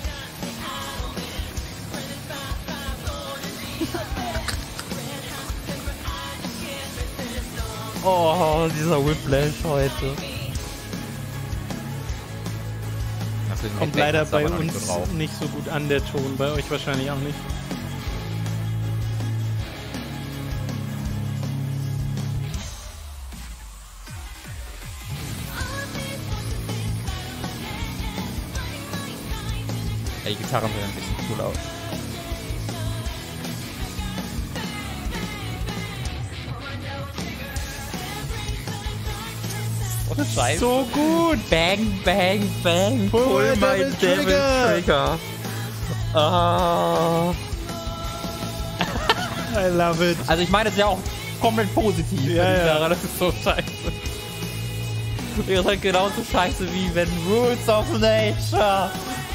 Oh, dieser Whiplash heute. Kommt leider bei uns nicht so gut an, der Ton. Bei euch wahrscheinlich auch nicht. Ja, die Gitarren sehen ein bisschen cool aus. Scheiße. So gut! Bang, bang, bang. Pull my Devil Trigger. Ah. I love it. Also ich meine, das ist ja auch komplett positiv. Ja. Das ist so scheiße. Das ist halt genauso scheiße wie wenn Rules of Nature.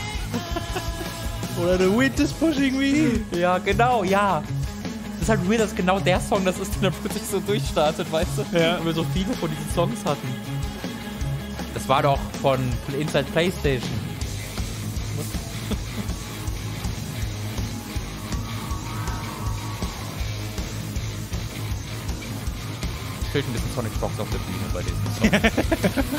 Oder The Wind is Pushing Me. Ja, genau, ja. Das ist halt weird, dass genau der Song das ist, der plötzlich so durchstartet, weißt du? Ja. Weil wir so viele von diesen Songs hatten. Das war doch von Inside PlayStation. Fehlt ein bisschen Sonic Box auf der Bühne bei diesem Song.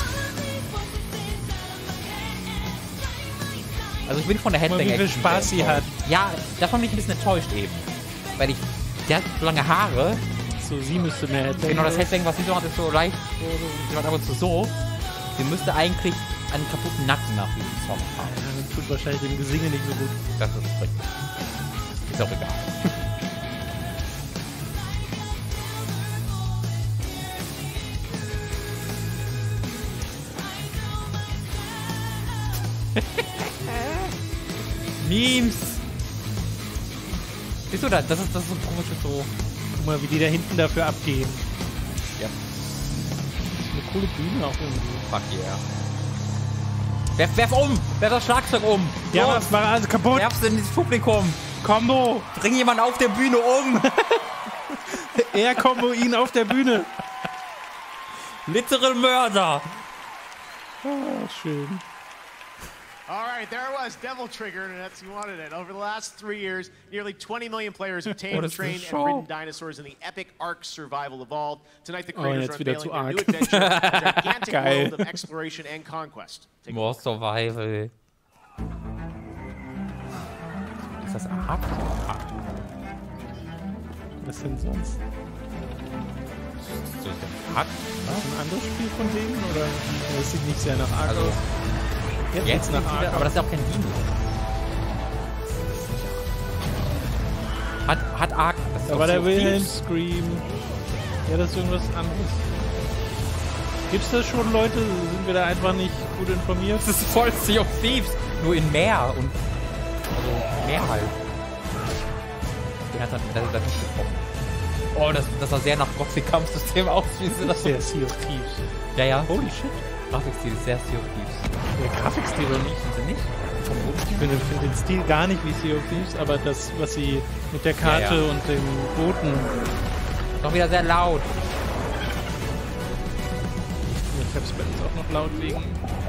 Also ich bin von der Headbang wie viel Spaß sie hat. Ja, davon bin ich ein bisschen enttäuscht eben. Weil der hat so lange Haare. So, sie müsste mehr Headbang. Genau, das Headbang, was sie so hat, ist so leicht, sie macht ab und zu so. Sie müsste eigentlich einen kaputten Nacken nach diesem Song haben. Ja, das tut wahrscheinlich dem Gesinge nicht so gut. Das ist richtig. Ist auch egal. Memes! Siehst du das? Das ist so ein komisches so. Guck mal, wie die da hinten dafür abgehen. Ja. Das ist eine coole Bühne auch irgendwie. Fuck yeah. Werf um! Werf das Schlagzeug um! Ja, so. was war alles kaputt? Werf's in dieses Publikum! Combo! Bring jemanden auf der Bühne um! Er Combo ihn auf der Bühne! Literal Mörder! Oh, schön. All right, there it was, Devil Trigger, and that's you wanted it. Over the last 3 years, nearly 20 million players have tamed, trained, and ridden dinosaurs in the epic Ark Survival Evolved. Tonight, the creators are unveiling their new adventure, a gigantic world of exploration and conquest. More Survival. Ist das Ark? Was denn sonst? Ist das ein Ark? Ein anderes Spiel von denen? Oder? Das sieht nicht sehr nach Ark aus. Jetzt nach Ark, aber das ist ja auch kein Dino. Hat Ark. Da war der Wilhelm Scream. Ja, das ist irgendwas anderes. Gibt's da schon Leute? Sind wir da einfach nicht gut informiert? Das ist voll Sea of Thieves. Nur in Meer und. Also, Meer halt. Der hat das nicht getroffen. Oh, das sah sehr nach Gothic-Kampfsystem aus, wie sie das sehr Sea of Thieves. Ja, ja. Holy shit. Grafikstil ist sehr Sea of Thieves. Der Grafikstil oder nicht? Sind sie nicht? Ich finde den Stil gar nicht wie Sea of Thieves, aber das, was sie mit der Karte und dem Booten. Noch wieder sehr laut. Ich hab's bei uns auch noch laut wegen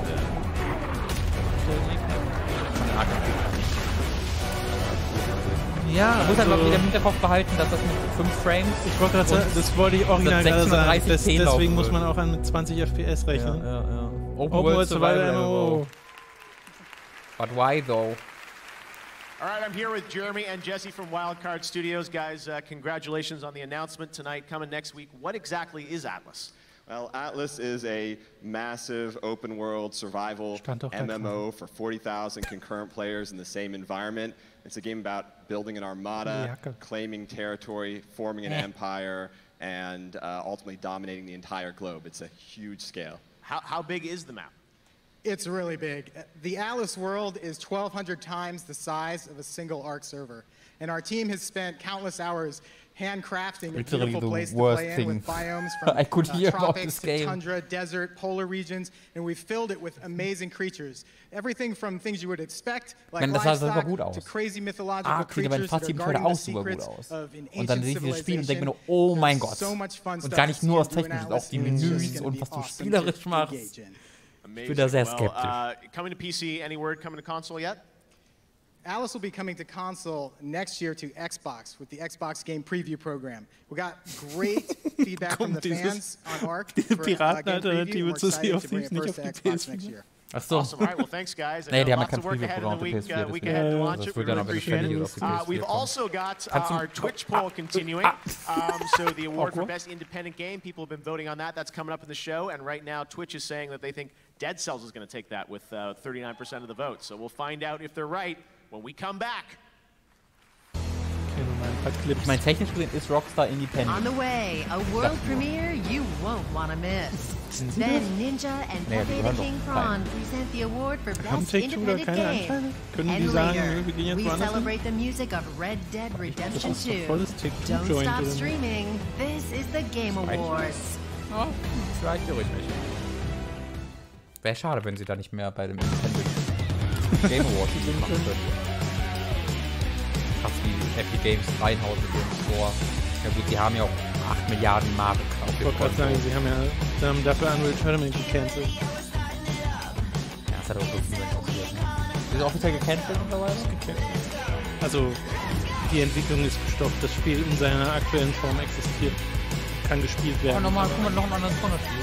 Ja, man muss halt mal wieder im Hinterkopf behalten, dass das mit 5 Frames. Ich wollte gerade sagen, das wollte ich original gerade sagen. Deswegen muss man auch mit 20 FPS rechnen. Ja. Open World Survival MMO. But why though? All right, I'm here with Jeremy and Jesse from Wildcard Studios. Guys, congratulations on the announcement tonight. Coming next week, what exactly is Atlas? Well, Atlas is a massive open world survival MMO for 40,000 concurrent players in the same environment. It's a game about building an armada, claiming territory, forming an empire, and ultimately dominating the entire globe. It's a huge scale. How big is the map? It's really big. The Atlas world is 1,200 times the size of a single Ark server. And our team has spent countless hours handcrafting a Literally beautiful the place to worst play in thing with biomes I could from hear about tropics this to game. tundra, desert, polar regions, and we've filled it with amazing creatures. Everything from things you would expect, like Das sah super livestock, gut to aus. crazy mythological Sieht aber in creatures that fast are jedem guarding Trailer the auch super gut secrets aus. of an Und dann ancient sehe ich dieses Spiel und denke mir civilization. nur, oh mein There's Gott. so much fun Und stuff gar to nicht see nur aus and do in technisch, auch Alice, die and it's just Menüs gonna und be was du awesome to spielerisch machst. engage in. Ich bin da sehr skeptisch. Coming to PC, any word coming to console yet? Alice will be coming to console next year to Xbox with the Xbox Game Preview Program. We got great feedback from the fans on ARC for Game Preview. We're excited to bring it first to Xbox next year. Ach so. Awesome. All right, well, thanks, guys. Nee, die haben ja Lots kein of work ahead in the Preview-Programm auf week der PS4. ahead to launch Das it. wird We dann really aber appreciate nicht it. auf die PS4 We've kommen. also got our Twitch poll continuing. So the award for Best Independent Game, people have been voting on that. That's coming up in the show. And right now, Twitch is saying that they think Dead Cells is going to take that with 39% of the vote. So we'll find out if they're right when we come back. Ich meine, technisch gesehen ist Rockstar On independent. the way, a world premiere you won't want to miss. Then Ninja and Pepe the King Prawn present the award for Best Independent Game. And later, we celebrate the music of Red Dead Redemption 2. Don't stop streaming. This is the Game Awards. Oh, vielleicht theoretisch nicht. Wäre schade, wenn sie da nicht mehr bei dem Independent Game Awards machen würden. Krass, wie Epic Games reinhauen mit dem Store. Ja gut, die haben ja auch 8 Milliarden Mark auf Ich wollte gerade sagen, sie haben dafür Unreal Tournament gecancelt. Ja, das hat auch wirklich niemand interessiert. Ne? Ist offiziell gecancelt mittlerweile? Also, die Entwicklung ist gestoppt. Das Spiel in seiner aktuellen Form existiert. Kann gespielt werden. Oh, guck mal, noch einen anderen Corner-Spiel.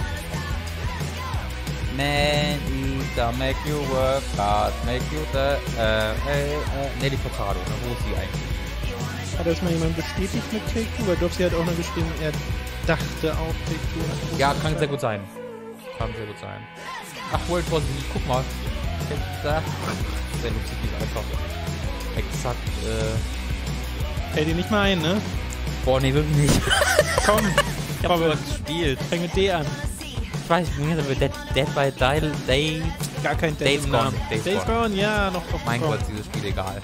Man Eater, make you work hard, make you the... Nelly Furtado, ne? Wo ist sie eigentlich? Hat das mal jemand bestätigt mit Take-Two? Weil Dopsy hat auch noch geschrieben, er dachte auch Take-Two. Ja, kann sehr gut sein. Kann sehr gut sein. Ach, World War Z, guck mal. Sehr lustig, wie es einfach exakt, Fällt dir nicht mal ein, ne? Boah, nee, wirklich nicht. Komm, ich hab sowas gespielt. Fäng mit D an. Ich weiß nicht, aber Dead by Day... Gar kein Days Gone. Days Gone, ja, noch drauf. Mein Gott, dieses Spiel egal.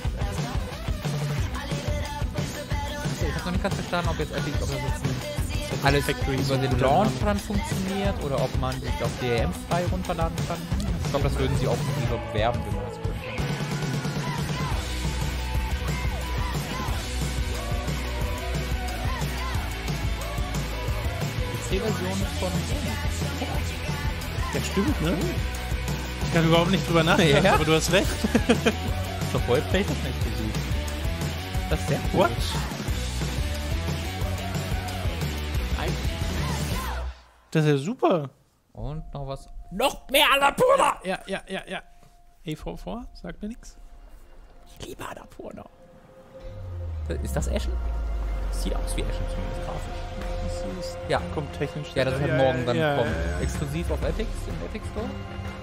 Ich hab noch nicht ganz verstanden, ob jetzt Epic, ob das jetzt alles über den Launch dann funktioniert oder ob man sich auf DRM frei runterladen kann. Ich glaube, das würden sie auch nicht bewerben, wenn man das könnte. Die PC-Version von Ja, stimmt, ne? Ich kann überhaupt nicht drüber nachdenken, Ja. aber du hast recht. Doch voll PlayStation exklusiv. Das ist sehr cool. What? Das ist ja super. Und noch was. Noch mehr Annapurna! Ja. EV4, sagt mir nichts. Ich liebe Annapurna. Ist das Ashen? Sieht aus wie Ashen zumindest grafisch. Ja. Kommt technisch. Ja, das wird morgen dann kommen. Exklusiv auf Epic, im Epic Store.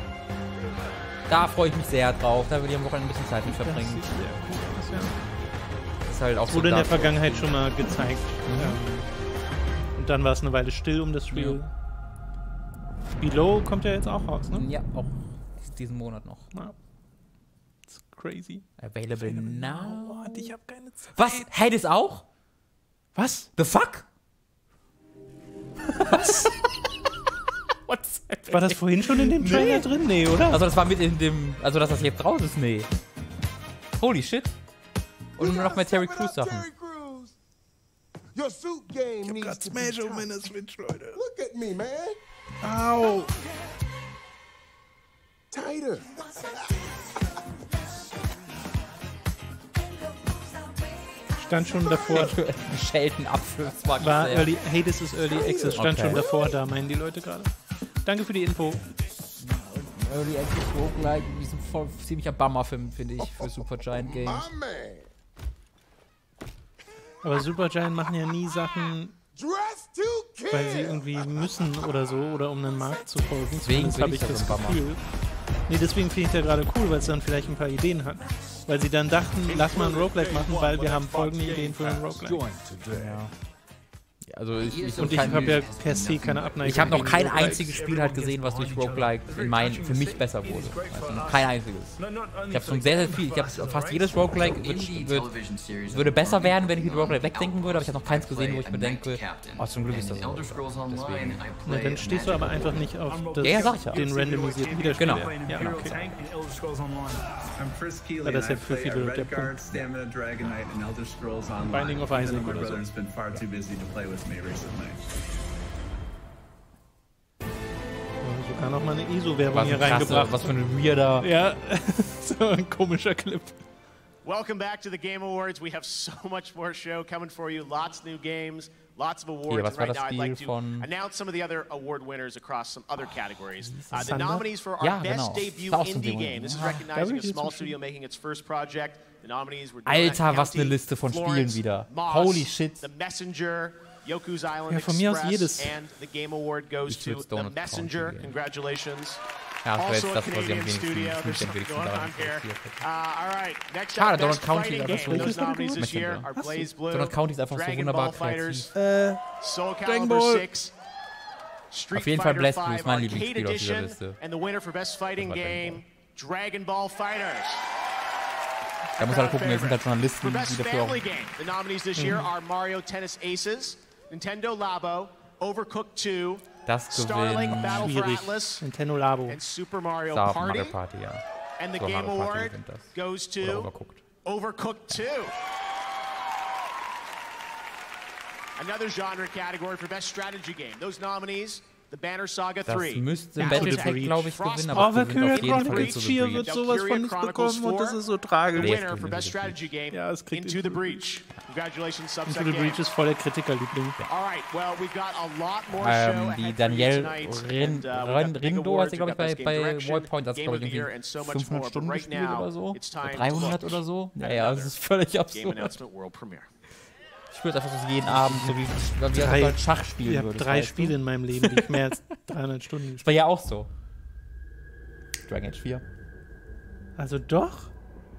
Da freue ich mich sehr drauf. Da will ich am Wochenende ein bisschen Zeit mit verbringen. Das ist halt auch so. Wurde in der Vergangenheit schon mal gezeigt. Und dann war es eine Weile still um das Spiel. Ja. Below kommt ja jetzt auch raus, ne? Ja, auch diesen Monat noch. Ja. It's crazy. Available now. Oh, ich hab keine Zeit. Was? Hades auch? Was? The fuck? Was? War das vorhin schon in dem Trailer drin? Nee, oder? Also das war mit in dem... Also dass das jetzt raus ist? Nee. Holy shit. Und noch mehr Terry Crews Sachen. Your suit game ich hab grad Smash auf meiner Switch, Leute. Look at me, man. Au. Tighter. Stand schon davor. Geschälten Apfel. War Early, Hades ist Early Access. Stand schon davor, da meinen die Leute gerade. Danke für die Info. Early Access Roguelike, die sind voll ziemlicher Bummer, finde ich, für Supergiant Games. Aber Supergiant machen ja nie Sachen, weil sie irgendwie müssen oder so, oder um einen Markt zu folgen. Deswegen habe ich das Gefühl. Nee, deswegen finde ich ja gerade cool, weil es dann vielleicht ein paar Ideen hat. Weil sie dann dachten, lass mal ein Roguelike machen, weil wir haben folgende Ideen für ein Roguelike. Ja. Also ich habe ja per se keine Abneigung. Ich habe noch kein einziges Spiel halt gesehen, was durch Roguelike für mich besser wurde. Also noch kein einziges. Ich habe schon sehr, sehr viel. Ich habe fast jedes Roguelike würde besser werden, wenn ich mit Roguelike wegdenken würde, aber ich habe noch keins gesehen, wo ich mir denke, oh, zum Glück ist das so. Na, dann stehst du aber einfach nicht auf den randomisierten Widerspieler. Genau. Ja, okay. Ja, das ist ja für viele der Punkt. Binding of Isaac oder so. Sogar noch mal eine ISO-Werbung hier reingebracht. Was für ein weirder... Ja, so ein komischer Clip. Welcome back to the Game Awards. We have so much more show coming for you. Lots of new games, lots of awards. Hier, and right now I'd like to announce some of the other award winners across some other categories. The nominees for our best debut indie game. This is recognizing a small studio making its first project. The nominees were Alter, was eine Liste von Spielen wieder. Holy shit. The Messenger, Yoku's Island ja, von mir aus Express, and the Game Award goes to The Messenger. Congratulations. Ja, das wäre jetzt das, was ich am wenigsten daran schade, Donut County ist einfach so Donut County ist einfach so wunderbar kreativ. Dragon Ball. Auf jeden Fall Blast Blue ist mein Lieblingsspiel aus dieser Liste. Dragon Ball Fighters. Da muss halt gucken, wir sind halt Journalisten, die dafür auch... The nominees this year are Mario Tennis Aces, Nintendo Labo, Overcooked 2, Starlink Battle for Atlas, Nintendo Labo, and Super Mario Party. Ja. And the Game Award goes to Overcooked 2. Another genre category for Best Strategy Game. Those nominees: The Banner Saga 3. Das müsste Battletech, glaube ich, gewinnen, aber Valkyria Chronicles 4 wird sowas von nicht bekommen und das ist so tragisch. Ja, es kriegt Into the Breach. Congratulations, Into the Breach ist voll der Kritikerliebling. Die Danielle Rindo hat sie, glaube ich, bei Wallpoint, das glaube ich irgendwie 500 Stunden gespielt oder so. 300 oder so. Naja, das ist völlig absurd. Ich spiele einfach so jeden Abend, so wie halt Schach spielen würde. Ich habe 3 Spiele in meinem Leben, die ich mehr als 300 Stunden gespielt habe. Das war ja auch so. Dragon Age 4. Also doch?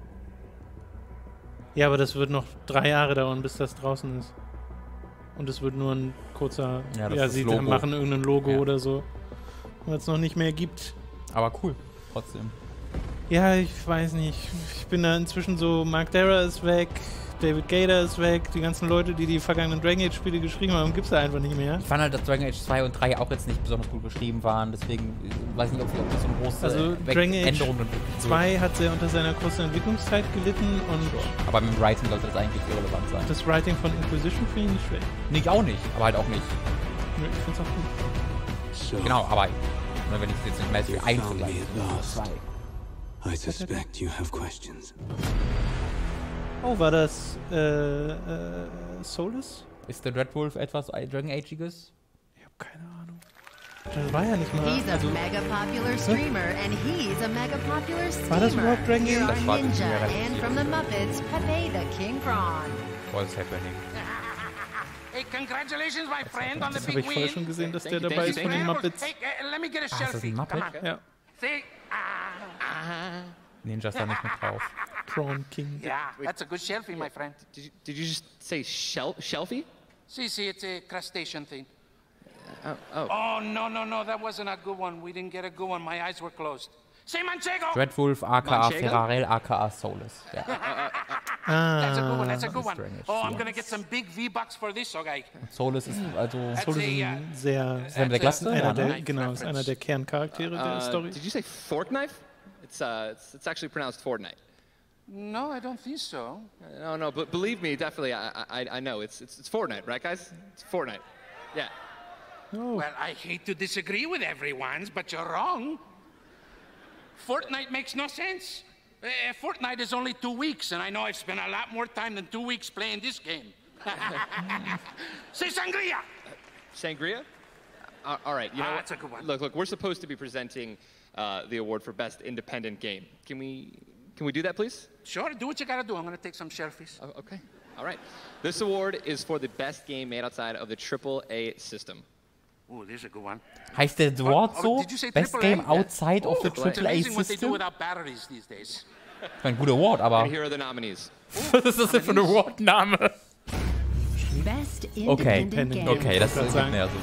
Ja, aber das wird noch 3 Jahre dauern, bis das draußen ist. Und es wird nur ein kurzer... Ja, sie machen irgendein Logo oder so. Weil es noch nicht mehr gibt. Aber cool, trotzdem. Ja, ich weiß nicht. Ich bin da inzwischen so... Mark Darrah ist weg... David Gator ist weg, die ganzen Leute, die die vergangenen Dragon Age Spiele geschrieben haben, gibt es da einfach nicht mehr. Ich fand halt, dass Dragon Age 2 und 3 auch jetzt nicht besonders gut geschrieben waren, deswegen weiß ich nicht, ob das so eine große Dragon Age 2 hat sehr unter seiner kurzen Entwicklungszeit gelitten und... Aber mit dem Writing sollte das eigentlich irrelevant sein. Das Writing von Inquisition finde ich nicht schlecht. Nicht auch nicht, aber halt auch nicht. Ich finde es auch gut. Genau, aber wenn ich es jetzt nicht mehr für 1 vergleiche, 2. I suspect you have questions. Oh, war das Solus? Ist der Red Wolf etwas Dragon Age-iges? Ich habe keine Ahnung. Das war ja nicht mal... He's a mega popular streamer and he's a mega popular steamer. War das überhaupt Dragon Age? Here are Ninja and from the Muppets, Pepe the King Prawn. What's happening? Hey, congratulations, my friend, on the Das big habe ich vorher win. schon gesehen, dass der dabei ist von den Muppets. Hey, let me get a ist das selfie. ein Muppet? Ja. See? Ninja ist da nicht mit drauf. Prawn King. Yeah, that's a good selfie, my friend. Did you just say shelfie? See, it's a crustacean thing. Oh. Oh, no, that wasn't a good one. We didn't get a good one. My eyes were closed. Say Manchego! Red Wolf, aka Ferrarel, aka Solus. Ja. That's a good one. Oh, I'm gonna get some big V-Bucks for this, okay? Solus ist also... Solus ist ein sehr... Genau, ist einer der Kerncharaktere der Story. Did you say Fortnite? It's actually pronounced Fortnite. No, I don't think so. No, but believe me, definitely, I know. It's Fortnite, right, guys? It's Fortnite. Yeah. Oh. Well, I hate to disagree with everyone, but you're wrong. Fortnite makes no sense. Fortnite is only 2 weeks, and I know I've spent a lot more time than 2 weeks playing this game. Say Sangria! Sangria? All right, you know that's a good one. Look, we're supposed to be presenting the award for Best Independent Game. Can we do that, please? Sure, do what you gotta do. I'm gonna take some selfies. Oh, okay, all right. This award is for the best game made outside of the AAA system. Oh, there's a good one. Heißt der Wort so? Did you say Best Game outside of the AAA amazing what they do system? without batteries these days. Ein guter Award, aber... And here are the nominees. Was ist das denn für ein Award-Name? Independent Game. Okay, das ist mehr so.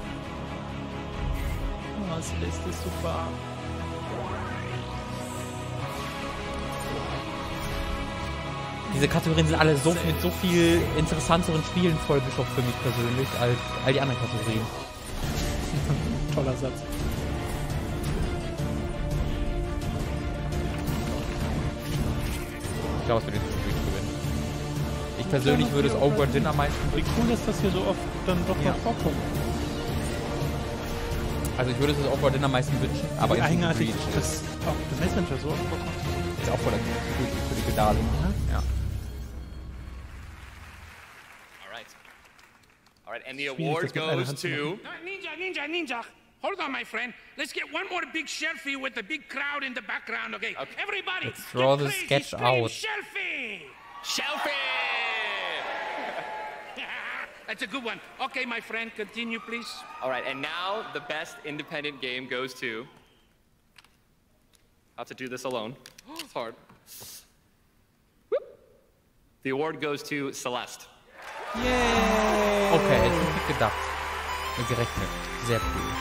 Oh, Celeste ist super. Diese Kategorien sind alle so mit so viel interessanteren Spielen vollgestopft für mich persönlich als all die anderen Kategorien. Toller Satz. Ich glaube, es wird den Spiel gewinnen. Ich persönlich würde es Overwatch am meisten. Wie cool ist das hier so oft dann doch noch vorkommt. Also ich würde es das Overwatch am meisten wünschen, aber wie eigenartig das auch der Messenger so oft vorkommt. Ist auch voll für die Pedale. Ja. All right, and the award goes to... Ninja. Hold on, my friend. Let's get one more big selfie with the big crowd in the background, okay? Everybody, let's draw the sketch out. Selfie! That's a good one. Okay, my friend, continue, please. All right, and now the best independent game goes to... How to do this alone. It's hard. The award goes to Celeste. Yay! Okay, jetzt hab ich gedacht. Gerechnet. Sehr cool.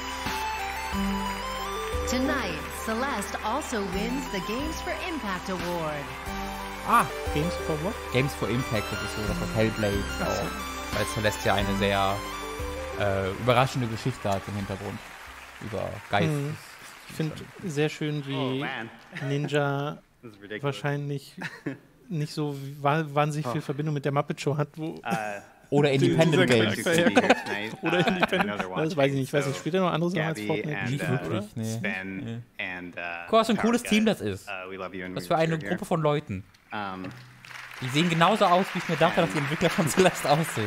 Tonight, Celeste also wins the Games for Impact Award. Ah, Games for what? Games for Impact, das ist so das was Hellblade auch. Weil Celeste ja eine sehr überraschende Geschichte hat im Hintergrund. Über Geist. Ich finde sehr schön, wie Ninja wahrscheinlich nicht so wahnsinnig viel Verbindung mit der Muppet Show hat, wo oder Independent Games. Oder Independent. Das weiß ich nicht. Ich weiß nicht, spielt er noch andere Sachen als Fortnite? Nicht wirklich, nee. Guck, was für ein cooles Team das ist. Was für eine Gruppe von Leuten. Die sehen genauso aus, wie ich mir dachte, dass die Entwickler von Celeste aussehen.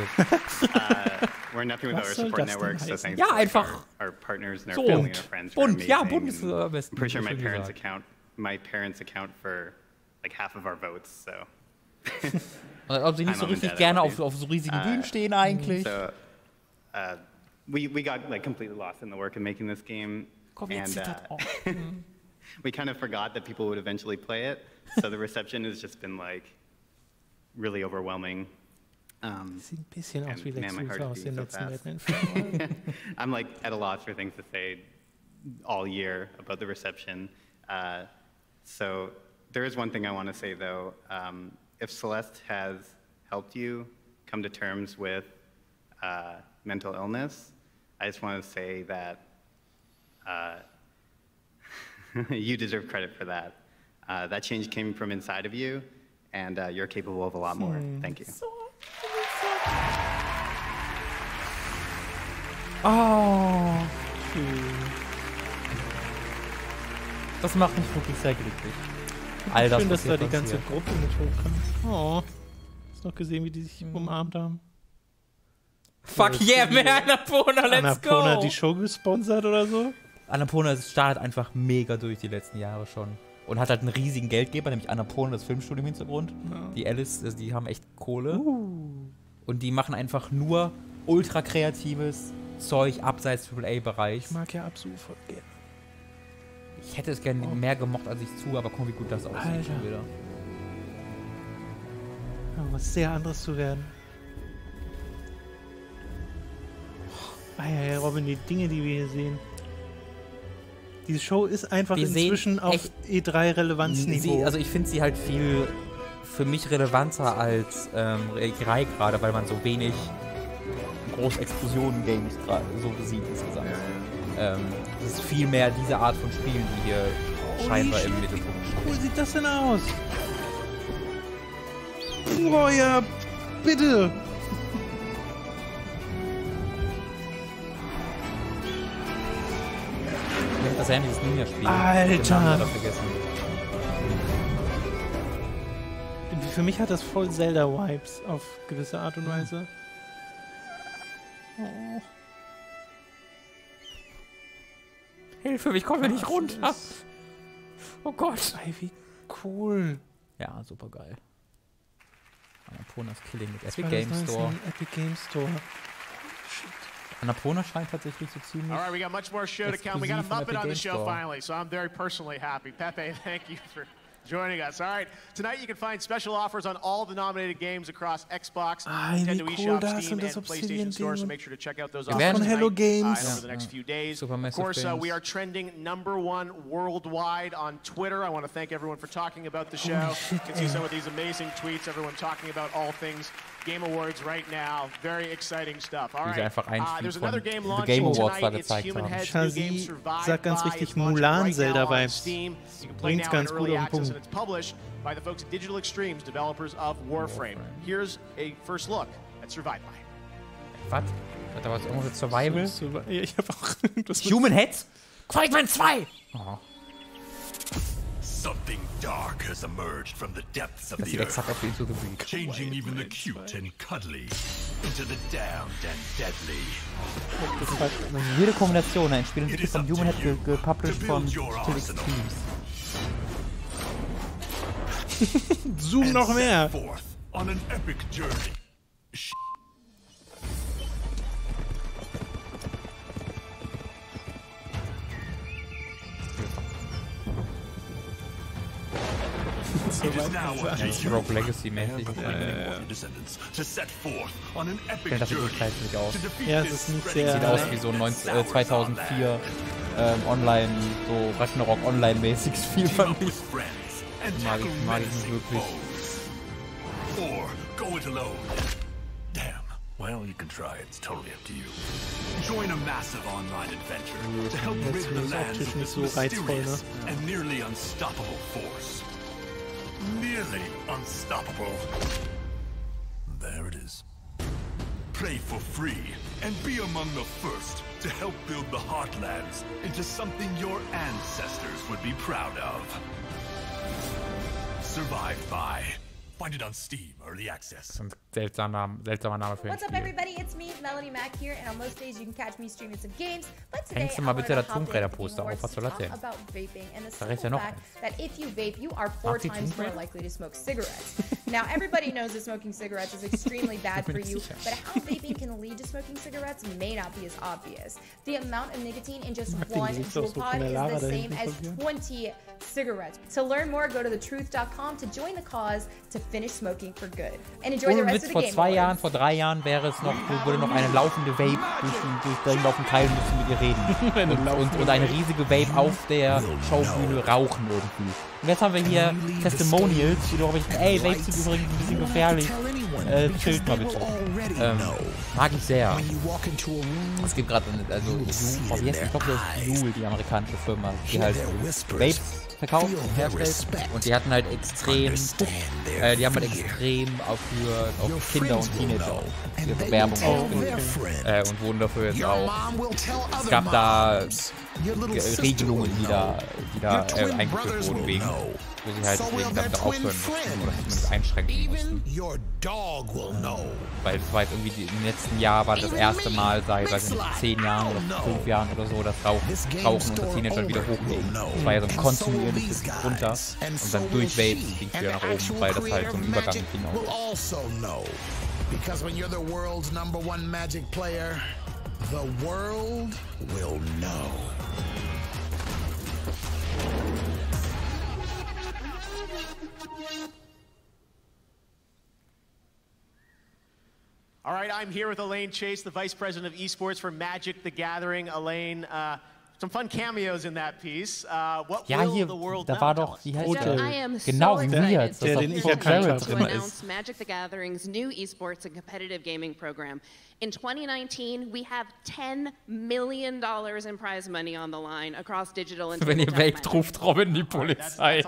Was soll das denn heißen? Ja, einfach so bunt. Ja, bunt ist am besten. I'm pretty sure my parents account for like half of our votes, so... Ob sie nicht so richtig gerne auf so riesigen Bühnen stehen eigentlich. So, we got like completely lost in the work of making this game, and we kind of forgot that people would eventually play it. So the reception has just been like really overwhelming. Sieht ein bisschen aus wie Lex Luthor aus den letzten Batman. I'm like at a loss for things to say all year about the reception. So there is one thing I want to say though. If Celeste has helped you come to terms with mental illness, I just want to say that you deserve credit for that. That change came from inside of you, and you're capable of a lot more. Thank you. Oh. Das macht mich wirklich sehr glücklich. All das, schön, dass da die ganze Gruppe mit hochkommt. Oh. Hast du noch gesehen, wie die sich umarmt haben? Fuck yeah, man, Annapurna, let's go! Annapurna die Show gesponsert oder so? Annapurna startet einfach mega durch die letzten Jahre schon. Und hat halt einen riesigen Geldgeber, nämlich Annapurna, das Filmstudio im Hintergrund. Ja. Die Alice, die haben echt Kohle. Und die machen einfach nur ultra kreatives Zeug abseits AAA-Bereich. Ich mag ja Absu voll gerne. Ich hätte es gerne mehr gemocht, als ich zu, aber guck, wie gut das aussieht schon wieder. Ja, was sehr anderes zu werden. Ja, Robin, die Dinge, die wir hier sehen. Diese Show ist einfach inzwischen auf E3-Relevanzniveau. Also ich finde sie halt viel für mich relevanter als E3 gerade, weil man so wenig Großexplosionen-Games gerade so sieht insgesamt. Es ist viel mehr diese Art von Spielen, die hier scheinbar im Mittelpunkt stehen. Wie cool sieht das denn aus? Oh ja, bitte! Das Handy ist Ninja-Spiel. Alter! Für mich hat das voll Zelda-Vibes auf gewisse Art und Weise. Oh. Hilfe, ich komme nicht runter. Oh Gott. Ey, wie cool. Ja, super geil. Annapurna's Killing mit Epic Game Store. Epic Game Store. Annapurna scheint tatsächlich so ziemlich. All right, we got much more show to come. We got a Muppet on the show finally, so I'm very personally happy. Pepe, thank you for joining us. All right, tonight you can find special offers on all the nominated games across Xbox, Nintendo eShop, Steam, and PlayStation Store, so make sure to check out those offers tonight, Hello Games. and over the next few days. Of course, we are trending #1 worldwide on Twitter. I want to thank everyone for talking about the show. You can see some of these amazing tweets, everyone talking about all things Game Awards right now. Very exciting stuff. All right, there's another game launching tonight. It's Human Head's new game Survive sagt ganz By. richtig It's launching right now on Mulan-Zelda-Vibes. Steam. You can play now in early access, and it's published by the folks at Digital Extremes, developers of Warframe. Here's a first look at Survive By. Was? Hat da was irgendwas mit Survival? Ich hab auch Human Head? Fragment 2! Oh. Something dark has emerged from the depths of the earth, changing even the cute and cuddly into the damned and deadly. Das ist halt jede Kombination, ein Spiel entwickelt von Human Head, gepublished von Digital Extremes. Zoom noch mehr! On an epic journey. It is now Rogue Legacy mäßig. Ja, das sieht nicht scheiße aus. Ja, es ist nicht sehr... Sieht aus wie so 2004 Online, so Ragnarok Online-mäßig Spiel von mir. Mag ich nicht wirklich. Or go it alone. Damn. Well, you can try. It's totally up to you. Join a massive online adventure to help rid the lands of this mysterious and nearly unstoppable force. Nearly unstoppable. There it is. Play for free and be among the first to help build the Heartlands into something your ancestors would be proud of. Survived By. Find it on Steam, Early Access. Seltsamer Name für ein What's up, Spiel. everybody? It's me, Melody Mac here, and on most days you can catch me streaming some games. But today Hängst du I mal wanted bitte to das hop Tomb in Raider with Poster Game auf, was Awards to soll das talk denn? about vaping and the Da reicht simple ja noch fact eins. that if you vape, you are 4 die times Tomb more Raider? likely to smoke cigarettes. Now, everybody knows that smoking cigarettes is extremely bad for you, but how vaping can lead to smoking cigarettes may not be as obvious. The amount of nicotine in just one jewel pod is the same as 20 cigarettes. To learn more, go to thetruth.com to join the cause to finish smoking for good. And enjoy the Ohne rest Witz, of the vor Game 2 Jahren, Awards. vor 3 Jahren wäre es noch, würde noch eine laufende Vape durch den laufenden Teil müssen mit ihr reden. Und eine riesige Vape auf der Schaubühne rauchen irgendwie. Und jetzt haben wir hier Testimonials, die darüber berichten, ey, Vapes sind übrigens ein bisschen gefährlich. Chillt mal bitte. Mag ich sehr. Es gibt gerade, also, ich glaube, das ist Juul, die amerikanische Firma, die halt Vapes verkauft und herstellt. Und die hatten halt extrem, die haben halt extrem auf Kinder und Teenager auch ihre Werbung ausgelegt. Und wurden dafür jetzt auch, es gab da Regelungen, die da eingeführt wurden, wegen, wo sie halt deswegen damit aufhören mussten oder zumindest einschränken mussten. Weil es war jetzt irgendwie im letzten Jahr war das erste Mal seit, weiß ich nicht, 10 Jahren oder 5 Jahren oder so, dass Rauchen unter Teenagern wieder hochging. Das war ja so ein kontinuierliches runter und dann durch Vapes ging es wieder nach oben, weil das halt so ein Übergang ging auch. Because when you're the world's #1 Magic player, the world will know. All right, I'm here with Elaine Chase, the Vice President of Esports for Magic the Gathering. Elaine, some fun cameos in that piece. What will the world da now war tell doch, us? wie heißt Jeff, der? I am Genau, so wie excited mir jetzt, dass to auch be Paul Jarrett to drin ist. announce Magic the Gathering's new esports and competitive gaming program. In 2019, we have $10 million in prize money on the line across digital and Wenn ihr tabletop vaped, ruft Robin die Polizei.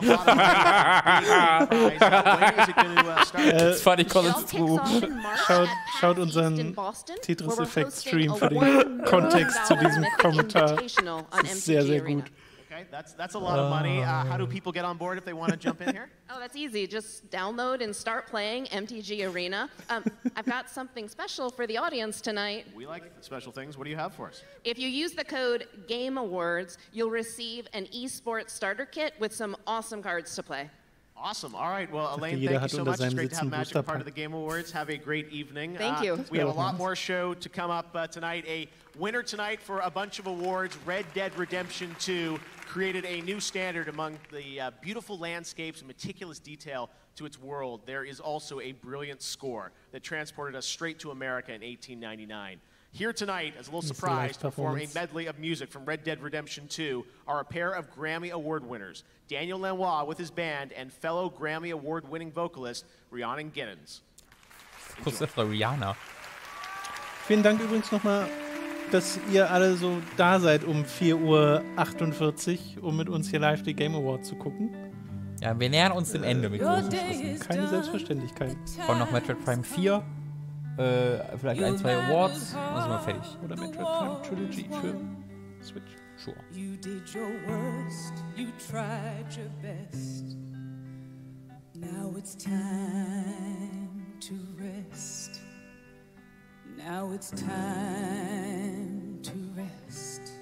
That's funny, Collins True. Schaut unseren Tetris-Effekt-Stream für den Kontext zu diesem Kommentar. Das ist sehr, sehr gut. Okay, that's a lot of money. How do people get on board if they want to jump in here? Oh, that's easy. Just download and start playing MTG Arena. I've got something special for the audience tonight. We like special things. What do you have for us? If you use the code GAMEAWARDS, you'll receive an esports starter kit with some awesome cards to play. Awesome. All right. Well, Elaine, thank you so much. It's great to have Magic part of the Game Awards. Have a great evening. Thank you. We have a lot more show to come up tonight. A winner tonight for a bunch of awards. Red Dead Redemption 2 created a new standard among the beautiful landscapes and meticulous detail to its world. There is also a brilliant score that transported us straight to America in 1899. Here tonight, as a little surprise, to perform a medley of music from Red Dead Redemption 2 are a pair of Grammy Award winners, Daniel Lanois with his band and fellow Grammy Award-winning vocalist Rhiannon Giddens. Rihanna. Vielen Dank übrigens nochmal, dass ihr alle so da seid um 4:48 Uhr, um mit uns hier live die Game Awards zu gucken. Ja, wir nähern uns dem Ende mit großen Schritten. Keine Selbstverständlichkeit. Von noch Metroid Prime 4. Vielleicht 1, 2 Awards, dann sind wir fertig. Oder Metroid Prime Trilogy für Switch. Sure. You did your worst, you tried your best. Now it's time to rest. Now it's time to rest.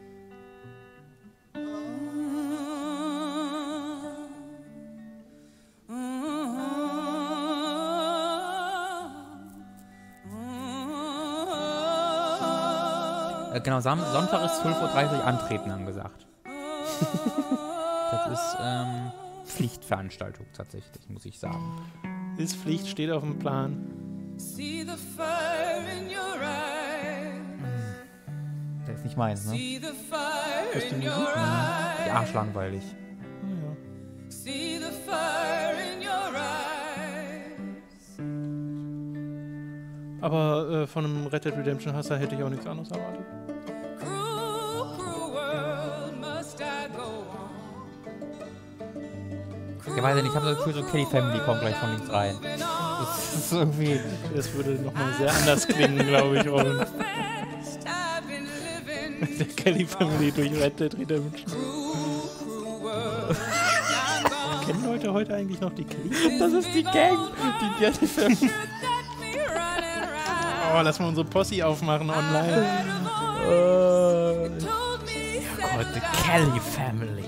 Genau, Sonntag ist 12:30 Uhr antreten angesagt. Das ist Pflichtveranstaltung tatsächlich, muss ich sagen. Ist Pflicht, steht auf dem Plan. Der ist nicht meins, ne? Hörst du Musik? Die arschlangweilig. Aber von einem Red Dead Redemption Hasser hätte ich auch nichts anderes erwartet. Ich weiß nicht, ich habe das Gefühl, so Kelly Family kommt gleich von links rein. Das ist irgendwie... Das würde nochmal sehr anders klingen, glaube ich, Ron. Der Kelly Family durch Red Dead Redemption. Kennen Leute heute eigentlich noch die Kelly Family? Das ist die Gang, die Kelly Family. Oh, lass mal unsere Posse aufmachen online. Ja Gott, the Kelly Family.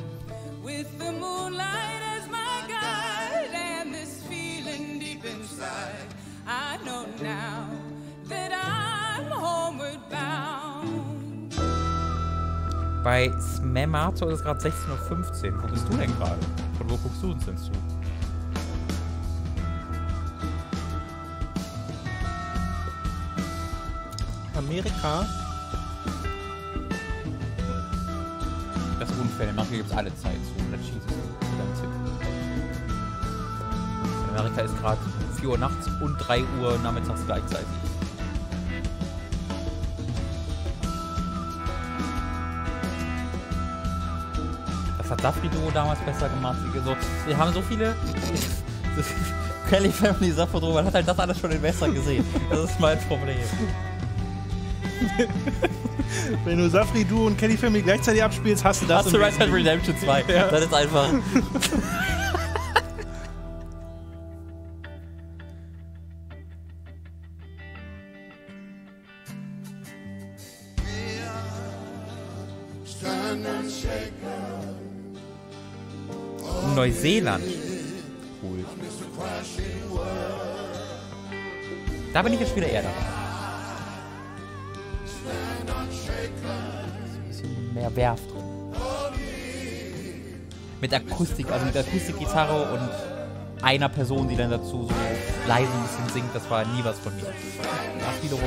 Bei Smamato ist es gerade 16:15 Uhr. Wo bist du denn gerade? Von wo guckst du uns denn zu? Amerika. Das ist unfair, in Amerika gibt es alle Zeit zu. Das schießt in Amerika ist gerade 4 Uhr nachts und 3 Uhr nachmittags gleichzeitig. Das hat Dafrido damals besser gemacht. Wir haben so viele Kelly Family Sachen drüber, man hat halt das alles schon in besser gesehen. Das ist mein Problem. Wenn du Safri-Duo und Kelly Family gleichzeitig abspielst, hast du das. Hast du Red Dead Redemption 2. Ja. Das ist einfach... Neuseeland. Cool. Da bin ich jetzt wieder eher dabei. Ein bisschen mehr Werf drin. Mit Akustik, also mit Akustikgitarre und einer Person, die dann dazu so leise ein bisschen singt, das war nie was von mir. Das wiederum...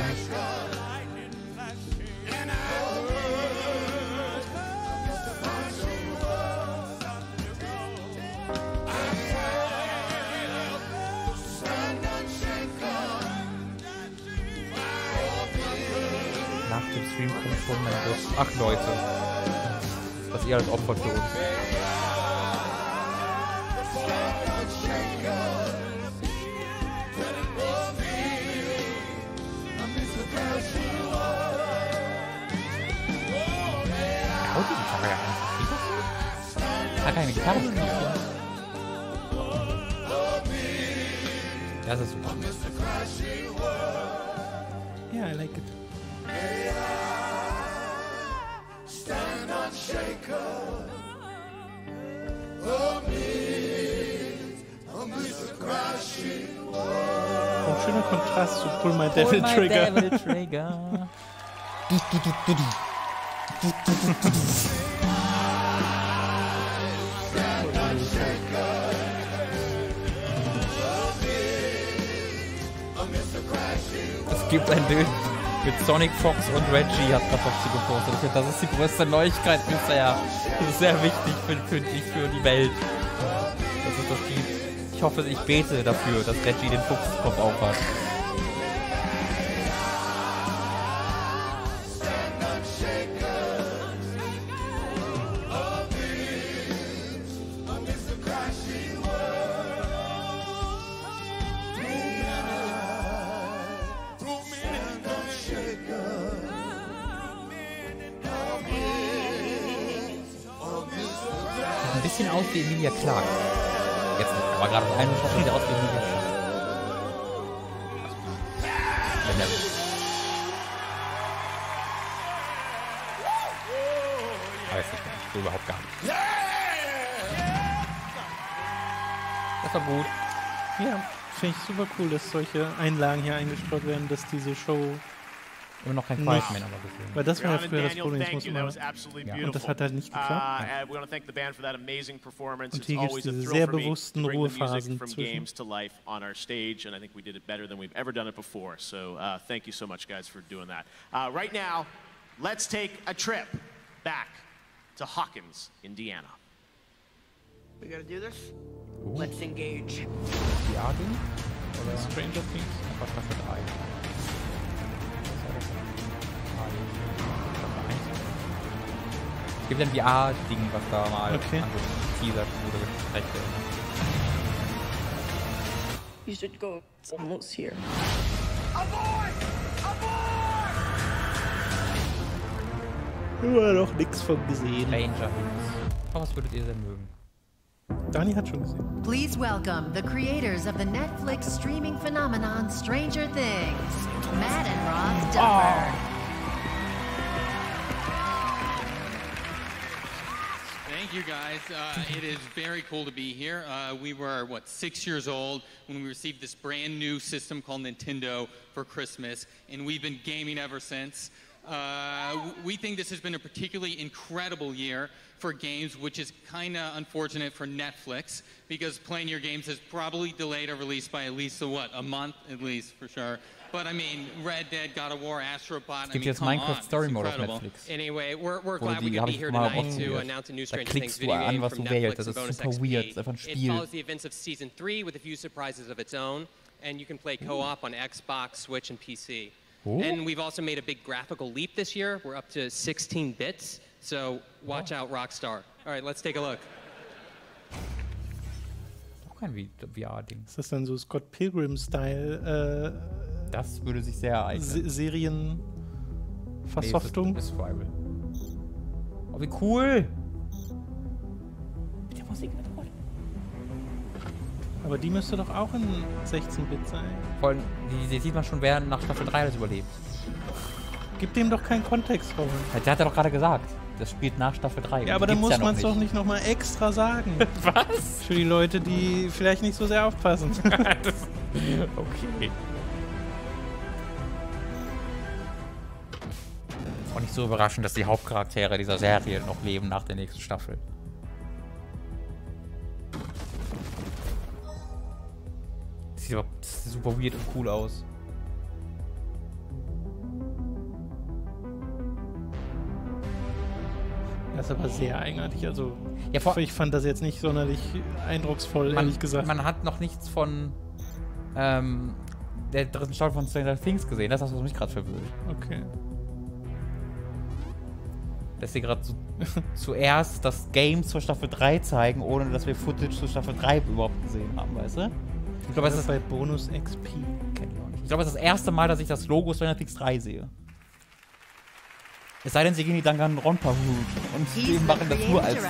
Nach dem Stream kommt schon mein Gott. Ach Leute. Das ist eher als Opfer für uns. Haut die Gitarre ja einfach. Hat keine Gitarre. Das ist super. Yeah, I like it. Stand unshaken, oh me. Kontrast zu Pull My Devil Trigger. Pull My Devil Trigger. Es gibt ein Bild mit Sonic Fox und Reggie, hat Kartoffi gepostet. Ich finde, das ist die größte Neuigkeit bisher. Das ist sehr wichtig für die Welt, dass es das gibt. Ich hoffe, ich bete dafür, dass Reggie den Fuchskopf aufhat. Ein bisschen aus wie Emilia Clarke. Jetzt nicht, aber gerade das eine Shot sieht aus wie Emilia Clarke. Weiß nicht mehr, so überhaupt gar nicht. Das war gut. Ja, finde ich super cool, dass solche Einlagen hier eingestreut werden, dass diese Show immer noch kein Quiet Man aber gesehen. Weil das war ja früher das Problem, das muss man und das hat halt nicht geklappt. Und hier gibt es diese sehr bewussten Ruhephasen zwischen. Right now, let's take a trip back to Hawkins, Indiana. We gotta do this? Let's engage. Die Arden? Oder Stranger Things? Einfach Staffel 3. Es gibt ein VR-Ding, was da mal angeteasert wurde. Rechte. You should go. It's almost here. Immer noch nichts von gesehen. Stranger Things. Aber was würdet ihr denn mögen? Dani hat schon gesehen. Please welcome the creators of the Netflix streaming phenomenon Stranger Things, Matt and Ross Duffer. Thank you, guys. It is very cool to be here. We were, 6 years old when we received this brand new system called Nintendo for Christmas, and we've been gaming ever since. We think this has been a particularly incredible year for games, which is kind of unfortunate for Netflix, because playing your games has probably delayed a release by at least, a month at least, for sure. But I mean, Red Dead, God of War, Astro Bot, I mean, come Minecraft Story Mode auf Netflix. Anyway, we're glad we could be here tonight to announce a new Stranger Things video game from Netflix and Bonus XP. It follows the events of Season 3 with a few surprises of its own, and you can play co-op on Xbox, Switch, and PC. Ooh. And we've also made a big graphical leap this year. We're up to 16 bits, so watch out, Rockstar. All right, let's take a look. Auch kein VR-Ding. Ist das dann so Scott Pilgrim-Style? Das würde sich sehr eignen. Serienversoftung? Nee, Survival. Oh, wie cool! Mit der Musik mit Rot. Aber die müsste doch auch in 16-Bit sein. Vor allem, die sieht man schon, wer nach Staffel 3 das überlebt. Gib dem doch keinen Kontext, Robin. Der hat ja doch gerade gesagt, das spielt nach Staffel 3. Ja, aber dann muss man es doch nicht nochmal extra sagen. Was? Für die Leute, die vielleicht nicht so sehr aufpassen. Okay. Auch nicht so überraschend, dass die Hauptcharaktere dieser Serie noch leben nach der nächsten Staffel. Das sieht super weird und cool aus. Das ist aber sehr eigenartig. Also, ja, ich fand das jetzt nicht sonderlich eindrucksvoll, ehrlich gesagt. Man hat noch nichts von der dritten Staffel von Stranger Things gesehen. Das ist das, was mich gerade verwirrt. Okay. Dass sie gerade zuerst das Game zur Staffel 3 zeigen, ohne dass wir Footage zur Staffel 3 überhaupt gesehen haben, weißt du? Ich glaube, es ist bei Bonus XP. Kenn ich auch nicht. Ich glaube, es ist das erste Mal, dass ich das Logo Stranger Things 3 sehe. Es sei denn, sie gehen die Danganronpa und die machen das nur als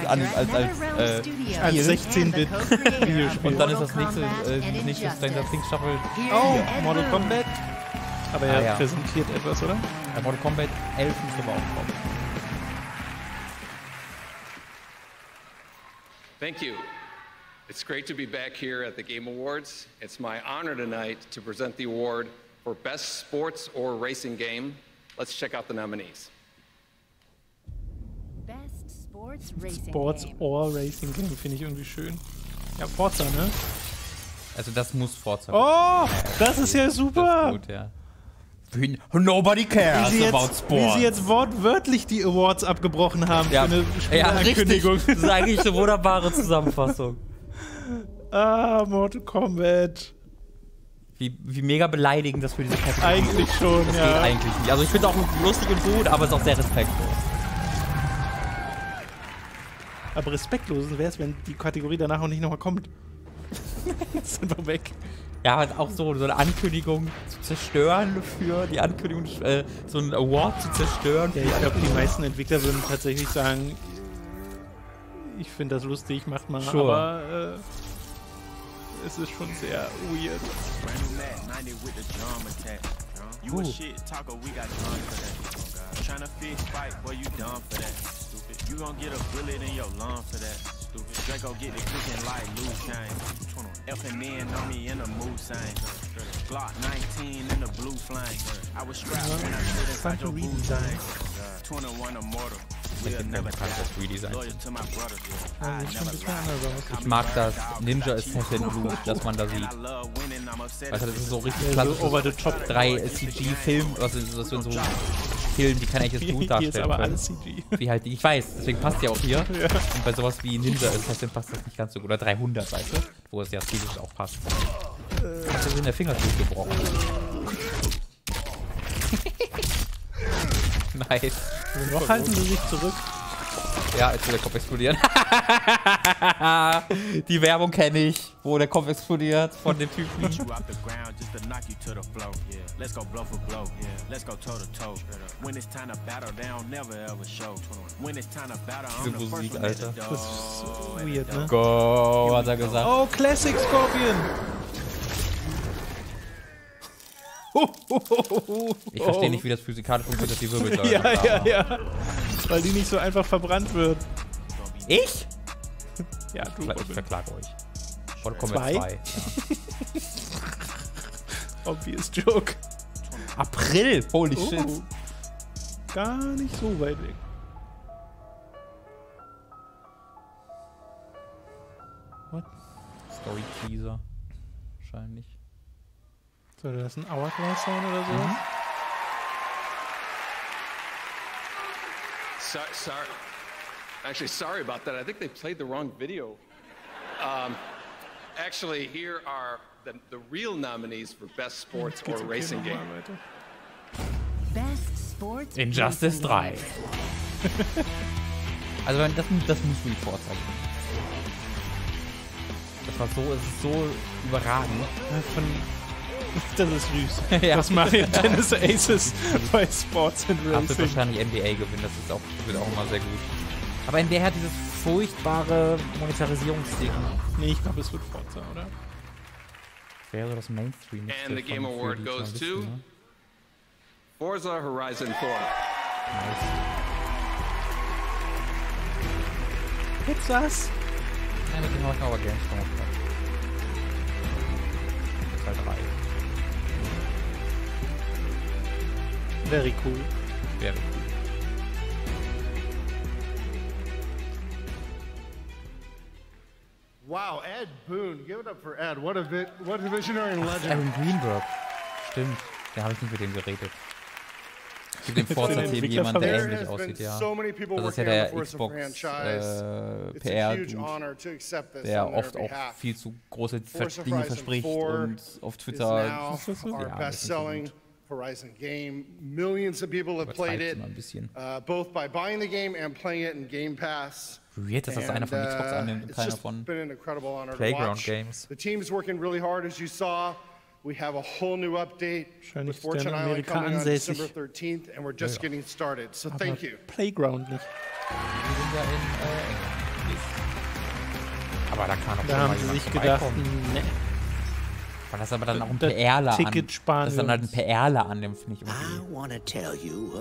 16-Bit Videospiel. Und dann ist das nächste Stranger Things Staffel. Oh, Mortal Kombat. Aber er präsentiert etwas, oder? Ja, Mortal Kombat 11 ist aber auch drauf. Thank you. It's great to be back here at the Game Awards. It's my honor tonight to present the award for Best Sports or Racing Game. Let's check out the nominees. Best Sports Racing Sports or Racing Game finde ich irgendwie schön. Ja, Forza, ne? Also das muss Forza. Oh, das ist ja super. Das ist gut, ja. Nobody cares about Sports. Wie sie jetzt wortwörtlich die Awards abgebrochen haben für eine Spielankündigung. Das ist eigentlich eine wunderbare Zusammenfassung. Mortal Kombat. Wie mega beleidigend das für diese Kategorie ist. Eigentlich schon, das ja. geht eigentlich nicht. Also ich finde auch lustig und gut, aber es ist auch sehr respektlos. Aber respektlos wäre es, wenn die Kategorie danach auch nicht nochmal kommt. Das ist einfach weg. Ja, halt auch so eine Ankündigung zu zerstören für die Ankündigung, so einen Award zu zerstören. Ja, ich glaube, die meisten Entwickler würden tatsächlich sagen, ich finde das lustig, macht mal, sure. Aber es ist schon sehr weird. You gon' get a bullet in your lung for that. Stupid. Draco get the cooking like Liu Kang. F&N on me in a mood sign. Glock 19 in the blue flame. I was strapped when I stood inside your boot sign. 21 immortal. Ich mag das Ninja Assassin Blut, das man da sieht. Also das ist so richtig klassisch. So over the top 3 CG-Film, was in so Filmen, die kein echtes Blut darstellen. Hier ist aber alles CG. Wie halt, ich weiß, deswegen passt die auch hier. Ja. Und bei sowas wie Ninja Assassin passt das nicht ganz so gut. Oder 300, weißt du? Wo es ja stilisch auch passt. Hast du in der Fingertüte gebrochen? Nice. Noch halten sie sich zurück. Ja, jetzt will der Kopf explodieren. Die Werbung kenne ich, wo der Kopf explodiert von dem Typen. Diese Musik, Alter. Das ist so weird, ne? Go, hat er gesagt. Oh, Classic Scorpion! Ich verstehe nicht, wie das physikalisch funktioniert, dass die Wirbelsäule ja. Weil die nicht so einfach verbrannt wird. Ich? Ja, du. Ich verklage euch. Mortal Kombat 2. Ja. Obvious Joke. April! Holy shit. Gar nicht so weit weg. What? Story Teaser. Wahrscheinlich. Soll das ein Hourglass sein oder so? Mhm. Sorry. Actually, sorry about that. I think they played the wrong video. Actually, here are the real nominees for Best Sports or Racing Game. Best Sports Injustice 3. Also das muss man vorzeigen. Es ist so überragend. Das ist süß. Ja. Das machen Tennis Aces bei Sports and Racing. Das wird wahrscheinlich NBA gewinnen, wird auch immer sehr gut. Aber NBA hat dieses furchtbare Monetarisierungsding. Nee, ich glaube, es wird Forza, oder? Wäre das Mainstream. And the Game Award goes to Forza Horizon 4. Nice. Pizzas? Ja, mit dem habe ich aber Gamescom gemacht. Teil 3. Very cool. Very cool. Wow, Ed Boon. Give it up for Ed. What a visionary and legend. Aaron Greenberg. Stimmt. Da habe ich nicht mit dem geredet. Es gibt im Forza-Team jemanden, der ähnlich aussieht, ja. Das ist ja der Xbox PR-Dude, der oft auch viel zu große Dinge verspricht und auf Twitter. Ja, best-selling Horizon game. Millions of people have played it, both by buying the game and playing it in Game Pass. Weird, dass das einer von Xbox annimmt und keiner von Playground Games. The team is working really hard, as you saw. We have a whole new update with Fortune Island coming on December 13th, and we're just getting started. So thank you. Playground nicht. Aber da kann auch da haben sie sich gedacht, ne. Weil das aber dann auch ein PRler an. Das ist dann halt ein PRler an dem, finde ich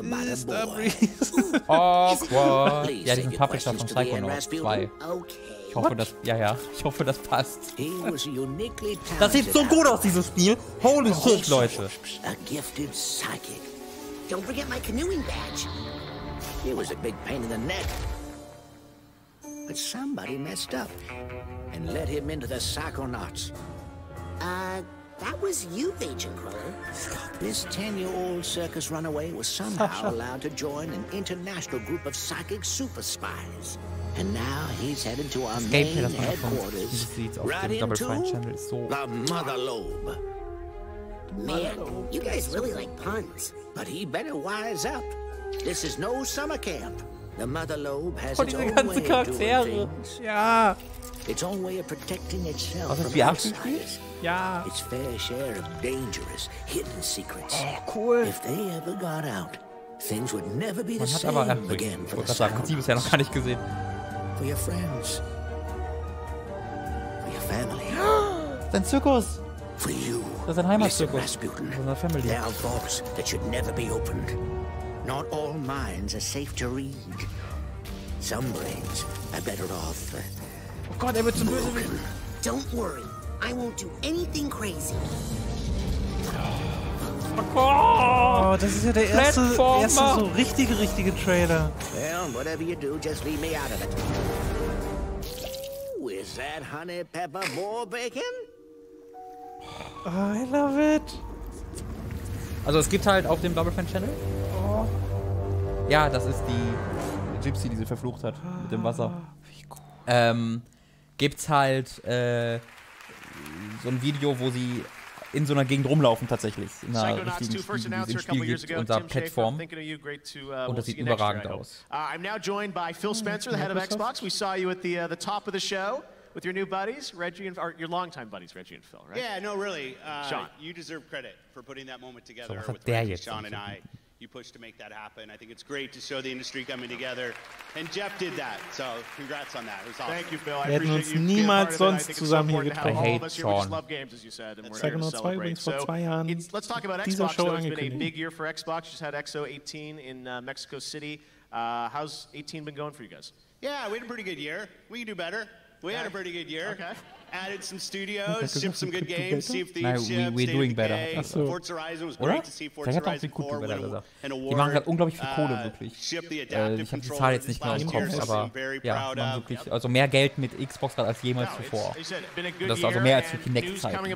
irgendwie. Awkward. Ja, diesen Publisher von Psychonauts 2. Ich hoffe, ich hoffe, das passt. Das sieht so gut aus, dieses Spiel. Holy shit, Leute. A gifted psychic. Don't forget my canoeing badge. It was a big pain in the neck. But somebody messed up and let him into the Psychonauts. That was you, Agent Cruller. This 10-year-old circus runaway was somehow allowed to join an international group of psychic super spies. And now he's headed to our main headquarters, right into the Mother Lobe. Man, you guys really like puns. But he better wise up. This is no summer camp. The Mother Lobe has its own way of doing things. Ja. Its own way of protecting itself from outsiders. Ja. Its fair share of dangerous, hidden secrets. Oh, cool. If they ever got out, things would never be the same again for the Psychonauts. Bisher noch gar nicht gesehen. For your friends. For your family. Sein Zirkus. For you. Das ist ein Heimatzirkus. Unserer Family. There are vaults that should never be opened. Not all minds are safe to read. Some brains are better off. Oh Gott, wird zum Bösewicht. Don't worry, I won't do anything crazy. Oh, das ist ja der erste so richtige Trailer. Well, whatever you do, just leave me out of it. Ooh, is that honey pepper boar bacon? Oh, I love it. Also es gibt halt auf dem Double Fine Channel. Oh. Ja, das ist die Gypsy, die sie verflucht hat mit dem Wasser. Wie cool. Gibt's halt so ein Video, wo sie in so einer Gegend rumlaufen tatsächlich. In einer richtigen Spiel, die es im Spiel gibt, unter Plattform. Und das sieht überragend aus. I'm now joined by Phil Spencer, the head of Xbox. We saw you at the top of the show with your new buddies, Reggie and your longtime buddies, Reggie and Phil, right? Yeah, no, really. Sean. You deserve credit for putting that moment together So, with Reggie, Sean, and I. You pushed to make that happen. I think it's great to show the industry coming together. And Jeff did that, so congrats on that. It was awesome. Thank you, Phil. Wir hätten uns niemals sonst zusammen hier getroffen. I hate Sean. Psychonauts 2 übrigens vor 2 Jahren Let's talk about dieser Xbox. Show It's been a angekündigt. big year for Xbox. Just had XO 18 in Mexico City. How's 18 been going for you guys? Yeah, we had a pretty good year. We can do better. We had a pretty good year. Okay. Added some studios, shipped some good games, see if the we're doing better. Forza Horizon was great to see Forza Horizon 4 win an award. Die machen gerade unglaublich viel Kohle, wirklich. Ich habe die Zahl jetzt nicht mehr im Kopf, aber ja, machen wirklich, also mehr Geld mit Xbox gerade als jemals zuvor. Das ist also mehr als für Kinect-Zeiten.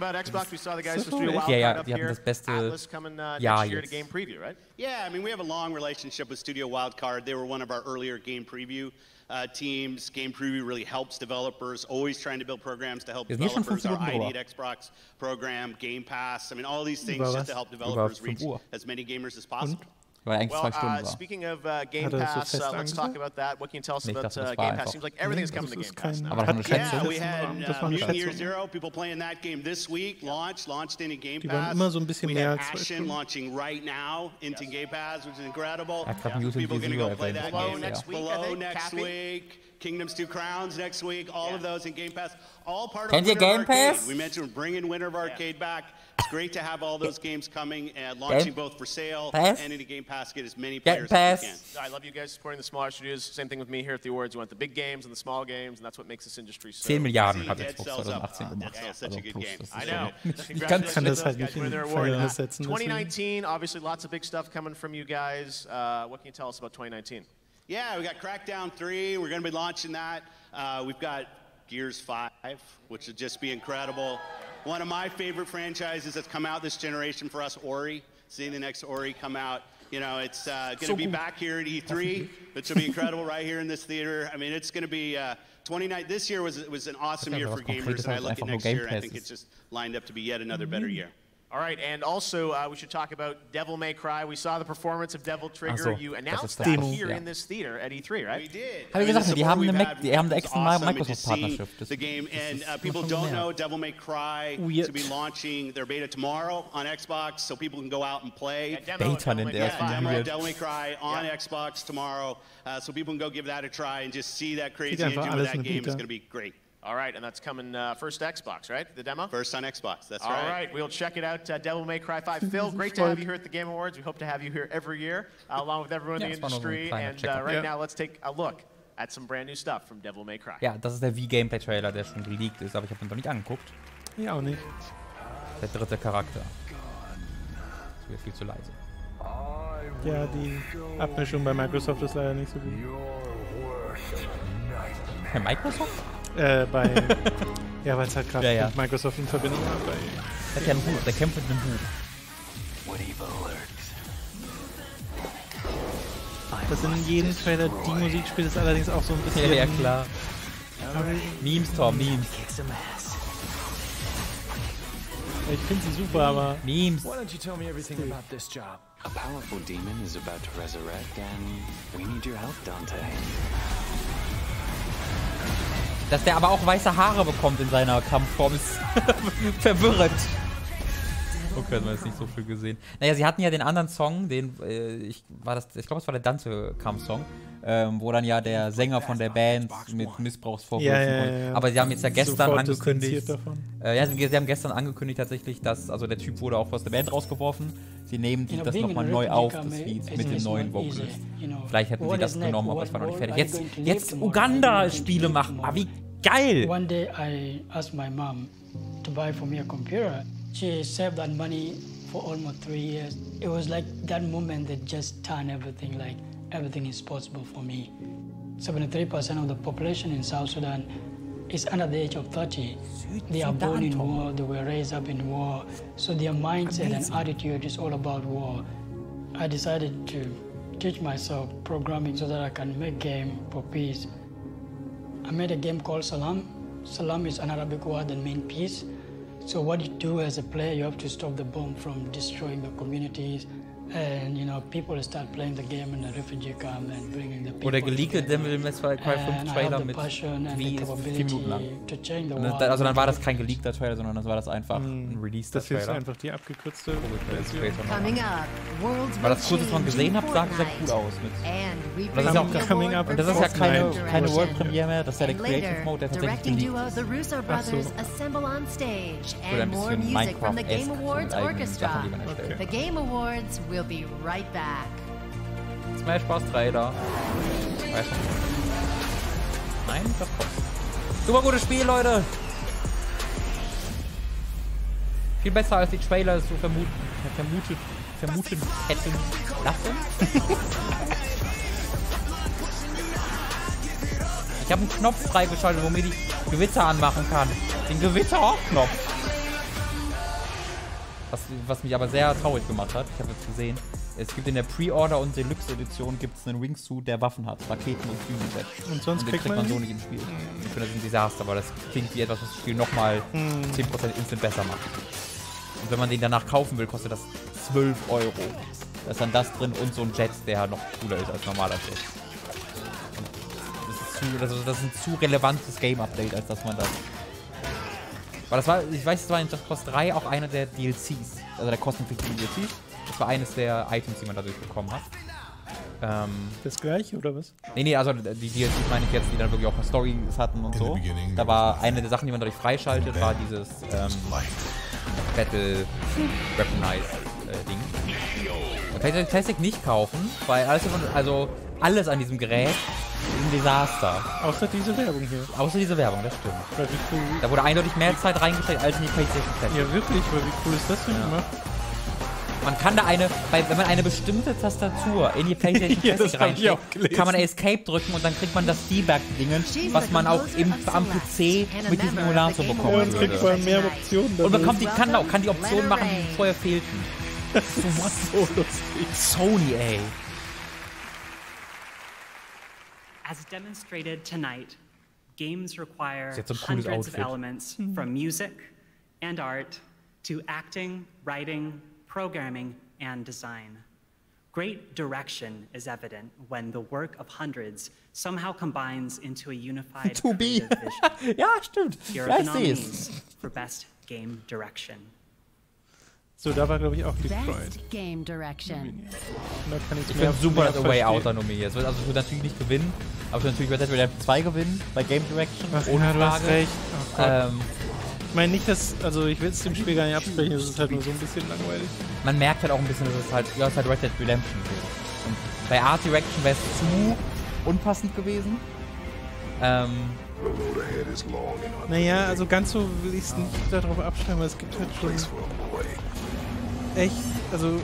Ja, die hatten das beste Jahr jetzt. Yeah, I mean, we have a long relationship with Studio Wildcard. They were one of our earlier game preview teams. Game preview really helps developers, always trying to build programs to help developers. Our I Need Xbox program, Game Pass. I mean, all these things just to help developers reach as many gamers as possible. Well, speaking of Game Pass, let's talk about that. What can you tell us about Game Pass? Seems like everything's coming to Game Pass now. Yeah, we had Mutant Year Zero, people playing that game this week, launched into Game Pass. We have Ashen launching right now into Game Pass, which is incredible. People are going to go play that game Below next week. Kingdoms 2 Crowns next week, all of those in Game Pass. All part of Game Pass? We mentioned we're bringing Winter of Arcade back. It's great to have all those games coming and launching both for sale and into Game Pass. Get as many players as you can. I love you guys supporting the smaller studios. Same thing with me here at the awards. You want the big games and the small games, and that's what makes this industry so 10 Milliarden hat Xbox 2018 gemacht. Also plus, das I know. Ich kann das halt nicht in Verhältnis setzen. 2019, obviously lots of big stuff coming from you guys. What can you tell us about 2019? Yeah, we got Crackdown 3. We're going to be launching that. We've got Gears 5, which would just be incredible. One of my favorite franchises that's come out this generation for us, Ori. Seeing the next Ori come out. You know, it's going to be back here at E3, which will be incredible right here in this theater. I mean, it's going to be 29. This year was an awesome year for gamers, and I look at next year, and I think it's just lined up to be yet another better year. All right, and also we should talk about Devil May Cry. We saw the performance of Devil Trigger. You announced that here in this theater at E3, right? We did. Habe ich gesagt, die haben eine extra Microsoft-Partnerschaft. The game, and people don't know Devil May Cry to be launching their beta tomorrow on Xbox, so people can go out and play. Demo Devil May Cry on Xbox tomorrow, so people can go give that a try and just see that crazy engine with that game. It's going to be great. All right, and that's coming first Xbox, right? The demo? First on Xbox, that's right. All right, we'll check it out. Devil May Cry 5. Phil, great to have you here at the Game Awards. We hope to have you here every year, along with everyone in the industry. And right now, let's take a look at some brand new stuff from Devil May Cry. Ja, das ist der Wii-Gameplay-Trailer, der schon geleakt ist, aber ich habe ihn noch nicht angeguckt. Ja, auch nicht. Der dritte Charakter. Das wird viel zu leise. Ja, die Abmischung bei Microsoft ist leider nicht so gut. Bei Microsoft? Bei... ja, weil es halt gerade mit Microsoft in Verbindung war. Der hat ja ein Buch, der kämpft mit einem Buch. Das in jedem Trailer die Musik spielt, ist allerdings auch so ein bisschen... Ja, klar. Memes, Tom, Memes. Ich finde sie super, aber... Memes. Why don't you tell me everything about this job? A powerful demon is about to resurrect and we need your help, Dante. Dass der aber auch weiße Haare bekommt in seiner Kampfform ist verwirrend. Okay, hat man jetzt nicht so viel gesehen. Naja, sie hatten ja den anderen Song, den, ich glaube, es war der Dante-Kampfsong, wo dann ja der Sänger von der Band mit Missbrauchsvorwürfen kommt. Aber sie haben jetzt ja gestern angekündigt, sie haben gestern angekündigt tatsächlich, dass, also der Typ wurde auch aus der Band rausgeworfen. Sie nehmen das nochmal neu auf, das Lied, mit dem neuen Vocalist. Vielleicht hätten sie das genommen, aber es war noch nicht fertig. Jetzt Uganda-Spiele machen, ah, wie geil! One day I asked my mom to buy for me a computer. She saved that money for almost 3 years. It was like that moment that just turned everything, like everything is possible for me. 73% of the population in South Sudan is under the age of 30. They are born in war, they were raised up in war, so their mindset and attitude is all about war. I decided to teach myself programming so that I can make game for peace. I made a game called Salam. Salam is an Arabic word that means peace. So what you do as a player, you have to stop the bomb from destroying the communities. And, you know, people start playing the game and the refugee come and bringing the people. Oder geleakte Devil May Cry 5 Trailer mit wie 4 Minuten lang. Also dann war das kein geleakter Trailer, sondern das war das einfach ein Release-Trailer. Das ist einfach die abgekürzte Version. Weil das kurze von gesehen habe, sah sehr cool aus. Das ist ja auch Coming Up. Und das ist ja keine World Premiere mehr, das ist ja der Creative Mode, der tatsächlich geleakt ist. Oder ein bisschen Minecraft-esque mit eigenen Sachen, die man erstellt. We'll be right back. Smash Bros. Trailer. Nein, das kommt. Super gutes Spiel, Leute. Viel besser als die Trailer es so vermutet hätten lassen. Ich habe einen Knopf freigeschaltet, womit ich Gewitter anmachen kann. Den Gewitter-Knopf. Was mich aber sehr traurig gemacht hat. Ich habe jetzt gesehen, es gibt in der Pre-Order und Deluxe-Edition gibt es einen Wingsuit, der Waffen hat. Raketen und Flügelset. Und sonst kriegt man so nicht im Spiel. Ich finde, das ist ein Desaster, weil das klingt wie etwas, was das Spiel nochmal 10% instant besser macht. Und wenn man den danach kaufen will, kostet das 12 €. Da ist dann das drin und so ein Jet, der noch cooler ist als normaler Jet. Das ist ein zu relevantes Game-Update, als dass man das... Weil das war, ich weiß, es war in Just Cause 3 auch einer der DLCs, also der kostenpflichtigen DLCs. Das war eines der Items, die man dadurch bekommen hat. Das gleiche, oder was? Nee, also die DLCs meine ich jetzt, die dann wirklich auch Storys hatten und so. Da war eine der Sachen, die man dadurch freischaltet, war dieses Battle Weaponize Ding. Man kann die Classic nicht kaufen, weil alles an diesem Gerät ist ein Desaster. Außer diese Werbung hier. Außer diese Werbung, das stimmt. Weil wie cool. Da wurde eindeutig mehr Zeit reingesteckt als in die PlayStation Classic. Ja, wirklich, weil wie cool ist das denn gemacht? Man kann da wenn man eine bestimmte Tastatur in die PlayStation Classic reinsteckt, kann man Escape drücken und dann kriegt man das Debug-Dingen, was man auch am PC mit diesem Emulator bekommen würde. Ja, kriegt man mehr Optionen. Und man kann die Optionen machen, die vorher fehlten. So lustig. Sony, ey. As demonstrated tonight, games require hundreds of elements from music and art to acting, writing, programming, and design. Great direction is evident when the work of hundreds somehow combines into a unified creative vision. Ja, stimmt. Here are the nominees for Best Game Direction. So, da war, glaube ich, auch Detroit. Best Game Direction. Ich bin super The Way Out nominiert. Also ich würde natürlich nicht gewinnen, aber ich würde natürlich bei Dead Redemption 2 gewinnen, bei Game Direction, ohne Frage. Du hast recht. Oh, ich meine nicht, dass, also ich will es dem Spiel gar nicht absprechen, es ist halt nur so ein bisschen langweilig. Man merkt halt auch ein bisschen, dass es halt, ja, es ist halt Red Dead Redemption. Und bei Art Direction wäre es zu unpassend gewesen. Naja, also ganz so will ich es nicht darauf abstellen, weil es gibt halt schon echt, also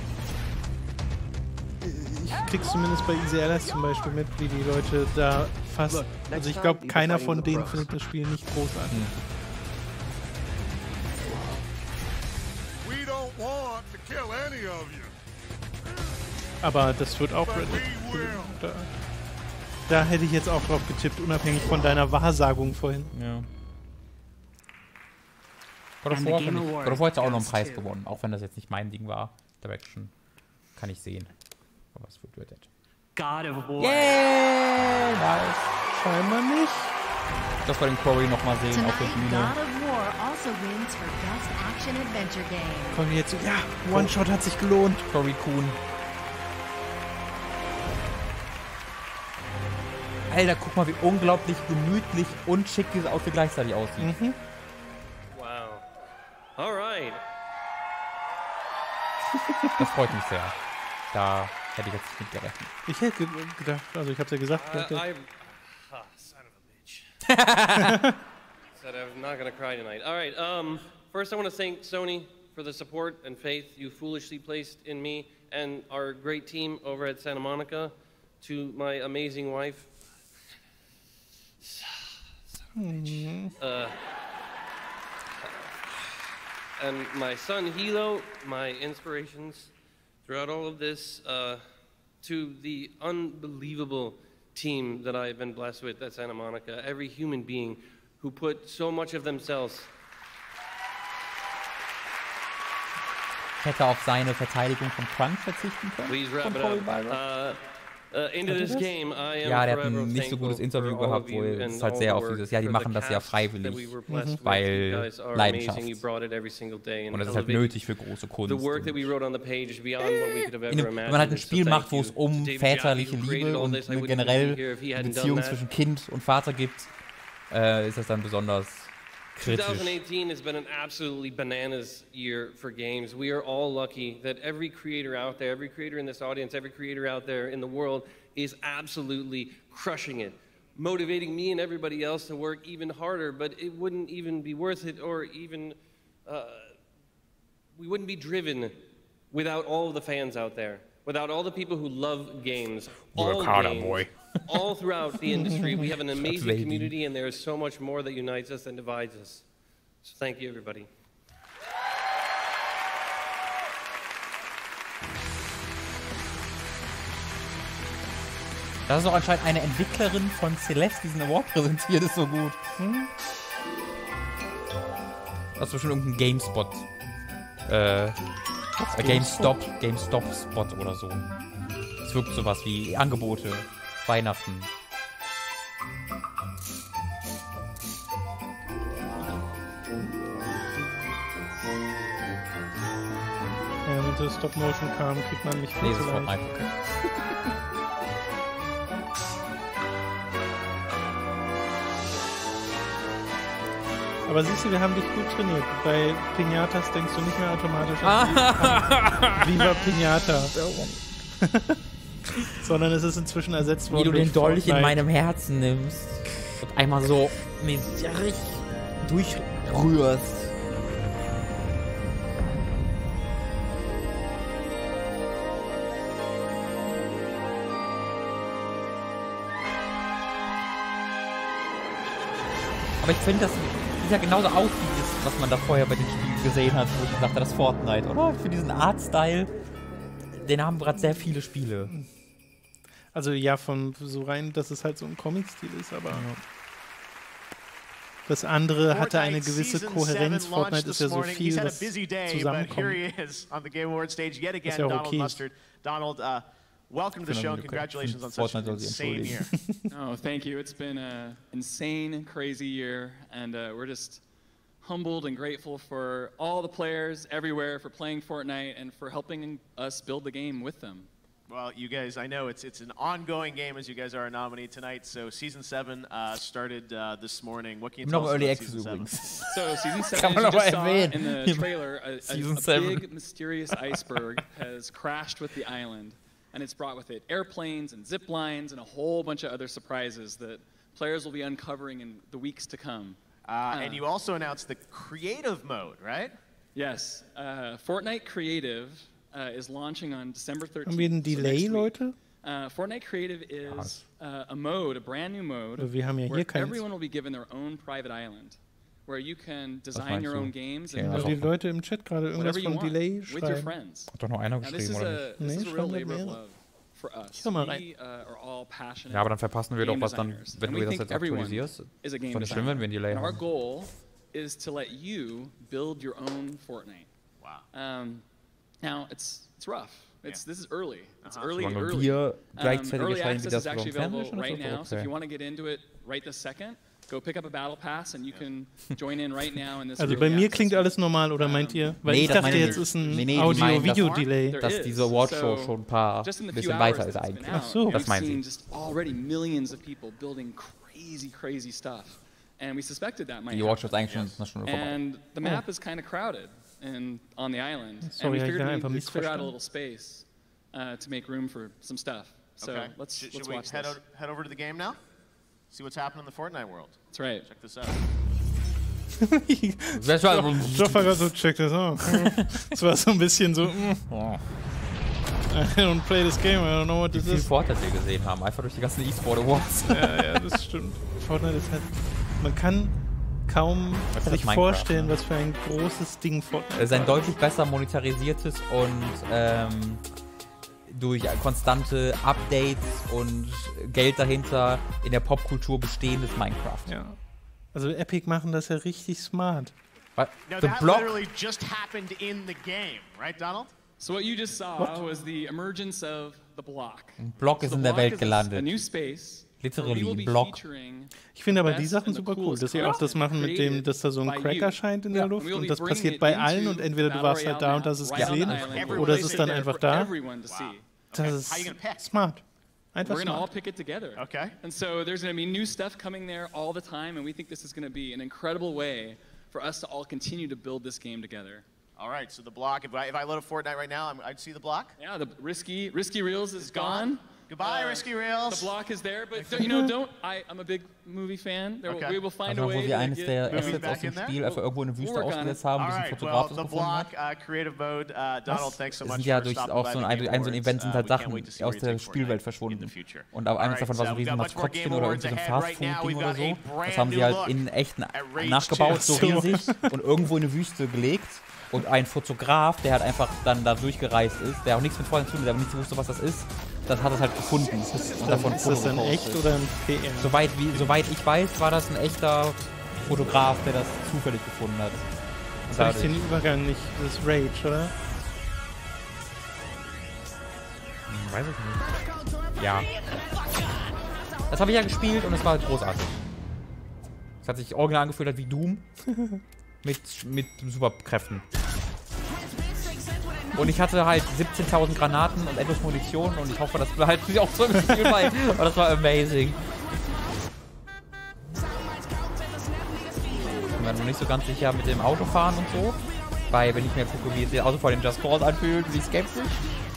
ich krieg's zumindest bei Easy Allies zum Beispiel mit, wie die Leute da fast, also ich glaube, keiner von denen findet das Spiel nicht großartig. Aber das wird auch Reddit. Da hätte ich jetzt auch drauf getippt, unabhängig von deiner Wahrsagung vorhin. Ja. God of War hat auch noch einen Preis gewonnen, auch wenn das jetzt nicht mein Ding war. Direction kann ich sehen. Aber es wird Red Dead. God of War. Yeah! Nice. Scheinbar nicht. Das war den Corey nochmal sehen auf der Bühne. God of War also wins for Best Action Adventure Game. Kommen wir jetzt so, ja, One-Shot hat sich gelohnt. Corey Kuhn. Alter, guck mal, wie unglaublich gemütlich und schick dieses Outfit gleichzeitig aussieht. Mhm. Wow. Alright. Das freut mich sehr. Da hätte ich jetzt nicht mit gerechnet. Ich hätte gedacht, also ich hab's ja gesagt. Son of a bitch. Said I'm not gonna cry tonight. Alright, first I want to thank Sony for the support and faith you foolishly placed in me and our great team over at Santa Monica. To my amazing wife, and my son Hilo, my inspirations throughout all of this, to the unbelievable team that I've been blessed with at Santa Monica, every human being who put so much of themselves. Hätte auf seine Verteidigung von Crunch verzichten können. Please wrap it up. Into this game, I am ja, der hat ein nicht so gutes Interview gehabt, wo es halt sehr auf dieses, ja, die machen das ja freiwillig, weil Leidenschaft. Und das ist halt nötig für große Kunst. Wenn man halt ein Spiel macht, wo es um väterliche Liebe und generell eine Beziehung zwischen Kind und Vater gibt, ist das dann besonders kritisch. 2018 has been an absolutely bananas year for games. We are all lucky that every creator out there, every creator in this audience, every creator out there in the world is absolutely crushing it, motivating me and everybody else to work even harder, but it wouldn't even be worth it, or even, we wouldn't be driven without all of the fans out there, without all the people who love games. Work harder, boy. All throughout the industry, we have an amazing community, and there is so much more that unites us than divides us. So thank you, everybody. Das ist auch anscheinend eine Entwicklerin von Celeste, die diesen Award präsentiert, ist so gut. Das ist bestimmt irgendein GameSpot. GameStop-Spot oder so. Es wirkt sowas wie Angebote. Weihnachten. Ja, wenn so Stop-Motion kam, kriegt man nicht viel zu leicht. Aber siehst du, wir haben dich gut trainiert. Bei Pinatas denkst du nicht mehr automatisch an Viva Pinata. Sondern es ist inzwischen ersetzt worden. Wie du den Dolch in meinem Herzen nimmst und einmal so mit durchrührst. Aber ich finde, das sieht ja genauso aus wie das, was man da vorher bei den Spielen gesehen hat, wo ich dachte, das Fortnite, oder? Ich finde diesen Artstyle, den haben gerade sehr viele Spiele. Also ja, von so rein, dass es halt so ein Comic-Stil ist, aber das andere hatte eine gewisse Kohärenz. Fortnite ist ja so viel, was zusammenkommt. Was ja auch okay ist. Donald, welcome to the show and congratulations on such an insane year. Oh, thank you. It's been an insane, crazy year, and we're just humbled and grateful for all the players everywhere for playing Fortnite and for helping us build the game with them. Well, you guys, I know it's an ongoing game as you guys are a nominee tonight. So Season 7 started this morning. What can you tell us about Season 7? So Season 7, as you just saw in the trailer, a big mysterious iceberg has crashed with the island. And it's brought with it airplanes and zip lines and a whole bunch of other surprises that players will be uncovering in the weeks to come. And you also announced the creative mode, right? Yes. Fortnite Creative is launching on December 13th. Haben wir einen Delay, Leute? Fortnite Creative is a mode, a brand new mode, wir haben ja where hier keins. everyone will be given their own private island, where you can design your own games and die Leute im Chat gerade irgendwas von Delay with your friends. Hat doch noch einer geschrieben, oder nicht? This is a real labor of love for us. We are all passionate. Ja, aber dann verpassen wir doch was dann, wenn du das jetzt aktualisierst. Ist doch nicht schlimm, wenn wir ein Delay haben. Our goal is to let you build your own Fortnite. Wow. Now it's rough. This is early. It's early. Early access is actually available right now. So if you want to get into it right this second, go pick up a Battle Pass and you can join in right now in this. Also bei mir klingt alles normal, oder meint ihr? Weil ich dachte, jetzt ist ein Audio-Video-Delay. Dass diese Awardshow schon ein paar bisschen weiter ist eigentlich. Ach so. Das meint sie. Just already millions of people building crazy stuff, and we suspected that might. Die Awardshow ist eigentlich schon vorbei. And the map is kind of crowded on the island, Sorry, and we figured we'd clear out a little space to make room for some stuff. So let's watch this. Head over to the game now? See what's happening in the Fortnite world. That's right. Check this out. Check this out. Es war so ein bisschen so. I don't play this game, I don't know what this is. Wie viel Fortnite wir gesehen haben, einfach durch die ganzen E-Sport Awards. Ja, das stimmt. Fortnite ist halt. Man kann kaum sich vorstellen, was für ein großes Ding Fortnite ist. Es ist ein deutlich besser monetarisiertes und durch konstante Updates und Geld dahinter in der Popkultur bestehendes Minecraft. Ja. Also Epic machen das ja richtig smart. Now that literally just happened in the game, right, Donald? So what you just saw was the emergence of the Block. Ein Block ist in der Welt gelandet. A new space. Literally ein Block. Ich finde aber die Sachen super cool, dass sie auch das machen mit dem, dass da so ein Crack erscheint in der Luft und das passiert bei allen und entweder du warst halt da und hast es gesehen oder es ist dann einfach da. Das ist smart. Einfach We're going to all pick it together. Okay. And so there's going to be new stuff coming there all the time, and we think this is going to be an incredible way for us to all continue to build this game together. All right, so the Block, if I load up Fortnite right now, I'd see the Block? Yeah, the Risky Reels is gone. Goodbye, Risky Reels. The Block is there, but I'm a big movie fan. We will find a way wo wir eines der Assets aus dem Spiel einfach irgendwo in der Wüste ausgesetzt haben, ein bisschen Fotografisch gefunden hat. Das sind ja durch auch so ein Event sind halt Sachen aus der Spielwelt verschwunden. Und aber eines davon war so ein riesen Maskottchen oder irgendwie so ein Fastfood-Ding oder so. Das haben sie halt in echt nachgebaut, so riesig und irgendwo in eine Wüste gelegt. Und ein Fotograf, der halt einfach dann da durchgereist ist, der auch nichts mit Freunden zu tun hat, der nicht wusste, was das ist, das hat es halt gefunden. Ist das dann echt oder ein PR? Soweit ich weiß, war das ein echter Fotograf, der das zufällig gefunden hat. Jetzt habe ich den Übergang nicht, das ist Rage, oder? Weiß ich nicht. Ja. Das habe ich ja gespielt und es war halt großartig. Es hat sich original angefühlt wie Doom. Mit Superkräften. Und ich hatte halt 17.000 Granaten und endlos Munition und ich hoffe, das halt auch so im Spiel bei. Aber das war amazing. Ich bin mir noch nicht so ganz sicher mit dem Autofahren und so. Weil, wenn ich mir gucke, wie das Autofahren in Just Cause anfühlt, bin ich skeptisch.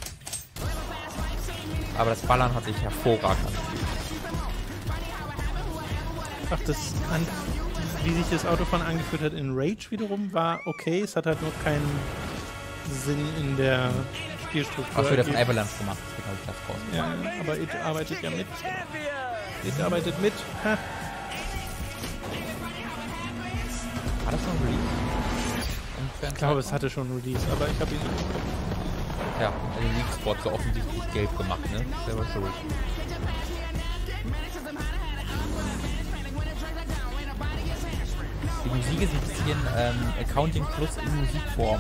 Aber das Ballern hat sich hervorragend angefühlt. Ach, wie sich das Autofahren angefühlt hat in Rage wiederum, war okay. Es hat halt nur keinen Sinn in der Spielstruktur. Was wird von Avalanche gemacht? Ja, aber It arbeitet ja mit. It arbeitet mit. Ha. War das schon ein Release? Ich glaube, es hatte schon ein Release, aber ich habe ihn nicht bekommen. Ja, also League Sport so offensichtlich gelb gemacht, ne? Selber schuld. Die Musik ist ein bisschen Accounting Plus in Musikform.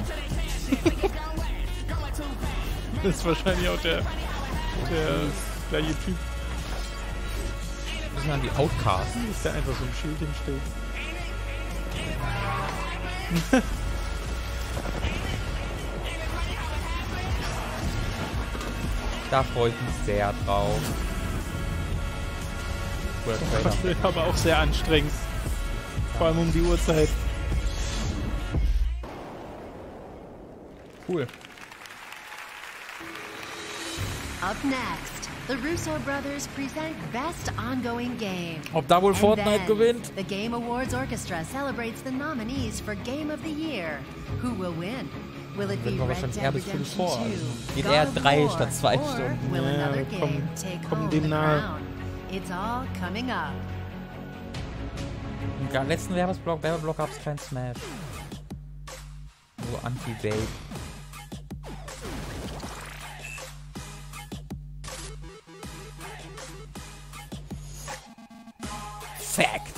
Das ist wahrscheinlich auch der gleiche Typ. Das sind dann die Outcasts. Ist da einfach so ein Schild hinstellt. Da freue ich mich sehr drauf. Aber auch sehr anstrengend. Vor allem um die Uhrzeit. Cool. Up next, The Russo brothers present Best Ongoing Game. Ob da wohl Fortnite gewinnt? The Game Awards Orchestra celebrates the nominees for Game of the Year. Who will win? Will it be Red Dead Redemption 2, Geht eher 3 statt 2 Stunden. Will another game take home the crown? It's all coming up. Im letzten Werbeblock gab es keinen Smash. So Anti-Bait. Fact!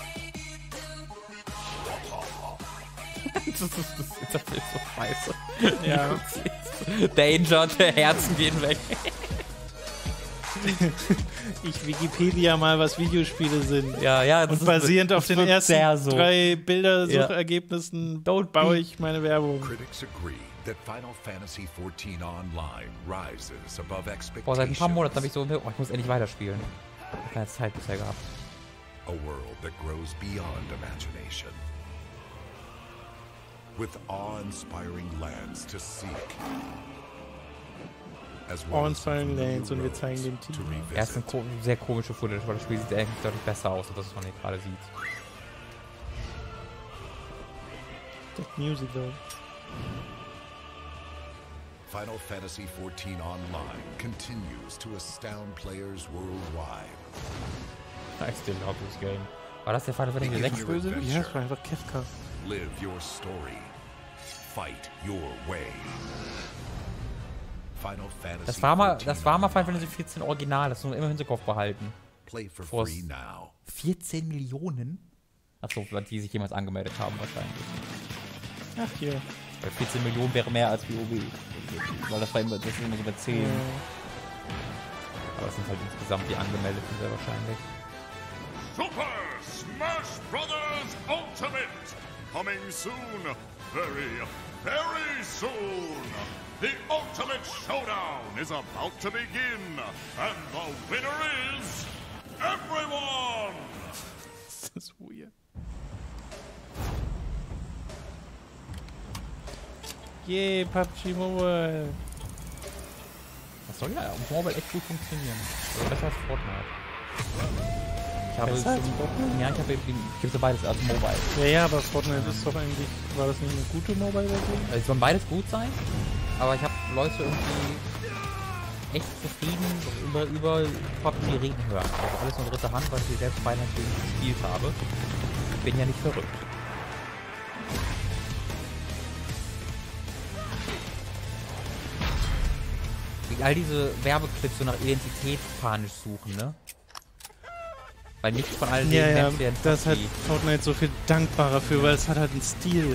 das ist so scheiße. Ja. Danger, der Herzen gehen weg. Ich Wikipedia mal, was Videospiele sind. Ja, und basierend auf den ersten 3 Bildersuchergebnissen baue ich meine Werbung. Boah, seit ein paar Monaten habe ich so, ich muss endlich weiterspielen. Ich habe keine Zeit bisher gehabt. A world that grows beyond imagination. With awe-inspiring lands to seek. Awe-inspiring Lands und wir zeigen dem Team. Erst ein sehr komische Footage, weil das Spiel sieht eigentlich deutlich besser aus, als das, was man hier gerade sieht. Das Musical. Final Fantasy XIV Online continues to astound players worldwide. I still love this game. War das der Final Fantasy 6 böse? Ja, das war einfach Kefka. Live your story. Fight your way. Final Fantasy das war mal Final Fantasy 14 Original, das muss man immer im Hinterkopf behalten. Play for free now. 14 Millionen? Achso, die sich jemals angemeldet haben wahrscheinlich. Ach hier. Weil 14 Millionen wäre mehr als WoW. Weil das ist immer so bei 10. Aber es sind halt insgesamt die Angemeldeten sehr wahrscheinlich. Super Smash Brothers Ultimate! Coming soon! Very, very soon! The Ultimate Showdown is about to begin! And the winner is... everyone! Das ist weird. Yay, PUBG Mobile! Das soll ja auf Mobile echt gut funktionieren. Also besser als Fortnite. Ich habe beides als Mobile. Ja, aber Fortnite ist doch eigentlich, war das nicht eine gute Mobile-Version? Es sollen beides gut sein, aber ich habe Leute irgendwie echt zufrieden über PUBG reden hören. Also alles nur dritte Hand, weil ich selbst beide natürlich gespielt habe. Ich bin ja nicht verrückt. Wie all diese Werbeclips so nach Identität panisch suchen, ne? Weil nichts von all denen werden das hat Fortnite so viel dankbarer für, weil es hat halt einen Stil.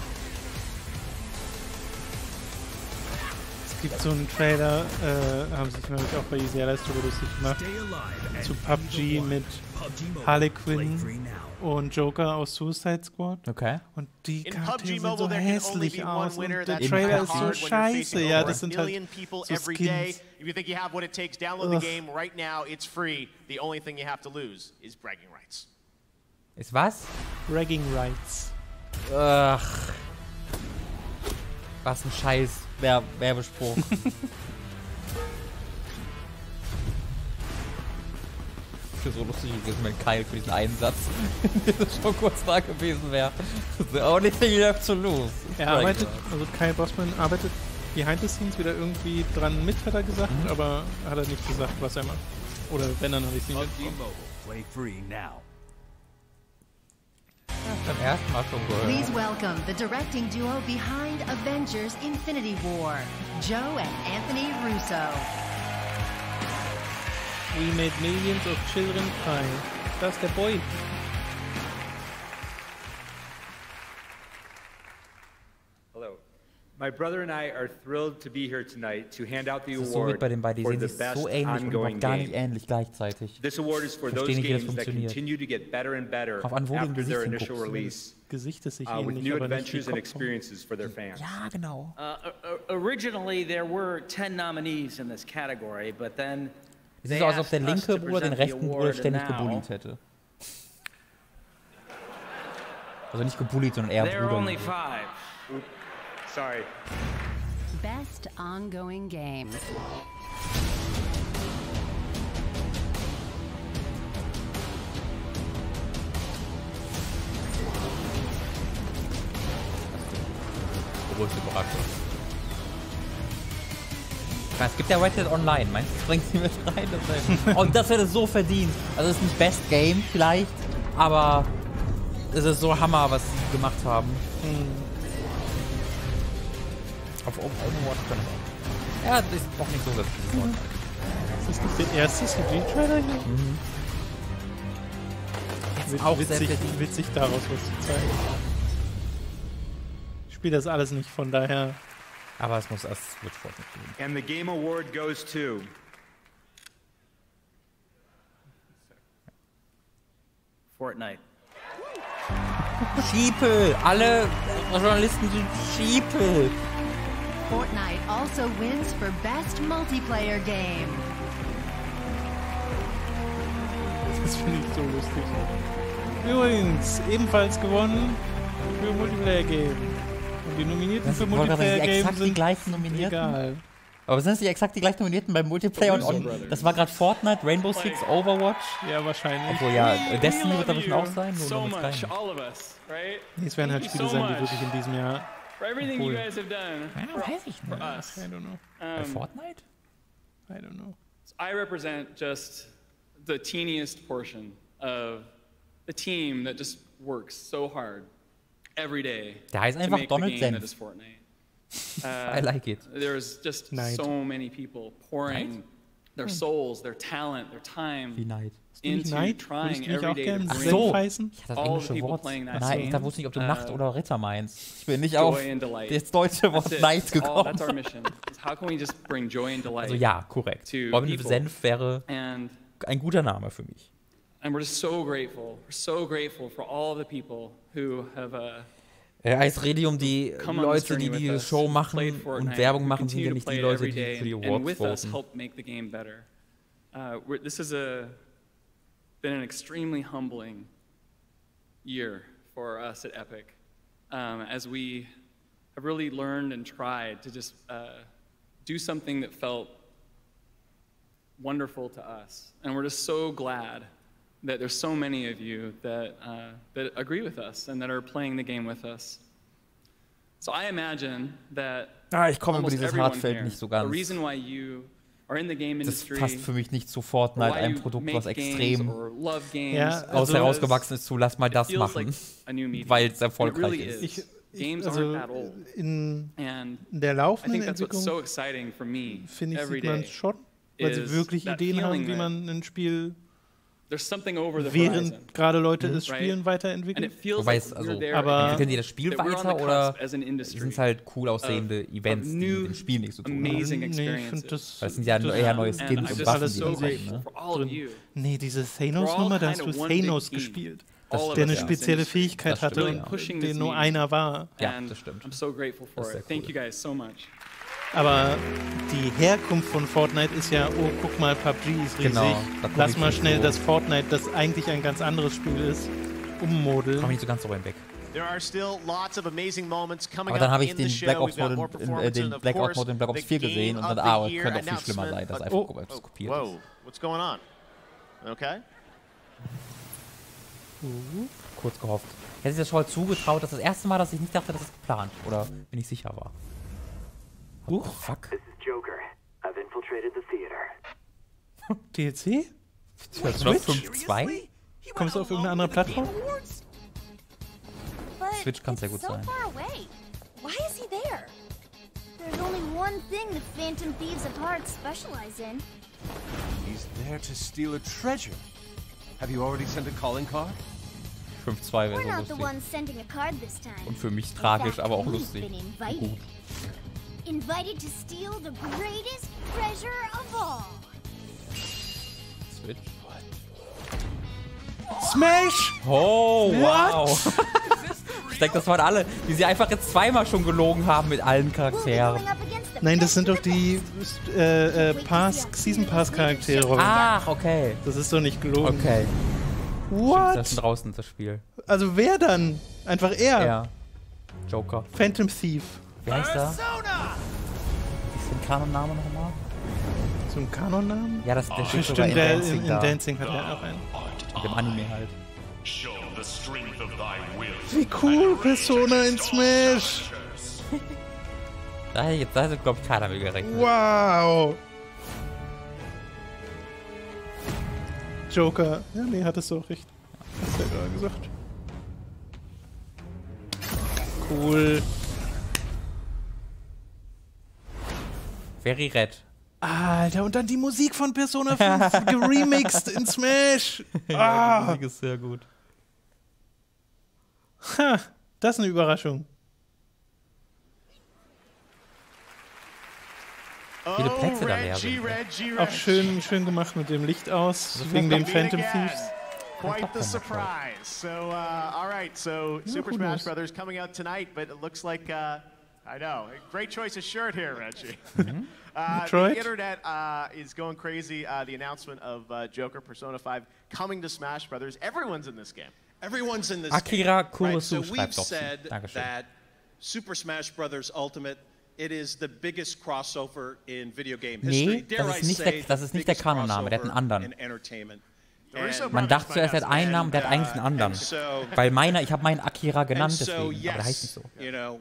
Es gibt so einen Trailer, haben sich nämlich auch bei Easy Allies darüber lustig gemacht, zu PUBG mit Harley Quinn und Joker aus Suicide Squad. Okay. Und die Charaktere sehen so hässlich aus und der Trailer ist so scheiße. Ja, das sind halt so Skins. If you think you have what it takes, download the game right now. It's free. The only thing you have to lose is bragging rights. Ist was? Bragging rights. Ach. Was ein Scheiß Werbespruch. So lustig ist mein Kyle für diesen Einsatz, das schon kurz da gewesen wäre. The only thing you have to lose. Er arbeitet, also Kyle Bossman arbeitet behind the scenes wieder irgendwie dran mit, hat er gesagt, aber hat er nicht gesagt, was er macht. Oder wenn er noch nicht sieht. Beim ersten Mal schon gehört. Please welcome the directing duo behind Avengers Infinity War, Joe and Anthony Russo. We made millions of children cry. That's the boy. Hello. My brother and I are thrilled to be here tonight to hand out the award for the best ongoing game. This award is for those games that continue to get better and better after their initial release, with new adventures and experiences for their fans. Ja, genau. Originally, there were 10 nominees in this category, but then es ist so, als ob der linke Bruder den rechten Bruder ständig gebullied hätte. Also nicht gebullied, sondern eher Bruder. Sorry. Best ongoing game. größte Überraschung. Es gibt ja Red Dead Online, meinst du, das bringt sie mit rein? Und das hätte so verdient. Also es ist nicht Best Game vielleicht, aber es ist so Hammer, was sie gemacht haben. Auf Overwatch können wir auch. Ja, das ist doch nicht so das. Ist das nicht der erste CG-Trailer hier? Wird auch witzig daraus was zu zeigen. Ich spiele das alles nicht, von daher. Aber es muss erst Switch Fortnite geben. And the Game Award goes to Fortnite. Schiepel! Alle Journalisten sind Schiepel! Fortnite also wins for Best Multiplayer Game. Das finde ich so lustig. Übrigens, ebenfalls gewonnen für Multiplayer Game. Und die Nominierten für Multiplayer Game sind die gleichen Nominierten. Egal. Aber sind das nicht exakt die gleichen Nominierten beim Multiplayer und das war gerade Fortnite, Rainbow Six, Overwatch? Ja, wahrscheinlich. Obwohl, ja, Destiny wird da bestimmt auch sein. So much, all of us, right? Nee, es werden halt Spiele sein, die wirklich in diesem Jahr. For everything you guys have done weiß ich nicht. for us. I don't know. Bei Fortnite? I don't know. I represent just the teeniest portion of the team that just works so hard every day. Der heißt einfach Donald Senf. I like it. There's just so many people pouring their souls, their talent, their time into trying every day to bring all the people playing that game. Da wusste ich nicht, ob du Nacht oder Ritter meinst. Ich bin nicht auf das deutsche Wort Night gekommen. That's our mission. How can we just bring joy and delight? Also ja, korrekt. Robin Senf wäre ein guter Name für mich. And we're just so grateful. We're so grateful for all the people who have als Redium, die Leute, die die Show machen und Werbung machen, sind ja nicht die Leute, die für die Awards voten. This has been an extremely humbling year for us at Epic, as we have really learned and tried to just do something that felt wonderful to us. And we're just so glad that there's so many of you that agree with us and that are playing the game with us. So I imagine that ich komme über dieses Hartfeld nicht so ganz. The reason why you are in the game industry, das passt für mich nicht zu Fortnite, ein Produkt, was extrem aus herausgewachsen ist zu lass mal das machen, weil es erfolgreich ist. In der laufenden Entwicklung finde ich, sieht man es schon, weil sie wirklich Ideen haben, wie man ein Spiel während gerade Leute es spielen, weiterentwickeln. Wobei es, aber entwickeln die das Spiel weiter oder sind es halt cool aussehende Events, die mit dem Spiel nichts zu tun haben? Nee, ich finde das... Weil es sind ja eher neue Skins und Waffen, die drin. Nee, diese Thanos-Nummer, da hast du Thanos gespielt. Der eine spezielle Fähigkeit hatte und der nur einer war. Ja, das stimmt. I'm so grateful for it. Thank you guys so much. Aber die Herkunft von Fortnite ist ja, oh, guck mal, PUBG ist riesig. Genau, lass mal schnell das Fortnite, das eigentlich ein ganz anderes Spiel ist, ummodeln. Komm nicht so ganz so weit weg. Aber dann habe ich den Black Ops Mode in Black Ops 4 gesehen und dann, könnte auch viel schlimmer sein, dass einfach kopiert ist. What's going on? Okay. Kurz gehofft. Hätte ich das schon mal zugetraut, dass das erste Mal, dass ich nicht dachte, dass es geplant oder bin ich sicher war. What the fuck? This is Joker. I've infiltrated the theater. DLC? Switch 5-2? Kommst du auf irgendeine andere Plattform? Switch kann sehr gut sein. Why is he there? There's only one thing the Phantom Thieves of Hearts specialize in. He's there to steal a treasure. Have you already sent a calling card? 5-2 wäre so lustig. Und für mich tragisch, aber auch lustig. Gut. Invited to steal the greatest treasure of all. Switch. Smash! Oh, wow. Ich denke, das waren alle, die sie einfach jetzt zweimal schon gelogen haben mit allen Charakteren. Nein, das sind doch die Season Pass Charaktere. Ach, okay. Das ist doch nicht gelogen. Okay. What? Das ist draußen, das Spiel. Also wer dann? Einfach er? Ja. Joker. Phantom Thief. Wie heißt er? Ist ein Kanonname nochmal? So ein Kanonnamen? Ja, das steht sogar in Dancing. In Dancing hat er auch einen. Mit dem Anime halt. Wie cool, Persona in Smash! Da hätte, glaube ich, keiner mit gerechnet. Wow! Joker. Ja, nee, hattest du auch recht. Hast du ja gerade gesagt. Cool. Very red. Alter, und dann die Musik von Persona 5 geremixed in Smash. Ja, die Musik ist sehr gut. Ha, das ist eine Überraschung. Viele Plätze da leer sind. Auch schön gemacht mit dem Licht aus, wegen den Phantom Thieves. Quite the surprise. So, all right, so Super Smash Brothers coming out tonight, but it looks like, I know, great choice of shirt here, Reggie. The internet is going crazy. The announcement of Joker Persona 5 coming to Smash Brothers. Everyone's in this game. Everyone's in this Akira game. Right? So Kurosu we've said that Super Smash Brothers Ultimate, it is the biggest crossover in video game history. Nee, das ist nicht der Kanonname, der hat einen anderen. Man dachte zuerst, er hat einen Namen, der hat eigentlich einen anderen. Weil ich habe meinen Akira genannt, deswegen, aber der heißt nicht so. You know,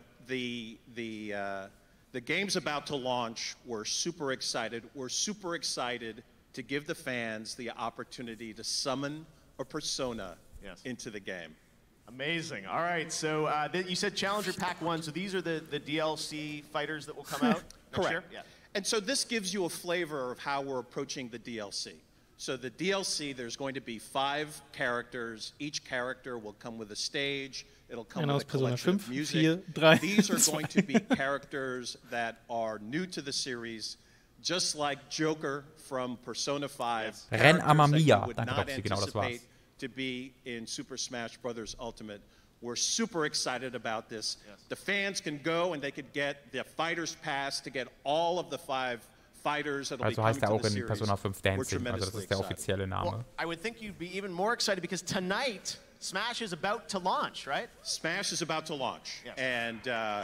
the game's about to launch. We're super excited. We're super excited to give the fans the opportunity to summon a persona into the game. Amazing. All right, so you said Challenger Pack 1, so these are the DLC fighters that will come out next year? Yeah. And so this gives you a flavor of how we're approaching the DLC. So the DLC, there's going to be 5 characters. Each character will come with a stage. It'll come with a collection of music. These are going to be characters that are new to the series, just like Joker from Persona 5. Ren Amamiya. Danke, genau, das war's. To be in Super Smash Brothers Ultimate. We're super excited about this. The fans can go and they could get the Fighters Pass to get all of the 5 fighters that'll be coming to the series. Persona 5 Dancing, also das ist der offizielle Name. Well, I would think you'd be even more excited because tonight Smash is about to launch, right? Smash is about to launch. Yes. And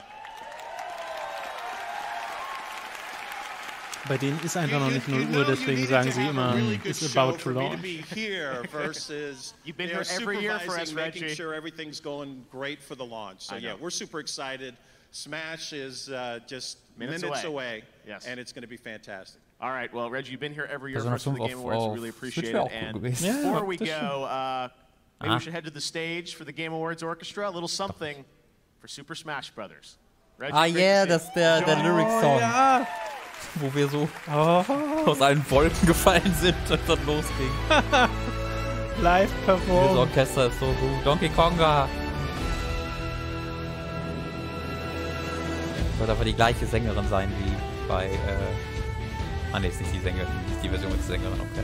bei denen ist einfach noch nicht 0 Uhr, deswegen sagen sie immer, it's about to launch. You've been here every year for us, Reggie. Making sure everything's going great for the launch. So yeah, we're super excited. Smash is just minutes away, and it's going to be fantastic. All right, well, Reggie, you've been here every year for us for the Game Awards. We really appreciate it. And before we go, maybe we should head to the stage for the Game Awards Orchestra. A little something for Super Smash Brothers. Reggie, yeah, das ist der Lyric-Song. Ja. Wo wir so aus allen Wolken gefallen sind und dann losging. Live-Perform. Das Orchester ist so gut. Donkey Konga. Wird aber die gleiche Sängerin sein wie bei, nee, ist nicht die Sängerin, nicht die Version mit der Sängerin, okay.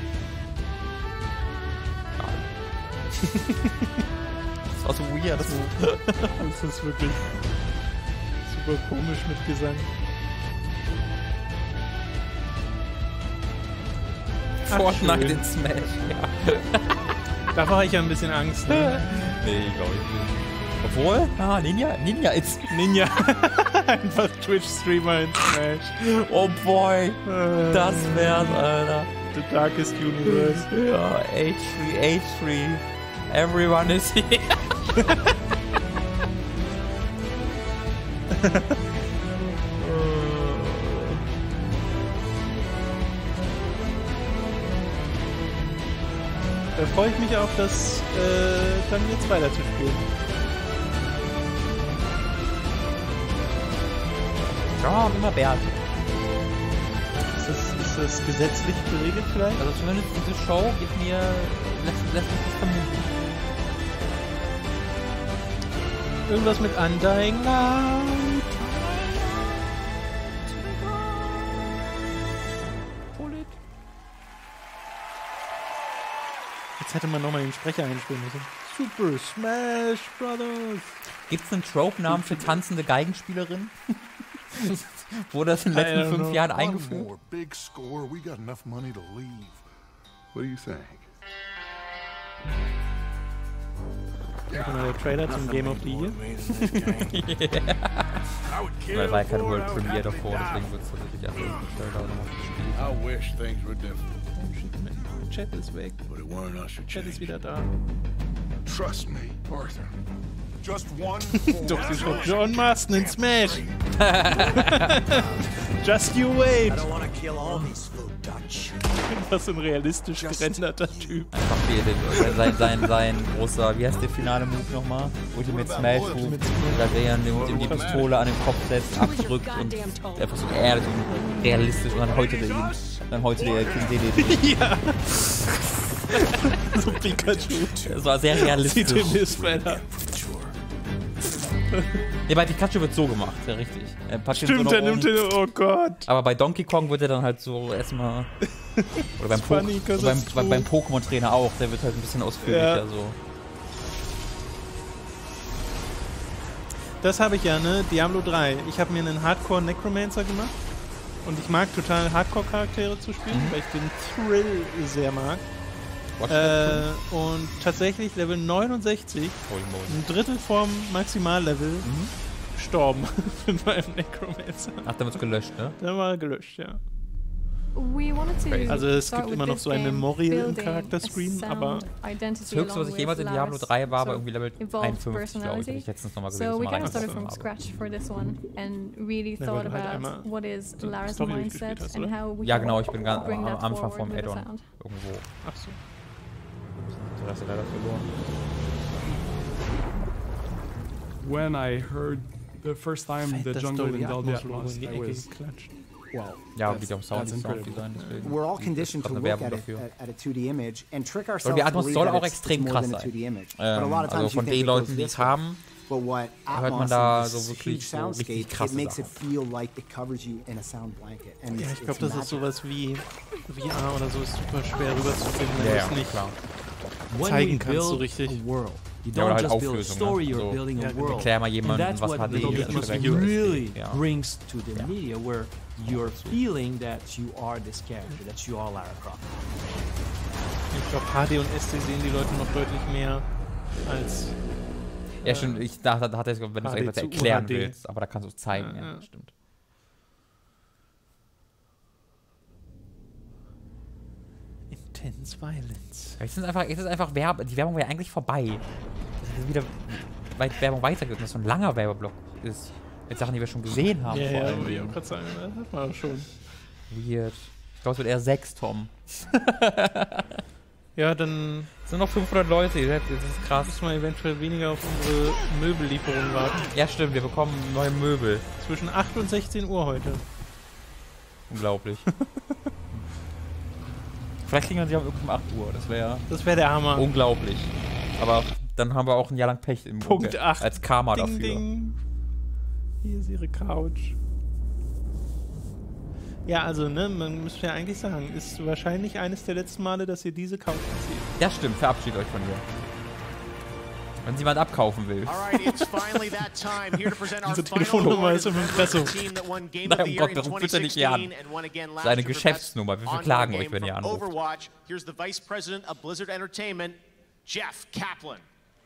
Das war so weird. Das ist wirklich super komisch mit Gesang. Fortnite in Smash, ja. Davor habe ich ja ein bisschen Angst, ne? Nee, glaube ich nicht. Obwohl, Ninja ist... Ninja. Einfach Twitch-Streamer in Smash. Oh boy, das wär's, Alter. The Darkest Universe. Ja, H3. Everyone is here. Da freue ich mich auf das dann jetzt weiterzuspielen. Ja, immer Bert. Ist das gesetzlich geregelt vielleicht? Also zumindest diese Show gibt mir lässt mich das vermuten. Irgendwas mit Undying Light. Jetzt hätte man nochmal den Sprecher einspielen müssen. Super Smash Brothers. Gibt's einen Trope-Namen für tanzende Geigenspielerin? Wurde das in den letzten 5 Jahren eingeführt? Big score. We got enough money to leave. What do you think? Der Trailer zum Game of the Year. Weil war ja keine World Premiere davor, deswegen wird es tatsächlich erst im Trailer nochmal gespielt. I wish things were different. Chat ist weg. Chat ist wieder da. Trust me, Arthur. Doch, sie schon John Marston in Smash. Just you wait. Was ein realistisch gerenderter Typ. Einfach sein großer, wie heißt der finale Move nochmal? Ultimate Smash Move, da der die Pistole an den Kopf setzt, abdrückt und einfach so ehrlich und realistisch und dann heute der King DDD. Ja. So Pikachu. Das war sehr realistisch. Sieht dem Wetter. Ja, bei Pikachu wird so gemacht, ja richtig. Stimmt, der nimmt den, oh Gott. Aber bei Donkey Kong wird er dann halt so erstmal. Oder beim Pokémon-Trainer auch, der wird halt ein bisschen ausführlicher so. Das habe ich ja, ne? Diablo 3. Ich habe mir einen Hardcore Necromancer gemacht. Und ich mag total Hardcore-Charaktere zu spielen, weil ich den Thrill sehr mag. Und tatsächlich Level 69, ein Drittel vom Maximallevel, gestorben in meinem Necromancer. Ach, dann wird's gelöscht, ne? Dann war er gelöscht, ja. Also es gibt immer noch so ein Memorial im Charakterscreen, aber das Höchste, was ich jemals in Diablo 3 war irgendwie Level 51, glaube ich. Hätte ich letztens nochmal gesehen. So we kind of started from scratch for this one and really thought about what is Lara's mindset and how we ja genau, ich bin ganz am Anfang vom Add-on irgendwo. Ach so. Du hast leider verloren. When I heard the first time the jungle in Delta lost, I was ja, wie am Sounddesign deswegen. We're all conditioned to look at a 2D image and trick ourselves. Und die Atmos soll auch extrem krass sein. Also von den Leuten, die es haben, hört man da so wirklich so richtig krasse Sachen. Ja, ich glaube, das ist sowas wie VR oder so, ist super schwer rüberzufinden, wenn du es nicht zeigen kannst so richtig. Ja, oder halt Auflösung. Ne? So. Erklär mal jemandem, was HD ist. Really brings to the media where you're feeling that you are this character, that you are Lara Croft. Ich glaube, HD und SD sehen die Leute noch deutlich mehr als. Ja, stimmt. Ich dachte, wenn du es etwas erklären willst, aber da kannst du es zeigen. Ja, stimmt. Intense Violence. Jetzt ist einfach Werbung. Die Werbung war ja eigentlich vorbei. Das ist wieder weit Werbung weitergeht und das so ein langer Werbeblock ist. Mit Sachen, die wir schon gesehen haben. Ja, ja, ich wollte gerade sagen, das hat man schon. Weird. Ich glaube, es wird eher 6, Tom. Ja, dann sind noch 500 Leute. Das ist krass. Müssen wir eventuell weniger auf unsere Möbellieferung warten. Ja, stimmt. Wir bekommen neue Möbel. Zwischen 8 und 16 Uhr heute. Unglaublich. Vielleicht kriegen wir sie auch um 8 Uhr. Das wäre der Hammer. Unglaublich. Aber dann haben wir auch ein Jahr lang Pech im Punkt 8. Als Karma ding, dafür. Ding. Hier ist ihre Couch. Ja, also, ne, man müsste ja eigentlich sagen, ist wahrscheinlich eines der letzten Male, dass ihr diese Couch seht. Ja, stimmt. Verabschiedet euch von ihr. Wenn sie jemand abkaufen will. Diese Telefonnummer ist im Impressum. Nein, um Gott, warum bitte nicht hier an? Seine Geschäftsnummer. Wir verklagen euch, wenn ihr anruft. Overwatch. Here's the Vice President of Blizzard Entertainment, Jeff Kaplan.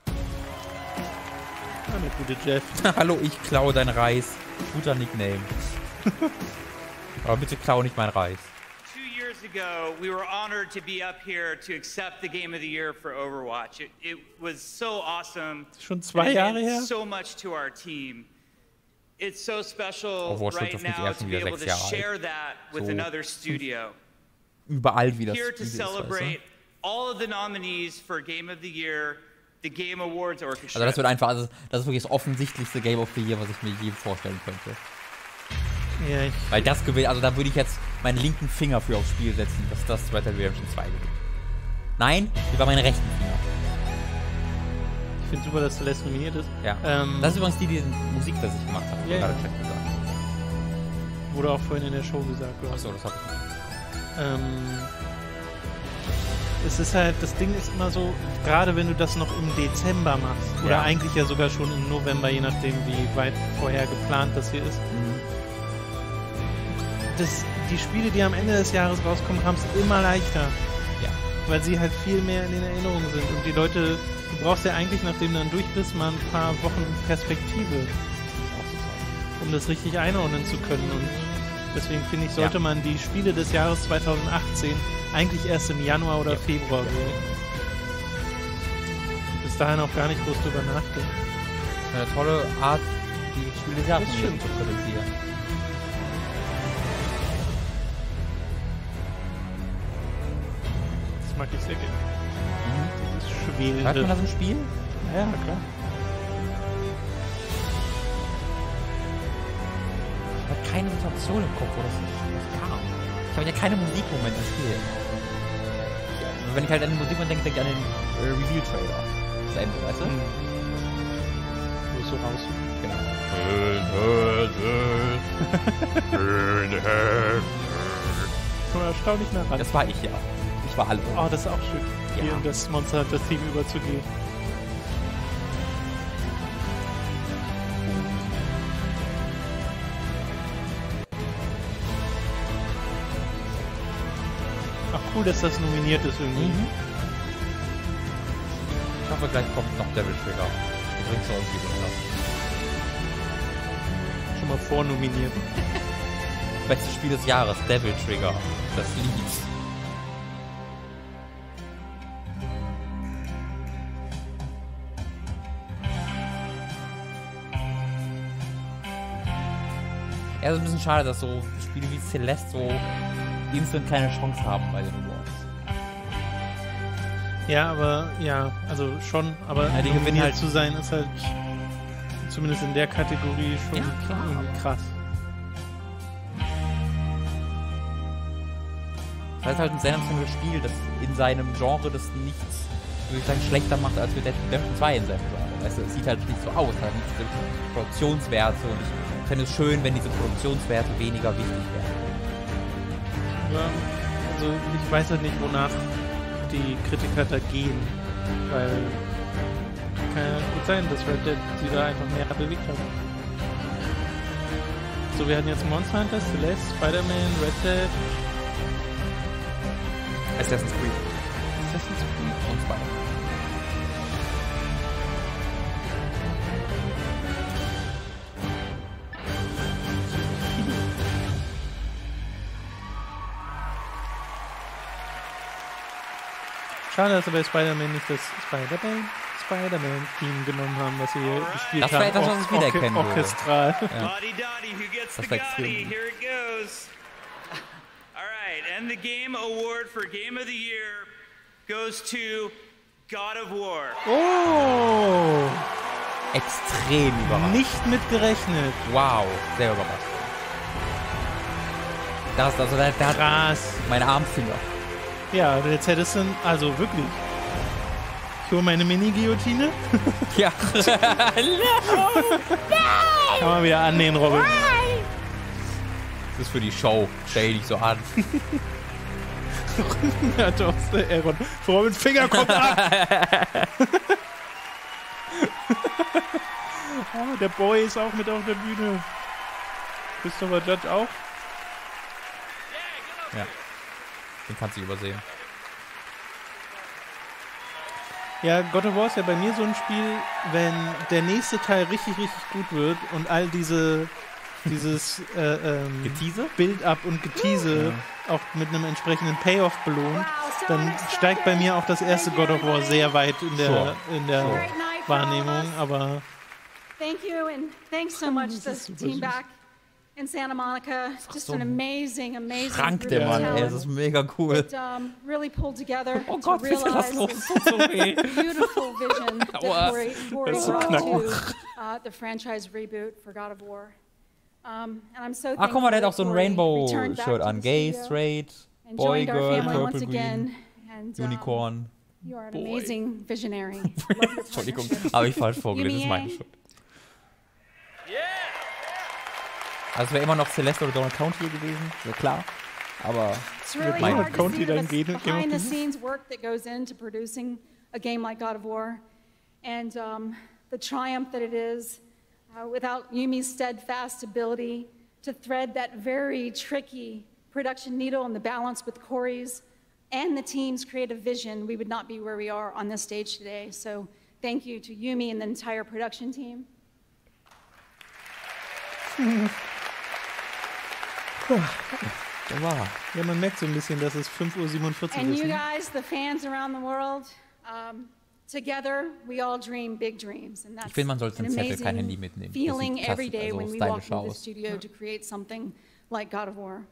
Der gute Jeff. Hallo, ich klaue dein Reis. Guter Nickname. Aber bitte klau nicht mein Reis. 2 years ago, we were honored to be up here to accept the Game of the Year for Overwatch. It was so awesome. Schon 2 Jahre her. So much to our team. It's so special right now to be able to share that with another studio. Überall wie das Here to celebrate all of the nominees for Game of the Year. The Game Awards Orchestra. Also das wird einfach, das ist wirklich das offensichtlichste Game of the Year, was ich mir je vorstellen könnte. Ja, weil das gewinnt, also da würde ich jetzt meinen linken Finger für aufs Spiel setzen, dass das Red Dead Redemption 2 gewinnt. Nein, lieber meinen rechten Finger. Ich finde super, dass Celeste nominiert ist. Ja. Das ist übrigens die Musik, das ich gemacht habe, gerade Chat gesagt. Wurde auch vorhin in der Show gesagt, oder? Achso, das hab ich nicht. Es ist halt, das Ding ist immer so, gerade wenn du das noch im Dezember machst, oder eigentlich ja sogar schon im November, je nachdem wie weit vorher geplant das hier ist. Die Spiele, die am Ende des Jahres rauskommen, haben es immer leichter. Ja. Weil sie halt viel mehr in den Erinnerungen sind. Und die Leute, du brauchst ja eigentlich, nachdem du dann durch bist, mal ein paar Wochen Perspektive, um das richtig einordnen zu können. Und deswegen finde ich, sollte man die Spiele des Jahres 2018 eigentlich erst im Januar oder Februar wählen. Bis dahin auch gar nicht groß drüber nachdenken. Eine tolle Art, die Spiele des Jahres zu präsentieren. Das mag ich sehr gerne. Das ist schwelende. Hat man das im Spiel? Ja, klar. Ich habe keine Situation im Kopf, wo das kam. Ich habe ja keine Musikmomente im Spiel. Wenn ich halt an den Musikmoment denke, denke ich an den Reveal-Trailer. Das Ende, weißt du? Wo es so raus. Genau. Schon erstaunlich nah ran. Das war ich ja. Ich war alle. Oh, das ist auch schön. Ja. Hier in das Monster Hunter Theme überzugehen. Ach cool, dass das nominiert ist irgendwie. Ich hoffe, gleich kommt noch Devil Trigger. Die bringt es irgendwie runter. Schon mal vornominiert. Bestes Spiel des Jahres, Devil Trigger. Das Lied. Ja, es ist ein bisschen schade, dass so Spiele wie Celeste so instant keine Chance haben bei den Awards. Ja, aber, ja, also schon, aber ja, die gewinnen halt zu sein ist halt zumindest in der Kategorie schon irgendwie krass. Das ist halt ein sensationelles Spiel, das in seinem Genre das nichts, würde ich sagen, schlechter macht als Red Dead Redemption 2 in seinem Genre. Weißt du, es sieht halt nicht so aus, halt nicht diese Produktionswerte und ich fände es schön, wenn diese Produktionswerte weniger wichtig wären. Ja, also ich weiß halt nicht, wonach die Kritiker da gehen, weil kann ja gut sein, dass Red Dead sie da einfach mehr bewegt haben. So, wir hatten jetzt Monster Hunter, Celeste, Spider-Man, Red Dead, Assassin's Creed und Spider-Man. Schade, dass sie bei Spider-Man nicht das Spider-Man-Theme genommen haben, was sie hier gespielt haben. Das war etwas, was ich wiedererkennen würde. Orchestral. Ja. Das war extrem. Here it goes. All right, and the game award for Game of the Year goes to God of War. Oh! Extrem überrascht. Nicht mitgerechnet. Wow, sehr überrascht. Das, also der hat krass. Meine Armfinger. Ja, jetzt hättest du, also wirklich. Ich hole meine Mini-Guillotine. Ja. No! Kann man wieder annähen, Robin. Das ist für die Show. Stell dich so an. Ja, doch, der Aaron. Robins Finger kommt ab. Oh, der Boy ist auch mit auf der Bühne. Christopher Judge auch. Ja. Den kannst du übersehen. Ja, God of War ist ja bei mir so ein Spiel, wenn der nächste Teil richtig, richtig gut wird und all dieses Getease? Build-up und Getease auch mit einem entsprechenden Payoff belohnt, dann steigt bei mir auch das erste God of War sehr weit in der Wahrnehmung, aber Thank you and thanks so much to the team back in Santa Monica. Just an amazing krank der Mann, ey, das ist mega cool. That, really pulled together oh Gott, to realize this beautiful vision that Corey brought to the franchise reboot for God of War. And I'm so thankful. Guck mal, der hat auch so ein Rainbow-Shirt an. Gay, straight, Boy, Girl, Purple, Green, Unicorn. You are an amazing visionary. Entschuldigung, habe ich falsch vorgelesen, das ist meine Schuld. Also es wäre immer noch Celeste oder Donald County gewesen, so klar. Aber it's really hard to see the behind the scenes work that goes into producing a game like God of War, and the triumph that it is without Yumi's steadfast ability to thread that very tricky production needle and the balance with Corey's and the team's creative vision, we would not be where we are on this stage today. So thank you to Yumi and the entire production team. Ja, man merkt so ein bisschen, dass es 5:47 Uhr ist. And you guys, the fans around the world, Together, we all dream big dreams, and that's man sollte einen Zettel, kein Handy mitnehmen. Feeling every day when we walk into the studio to create something like God of War.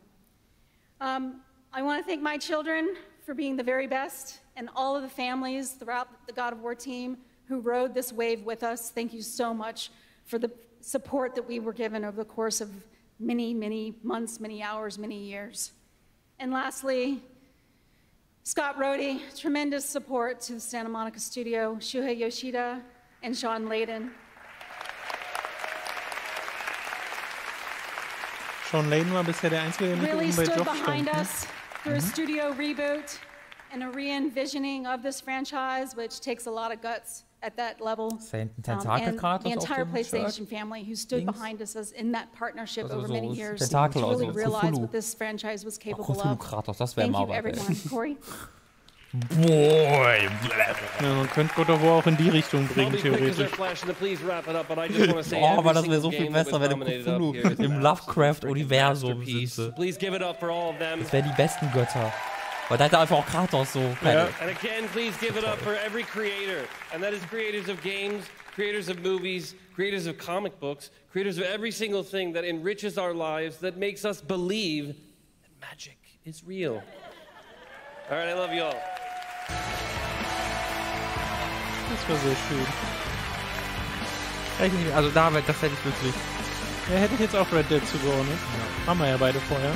I want to thank my children for being the very best, and all of the families throughout the God of War team who rode this wave with us. Thank you so much for the support that we were given over the course of many, many months, many hours, many years. And lastly, Scott Rohde, tremendous support to the Santa Monica studio, Shuhei Yoshida and Sean Layden. Sean Layden war bisher der Einzige, der mit really oben bei stood Josh behind stand. us through a studio reboot and a re-envisioning of this franchise, which takes a lot of guts at that level. And the entire PlayStation family who stood behind us as in that partnership over many years to really realize what this franchise was capable of. Thank you, everyone. Corey? Ja, man könnte God of War auch in die Richtung bringen, theoretisch. Aber das wäre so viel besser, wenn Cthulhu im Lovecraft-Universum sitze. Das wären die besten Götter. Weil da hat er einfach auch Kratos so. Yeah. And again, please give it up for every creator. And that is creators of games, creators of movies, creators of comic books, creators of every single thing that enriches our lives, that makes us believe that magic is real. All right, I love you all. Das war sehr schön. Also David, das hätte ich wirklich... Ja, hätte ich jetzt auch Red Dead zugeordnet. Ja. Haben wir ja beide vorher. Ja.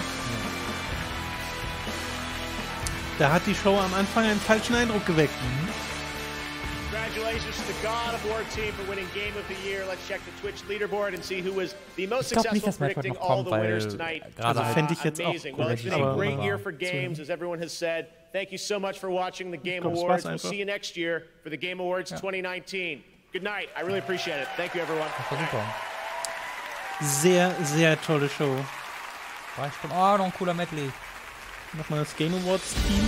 Da hat die Show am Anfang einen falschen Eindruck geweckt. Congratulations to the God of War team for winning Game of the Year. Let's check the Twitch leaderboard and see who was the most successful predicting all the winners tonight. Also fände ich jetzt amazing. Auch well, it's been a great year for games, as everyone has said. Thank you so much for watching the Game Awards. We'll see you next year for the Game Awards 2019. Good night. I really appreciate it. Thank you, everyone. Sehr, sehr tolle Show. Oh, noch ein cooler Medley. Nochmal das Game Awards Team.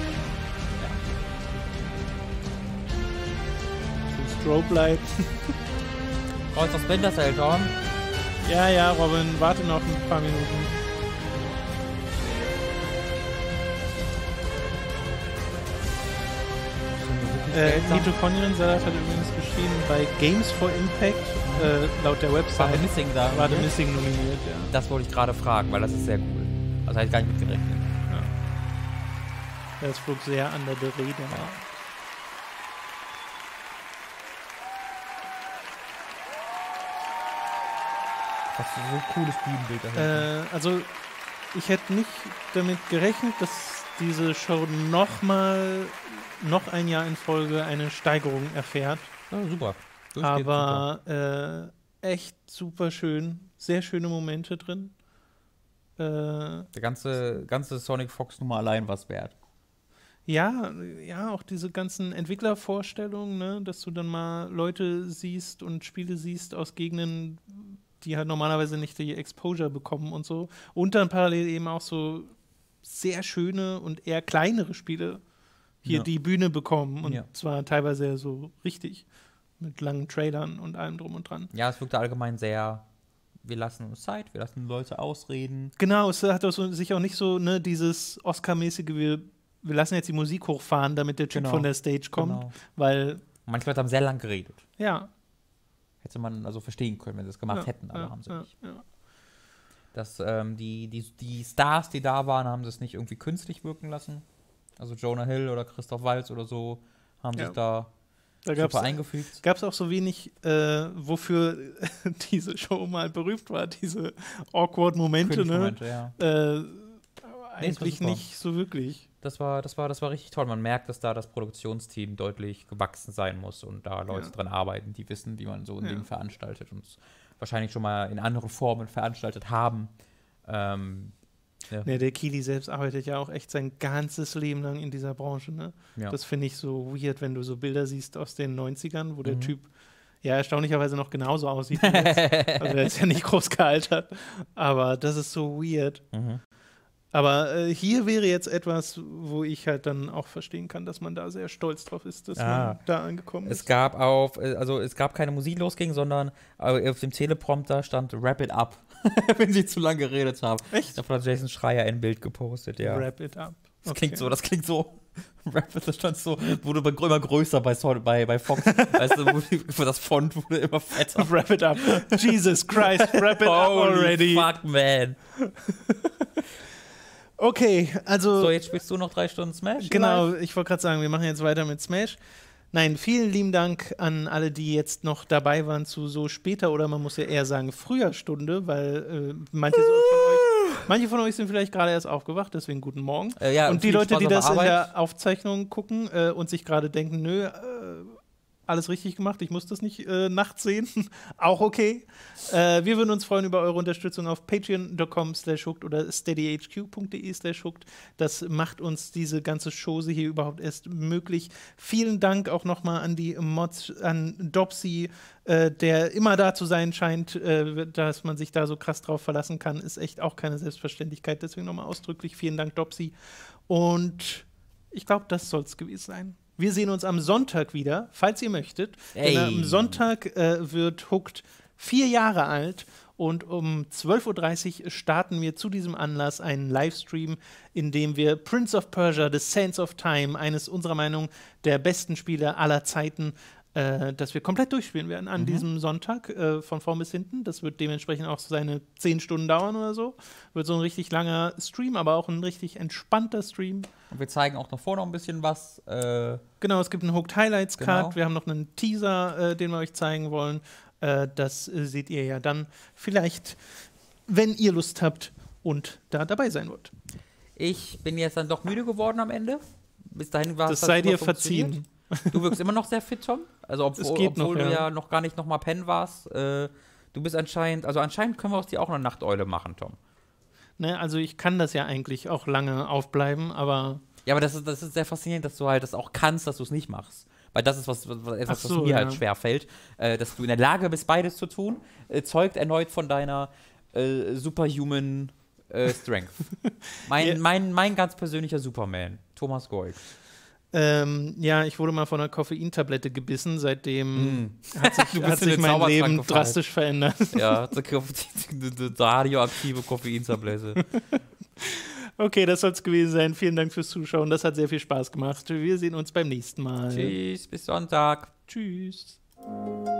So Strobe Light. Brauchst du Splinter Cell, Tom? Ja, Robin, warte noch ein paar Minuten. Nito Conyon Salat hat übrigens geschrieben, bei Games for Impact, laut der Website, war The Missing da. War The Missing nominiert, ja. Das wollte ich gerade fragen, weil das ist sehr cool. Also hätte ich gar nicht mitgerechnet. Das flog sehr under the radar. Das ist so ein cooles Bühnenbild dahinter. Also, ich hätte nicht damit gerechnet, dass diese Show noch ein Jahr in Folge eine Steigerung erfährt. Ja, super. Aber super. Echt super schön. Sehr schöne Momente drin. Der ganze Sonic Fox Nummer allein was wert. Ja, auch diese ganzen Entwicklervorstellungen, ne, dass du dann mal Leute siehst und Spiele siehst aus Gegenden, die halt normalerweise nicht die Exposure bekommen und so. Und dann parallel eben auch so sehr schöne und eher kleinere Spiele hier die Bühne bekommen. Und zwar teilweise so richtig mit langen Trailern und allem drum und dran. Ja, es wirkte allgemein sehr... Wir lassen uns Zeit, wir lassen Leute ausreden. Genau, es hat sich auch nicht so, ne, dieses Oscar-mäßige, wir lassen jetzt die Musik hochfahren, damit der Typ von der Stage kommt, weil... Manche Leute haben sehr lang geredet. Ja. Hätte man also verstehen können, wenn sie es gemacht hätten, aber haben sie nicht. Ja. Das, die Stars, die da waren, haben es nicht irgendwie künstlich wirken lassen. Also Jonah Hill oder Christoph Waltz oder so haben sich da super eingefügt. Gab es auch so wenig, wofür diese Show mal berühmt war, diese awkward Momente, ne? Eigentlich nicht so wirklich. Das war richtig toll. Man merkt, dass da das Produktionsteam deutlich gewachsen sein muss und da Leute dran arbeiten, die wissen, wie man so ein Ding veranstaltet und es wahrscheinlich schon mal in anderen Formen veranstaltet haben. Der Keighley selbst arbeitet ja auch echt sein ganzes Leben lang in dieser Branche. Ne? Ja. Das finde ich so weird, wenn du so Bilder siehst aus den 90ern, wo der Typ erstaunlicherweise noch genauso aussieht wie jetzt. Also er ist ja nicht groß gealtert. Aber das ist so weird. Aber hier wäre jetzt etwas, wo ich halt dann auch verstehen kann, dass man da sehr stolz drauf ist, dass man da angekommen ist. Es gab keine Musik losging, sondern auf dem Teleprompter stand Wrap It Up, wenn sie zu lange geredet haben. Echt? Davon hat Jason Schreier ein Bild gepostet, ja. Wrap It Up. Das klingt so. Rapid, das stand so, wurde immer größer bei Fox. Weißt du, das Font wurde immer fetter. Wrap it up. Jesus Christ, wrap it up already. Fuck, man. Okay, also... So, jetzt spielst du noch 3 Stunden Smash? Genau, ich wollte gerade sagen, wir machen jetzt weiter mit Smash. Nein, vielen lieben Dank an alle, die jetzt noch dabei waren zu so später oder man muss ja eher sagen früher Stunde, weil manche von euch sind vielleicht gerade erst aufgewacht, deswegen guten Morgen. Ja, und die Leute, die das in der Aufzeichnung gucken und sich gerade denken, nö, alles richtig gemacht, ich muss das nicht nachts sehen, auch okay. Wir würden uns freuen über eure Unterstützung auf patreon.com/hooked oder steadyhq.de/hooked. Das macht uns diese ganze Chose hier überhaupt erst möglich. Vielen Dank auch nochmal an die Mods, an Dopsy, der immer da zu sein scheint, dass man sich da so krass drauf verlassen kann, ist echt auch keine Selbstverständlichkeit. Deswegen nochmal ausdrücklich vielen Dank, Dopsy. Und ich glaube, das soll es gewesen sein. Wir sehen uns am Sonntag wieder, falls ihr möchtet. Denn am Sonntag wird Hooked 4 Jahre alt und um 12:30 Uhr starten wir zu diesem Anlass einen Livestream, in dem wir Prince of Persia, The Sands of Time, eines unserer Meinung der besten Spiele aller Zeiten, dass wir komplett durchspielen werden an diesem Sonntag, von vorn bis hinten. Das wird dementsprechend auch so seine 10 Stunden dauern oder so. Wird so ein richtig langer Stream, aber auch ein richtig entspannter Stream. Und wir zeigen auch noch vorne noch ein bisschen was. Genau, es gibt einen Hooked Highlights Card. Genau. Wir haben noch einen Teaser, den wir euch zeigen wollen. Das seht ihr ja dann vielleicht, wenn ihr Lust habt und da dabei sein wollt. Ich bin jetzt dann doch müde geworden am Ende. Bis dahin war es. Das sei dir verziehen. Du wirkst immer noch sehr fit, Tom. Also obwohl du ja noch gar nicht noch mal pennen warst. Du bist anscheinend können wir aus dir auch eine Nachteule machen, Tom. Ne, also ich kann das ja eigentlich auch lange aufbleiben, aber... Ja, aber das ist sehr faszinierend, dass du halt das auch kannst, dass du es nicht machst. Weil das ist etwas, was mir halt schwer fällt. Dass du in der Lage bist, beides zu tun, zeugt erneut von deiner superhuman Strength. Mein ganz persönlicher Superman, Thomas Gold. Ja, ich wurde mal von einer Koffeintablette gebissen, seitdem hat sich mein Leben drastisch verändert. Ja, eine radioaktive Koffeintablette. Okay, das soll es gewesen sein. Vielen Dank fürs Zuschauen. Das hat sehr viel Spaß gemacht. Wir sehen uns beim nächsten Mal. Tschüss, bis Sonntag. Tschüss.